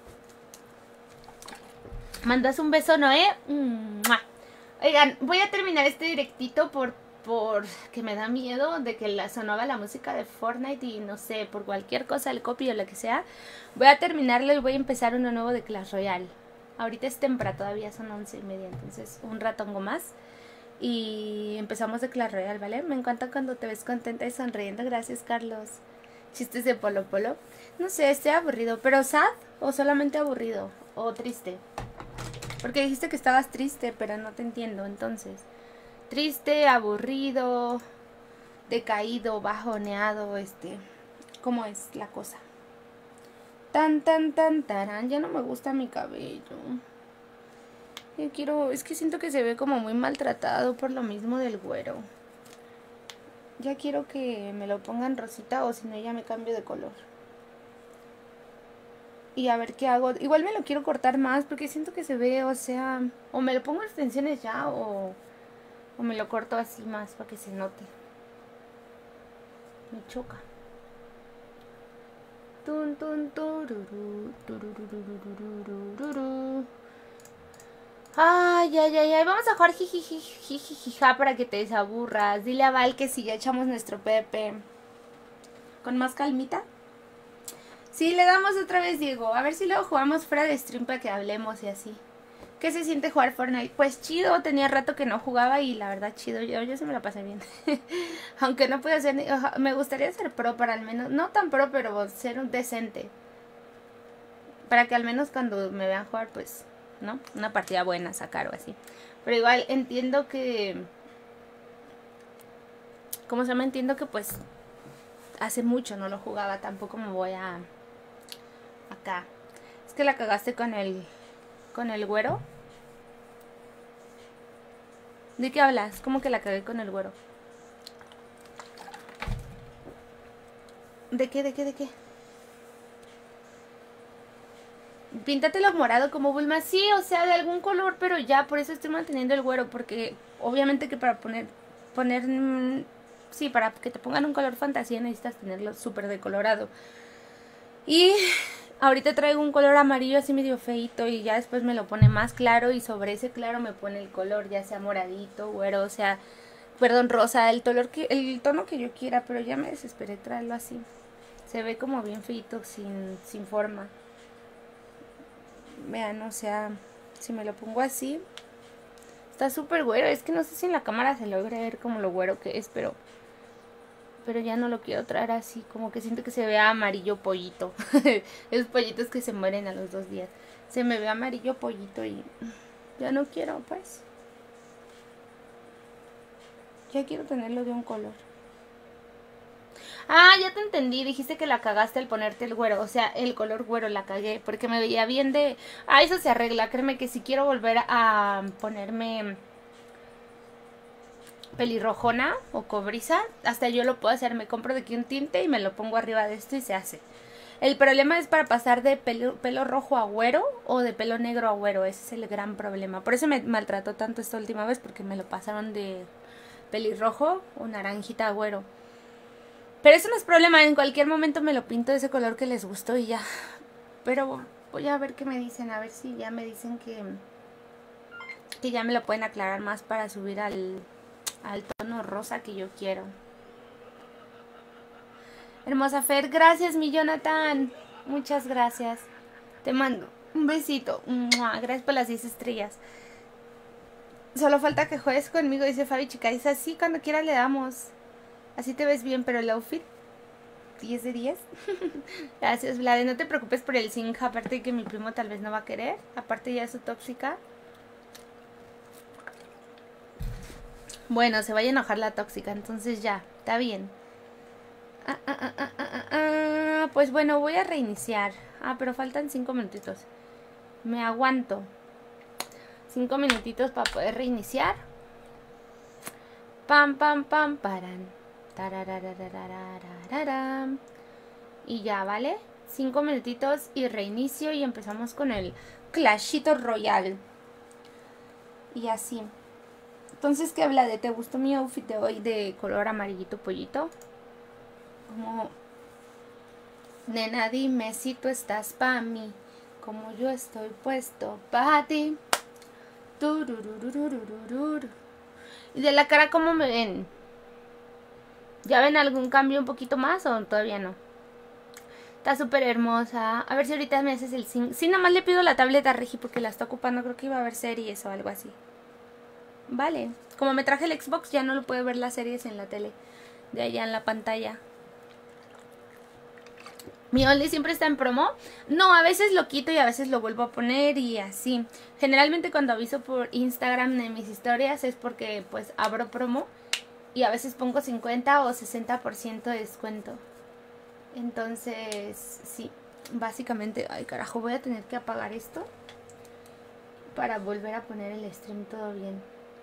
¿Mandas un beso, Noé? ¡Mua! Oigan, voy a terminar este directito por que me da miedo de que sonaba la música de Fortnite y no sé, por cualquier cosa, el copy o lo que sea. Voy a terminarlo y voy a empezar uno nuevo de Clash Royale. Ahorita es temprano, todavía son 11:30, entonces un ratongo más. Y empezamos de Clash Royale, ¿vale? Me encanta cuando te ves contenta y sonriendo. Gracias, Carlos. Chistes de Polo Polo. No sé, estoy aburrido. ¿Pero sad o solamente aburrido? ¿O triste? Porque dijiste que estabas triste, pero no te entiendo, entonces. Triste, aburrido, decaído, bajoneado, ¿cómo es la cosa? Tan, tarán, ya no me gusta mi cabello. Yo quiero, es que siento que se ve como muy maltratado por lo mismo del güero. Ya quiero que me lo pongan rosita o si no ya me cambio de color. Y a ver qué hago. Igual me lo quiero cortar más porque siento que se ve, o sea, o me lo pongo extensiones ya o me lo corto así más para que se note. Me choca. Tun, tun, tururú, tururú. Ay, ay, ay, ay. Vamos a jugar jijijijija para que te desaburras. Dile a Val que si ya echamos nuestro PP. Con más calmita. Sí, le damos otra vez, Diego. A ver si luego jugamos fuera de stream para que hablemos y así. ¿Qué se siente jugar Fortnite? Pues chido, tenía rato que no jugaba y la verdad chido, yo se me la pasé bien. Aunque no puedo ser, me gustaría ser pro para al menos, no tan pro, pero ser un decente. Para que al menos cuando me vean jugar, pues, ¿no? Una partida buena sacar o así. Pero igual entiendo que, ¿cómo se llama? Entiendo que pues hace mucho no lo jugaba, tampoco me voy a acá. Es que la cagaste con el güero. ¿De qué hablas? ¿Cómo que la cagué con el güero? ¿De qué? Píntatelo morado como Bulma. Sí, o sea, de algún color, pero ya, por eso estoy manteniendo el güero. Porque obviamente que para poner sí, para que te pongan un color fantasía necesitas tenerlo súper decolorado. Y ahorita traigo un color amarillo así medio feito y ya después me lo pone más claro y sobre ese claro me pone el color, ya sea moradito, güero, o sea, Perdón, rosa, el tono que yo quiera, pero ya me desesperé traerlo así. Se ve como bien feito, sin forma. Vean, o sea, si me lo pongo así, está súper güero. Es que no sé si en la cámara se logra ver como lo güero que es, pero ya no lo quiero traer así. Como que siento que se vea amarillo pollito. Esos pollitos que se mueren a los 2 días. Se me ve amarillo pollito y ya no quiero, pues. Ya quiero tenerlo de un color. Ah, ya te entendí. Dijiste que la cagaste al ponerte el güero. O sea, el color güero la cagué. Porque me veía bien de... Ah, eso se arregla. Créeme que si quiero volver a ponerme pelirrojona o cobriza, hasta yo lo puedo hacer. Me compro de aquí un tinte y me lo pongo arriba de esto y se hace. El problema es para pasar de pelo rojo a güero o de pelo negro a güero. Ese es el gran problema. Por eso me maltrató tanto esta última vez, porque me lo pasaron de pelirrojo o naranjita a güero. Pero eso no es problema, en cualquier momento me lo pinto de ese color que les gustó y ya. Pero voy a ver qué me dicen, a ver si ya me dicen que ya me lo pueden aclarar más para subir al tono rosa que yo quiero. Hermosa Fer, gracias mi Jonathan. Muchas gracias. Te mando un besito. Gracias por las 10 estrellas. Solo falta que juegues conmigo, dice Fabi Chica. Dice así, cuando quiera le damos. Así te ves bien, pero el outfit 10 de 10. Gracias, Vlade. No te preocupes por el zinc. Aparte de que mi primo tal vez no va a querer. Aparte ya es su tóxica. Bueno, se vaya a enojar la tóxica. Entonces ya, está bien. Pues bueno, voy a reiniciar. Pero faltan 5 minutitos. Me aguanto 5 minutitos para poder reiniciar. Pam, pam, pam, paran. Y ya, ¿vale? 5 minutitos y reinicio y empezamos con el Clashito Royale. Y así. Entonces, ¿qué habla de? ¿Te gustó mi outfit de hoy de color amarillito pollito? Como... Nena, dime si tú estás pa' mí, como yo estoy puesto pa' ti. Y de la cara, ¿cómo me ven? ¿Ya ven algún cambio un poquito más o todavía no? Está súper hermosa. A ver si ahorita me haces el zinc. Sí, nada más le pido la tableta a Regi porque la está ocupando. Creo que iba a ver series o algo así. Vale. Como me traje el Xbox, ya no lo puedo ver las series en la tele. De allá en la pantalla. ¿Mi Only siempre está en promo? No, a veces lo quito y a veces lo vuelvo a poner y así. Generalmente cuando aviso por Instagram en mis historias es porque pues abro promo. Y a veces pongo 50 o 60% de descuento. Entonces, sí, básicamente... Ay, carajo, voy a tener que apagar esto para volver a poner el stream todo bien.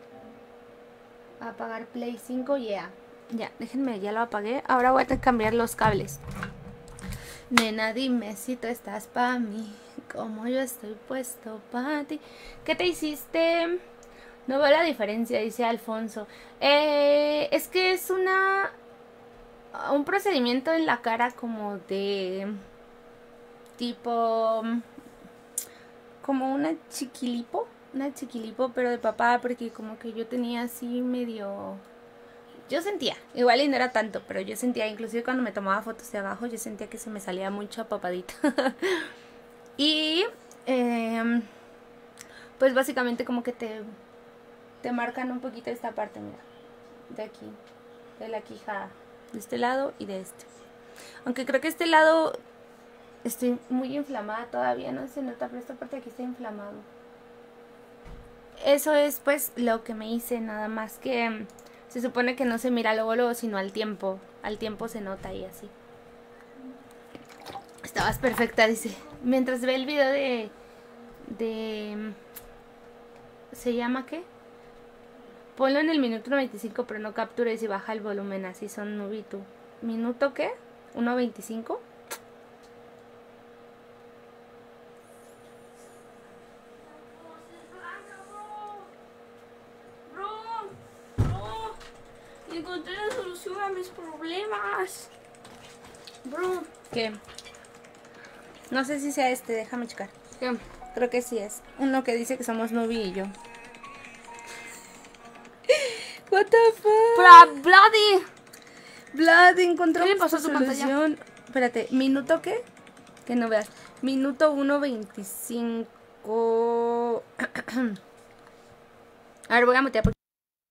Apagar Play 5, yeah. Ya, déjenme, ya lo apagué. Ahora voy a tener que cambiar los cables. Nena, dime si tú estás pa' mí, como yo estoy puesto pa' ti. ¿Qué te hiciste? No veo la diferencia, dice Alfonso. Es que es un procedimiento en la cara como de tipo como una chiquilipo, pero de papá, porque como que yo tenía así medio... Yo sentía, igual y no era tanto, pero yo sentía, inclusive cuando me tomaba fotos de abajo, yo sentía que se me salía mucho papadita. Y pues básicamente como que te marcan un poquito esta parte, mira, de aquí, de la quijada, de este lado y de este. Aunque creo que este lado estoy muy inflamada todavía, no se nota, pero esta parte de aquí está inflamado. Eso es pues lo que me hice, nada más que se supone que no se mira luego, sino al tiempo se nota y así. Estabas perfecta, dice. Mientras ve el video de ¿se llama qué? Ponlo en el minuto 1.25, pero no captures y baja el volumen, así son Nubito. ¿Minuto qué? ¿1.25? Encontré la solución a mis problemas. Bro. ¿Qué? No sé si sea este, déjame checar. ¿Qué? Creo que sí es. Uno que dice que somos Nubi y yo. What the fuck? Bloody. Vlad, encontramos ¿Qué le pasó a tu tu pantalla? solución. Espérate, ¿minuto qué? Que no veas. Minuto 1:25. A ver, voy a mutear porque...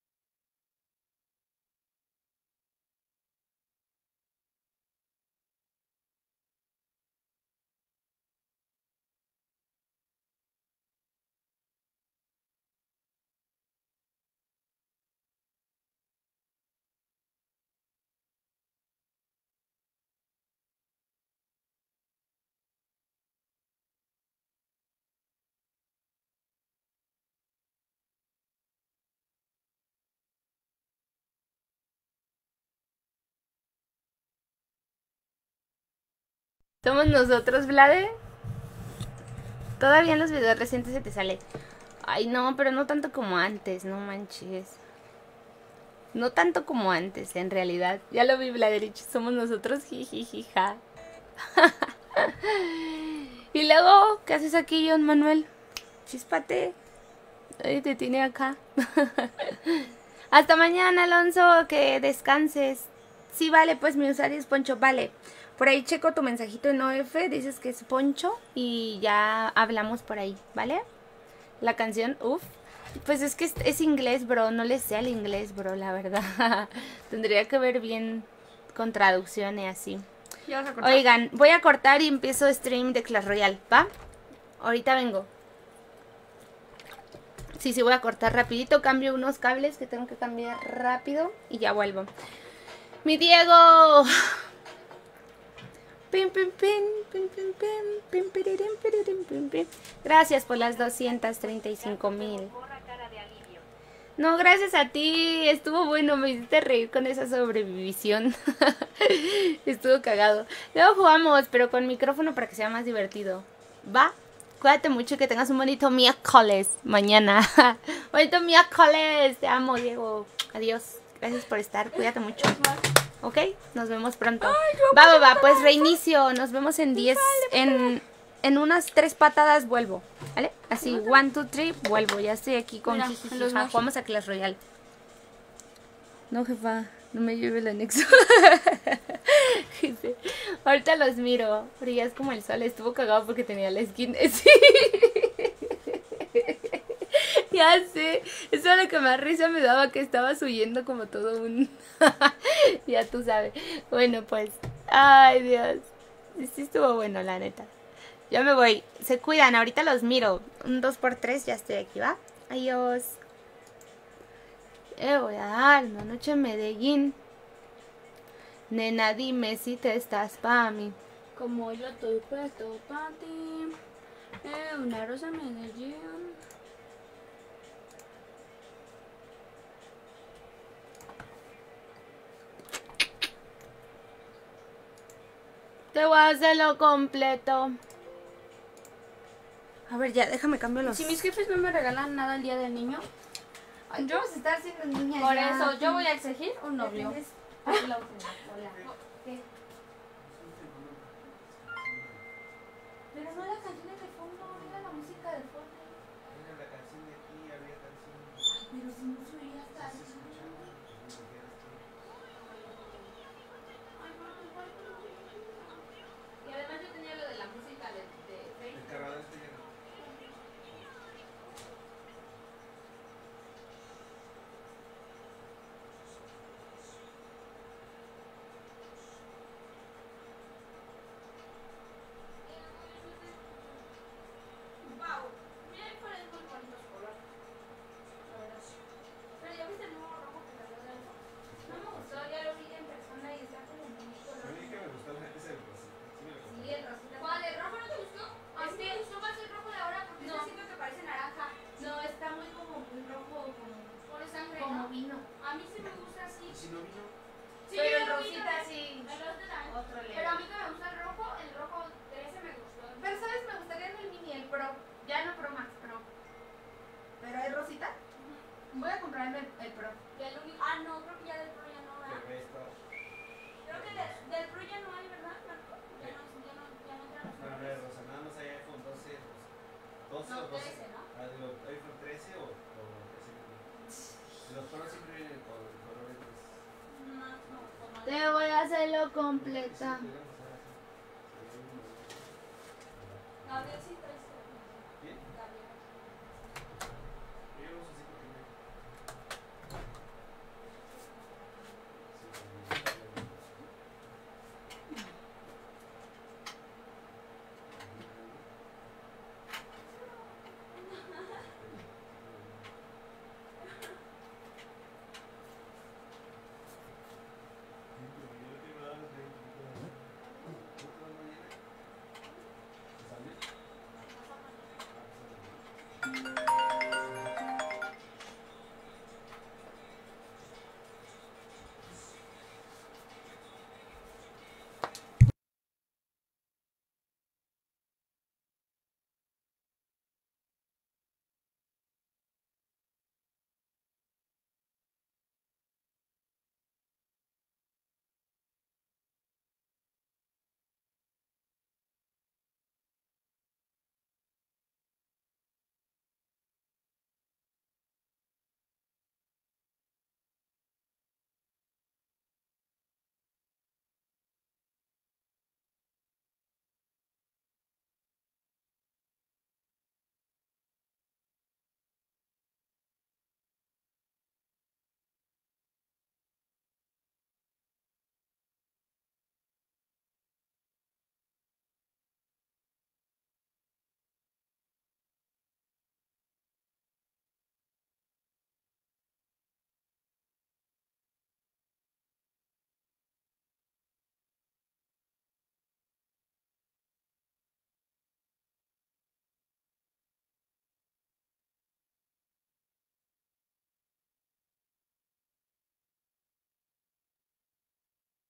Somos nosotros, Vlade. Todavía en los videos recientes se te sale. Ay, no, pero no tanto como antes, no manches. No tanto como antes, en realidad. Ya lo vi, Vladerich. Somos nosotros, jijijija. Y luego, ¿qué haces aquí, John Manuel? Chíspate. Ay, te tiene acá. Hasta mañana, Alonso. Que descanses. Sí, vale, pues mi usuario es Poncho. Vale. Por ahí checo tu mensajito en OF. Dices que es Poncho. Y ya hablamos por ahí, ¿vale? La canción, uff. Pues es que es inglés, bro. No le sé al inglés, bro, la verdad. Tendría que ver bien con traducción y así. ¿Ya vas a cortar? Oigan, voy a cortar y empiezo stream de Clash Royale, ¿va? Ahorita vengo. Sí, voy a cortar rapidito. Cambio unos cables que tengo que cambiar rápido y ya vuelvo. ¡Mi Diego! Pim, pim, pim, pim, pim, pim, pim, piririm, piririm, pim, pim. Gracias por las 235,000. No, gracias a ti. Estuvo bueno, me hiciste reír con esa sobrevivisión. Estuvo cagado. Luego jugamos, pero con micrófono para que sea más divertido. ¿Va? Cuídate mucho y que tengas un bonito miércoles mañana. Bonito miércoles. Te amo, Diego. Adiós. Gracias por estar. Cuídate mucho. ¿Ok? Nos vemos pronto. Va. Pues reinicio. Nos vemos en 10. En unas 3 patadas vuelvo. ¿Vale? Así, 1, 2, 3, vuelvo. Ya estoy aquí con Mira, jijijija. los Magic. Jugamos a Clash Royale. No, jefa, no me lleve el anexo. Dice, ahorita los miro. Brillas como el sol. Estuvo cagado porque tenía la skin. Sí. Ya sé. Eso era lo que más risa me daba, que estabas huyendo como todo un... Ya tú sabes. Bueno, pues. Ay, Dios. Sí estuvo bueno, la neta. Ya me voy. Se cuidan. Ahorita los miro. Un 2x3. Ya estoy aquí, ¿va? Adiós. Voy a dar una noche en Medellín. Nena, dime si te estás pa' mí. Como yo estoy puesto para ti. Una rosa en Medellín. Te voy a hacerlo completo. A ver, ya, déjame cambiar los... Si mis jefes no me regalan nada el día del niño, Yo vas a estar siendo niña. por ya. eso yo voy a exigir un novio. Dependes- Hola. ¿Qué? Pero no las canciones de fondo, mira la música de fondo. Mira la canción de aquí, había canción. Pero si no subiría hasta ahí. Y además yo tenía lo de la música de El Facebook. cargador está lleno. Wow, mira ahí fuera es muy bonito su color. La verdad. Pero ya viste el nuevo rojo que salió de algo. No me gustó, ya lo vi en persona y está como muy A color. mí que me gustó ese de rosita. Sí me lo Sí, compré. el rosita. ¿Cuál? ¿El rojo no te gustó? A mí me gustó más el rojo de ahora porque No. yo siento que parece naranja. No, está muy como un rojo como, Por sangre, como ¿no? vino. A mí sí me gusta así. ¿Y si no vino? Sí, Pero el yo lo vi rosita también. sí. El rosa también. Otro leve. Pero a mí que me gusta el rojo 13 me gustó. Pero sabes, me gustaría en el mini, el Pro. Ya no Pro Max, Pro. Pero hay rosita. Voy a comprarme el Pro. Del único... Ah, no, creo que ya del Pro ya no, Que ¿verdad? ve esto. Creo que del Pro ya no hay, ¿verdad, Marco? Ya no tenemos. Para ver, Rosa, nada más hay iPhone 12. 12 No, o 12. 13, ¿no? Ah, digo, iPhone 13 o 13. Los toros siempre vienen con colores. Más como Te voy a hacerlo completa. Gabriel, sí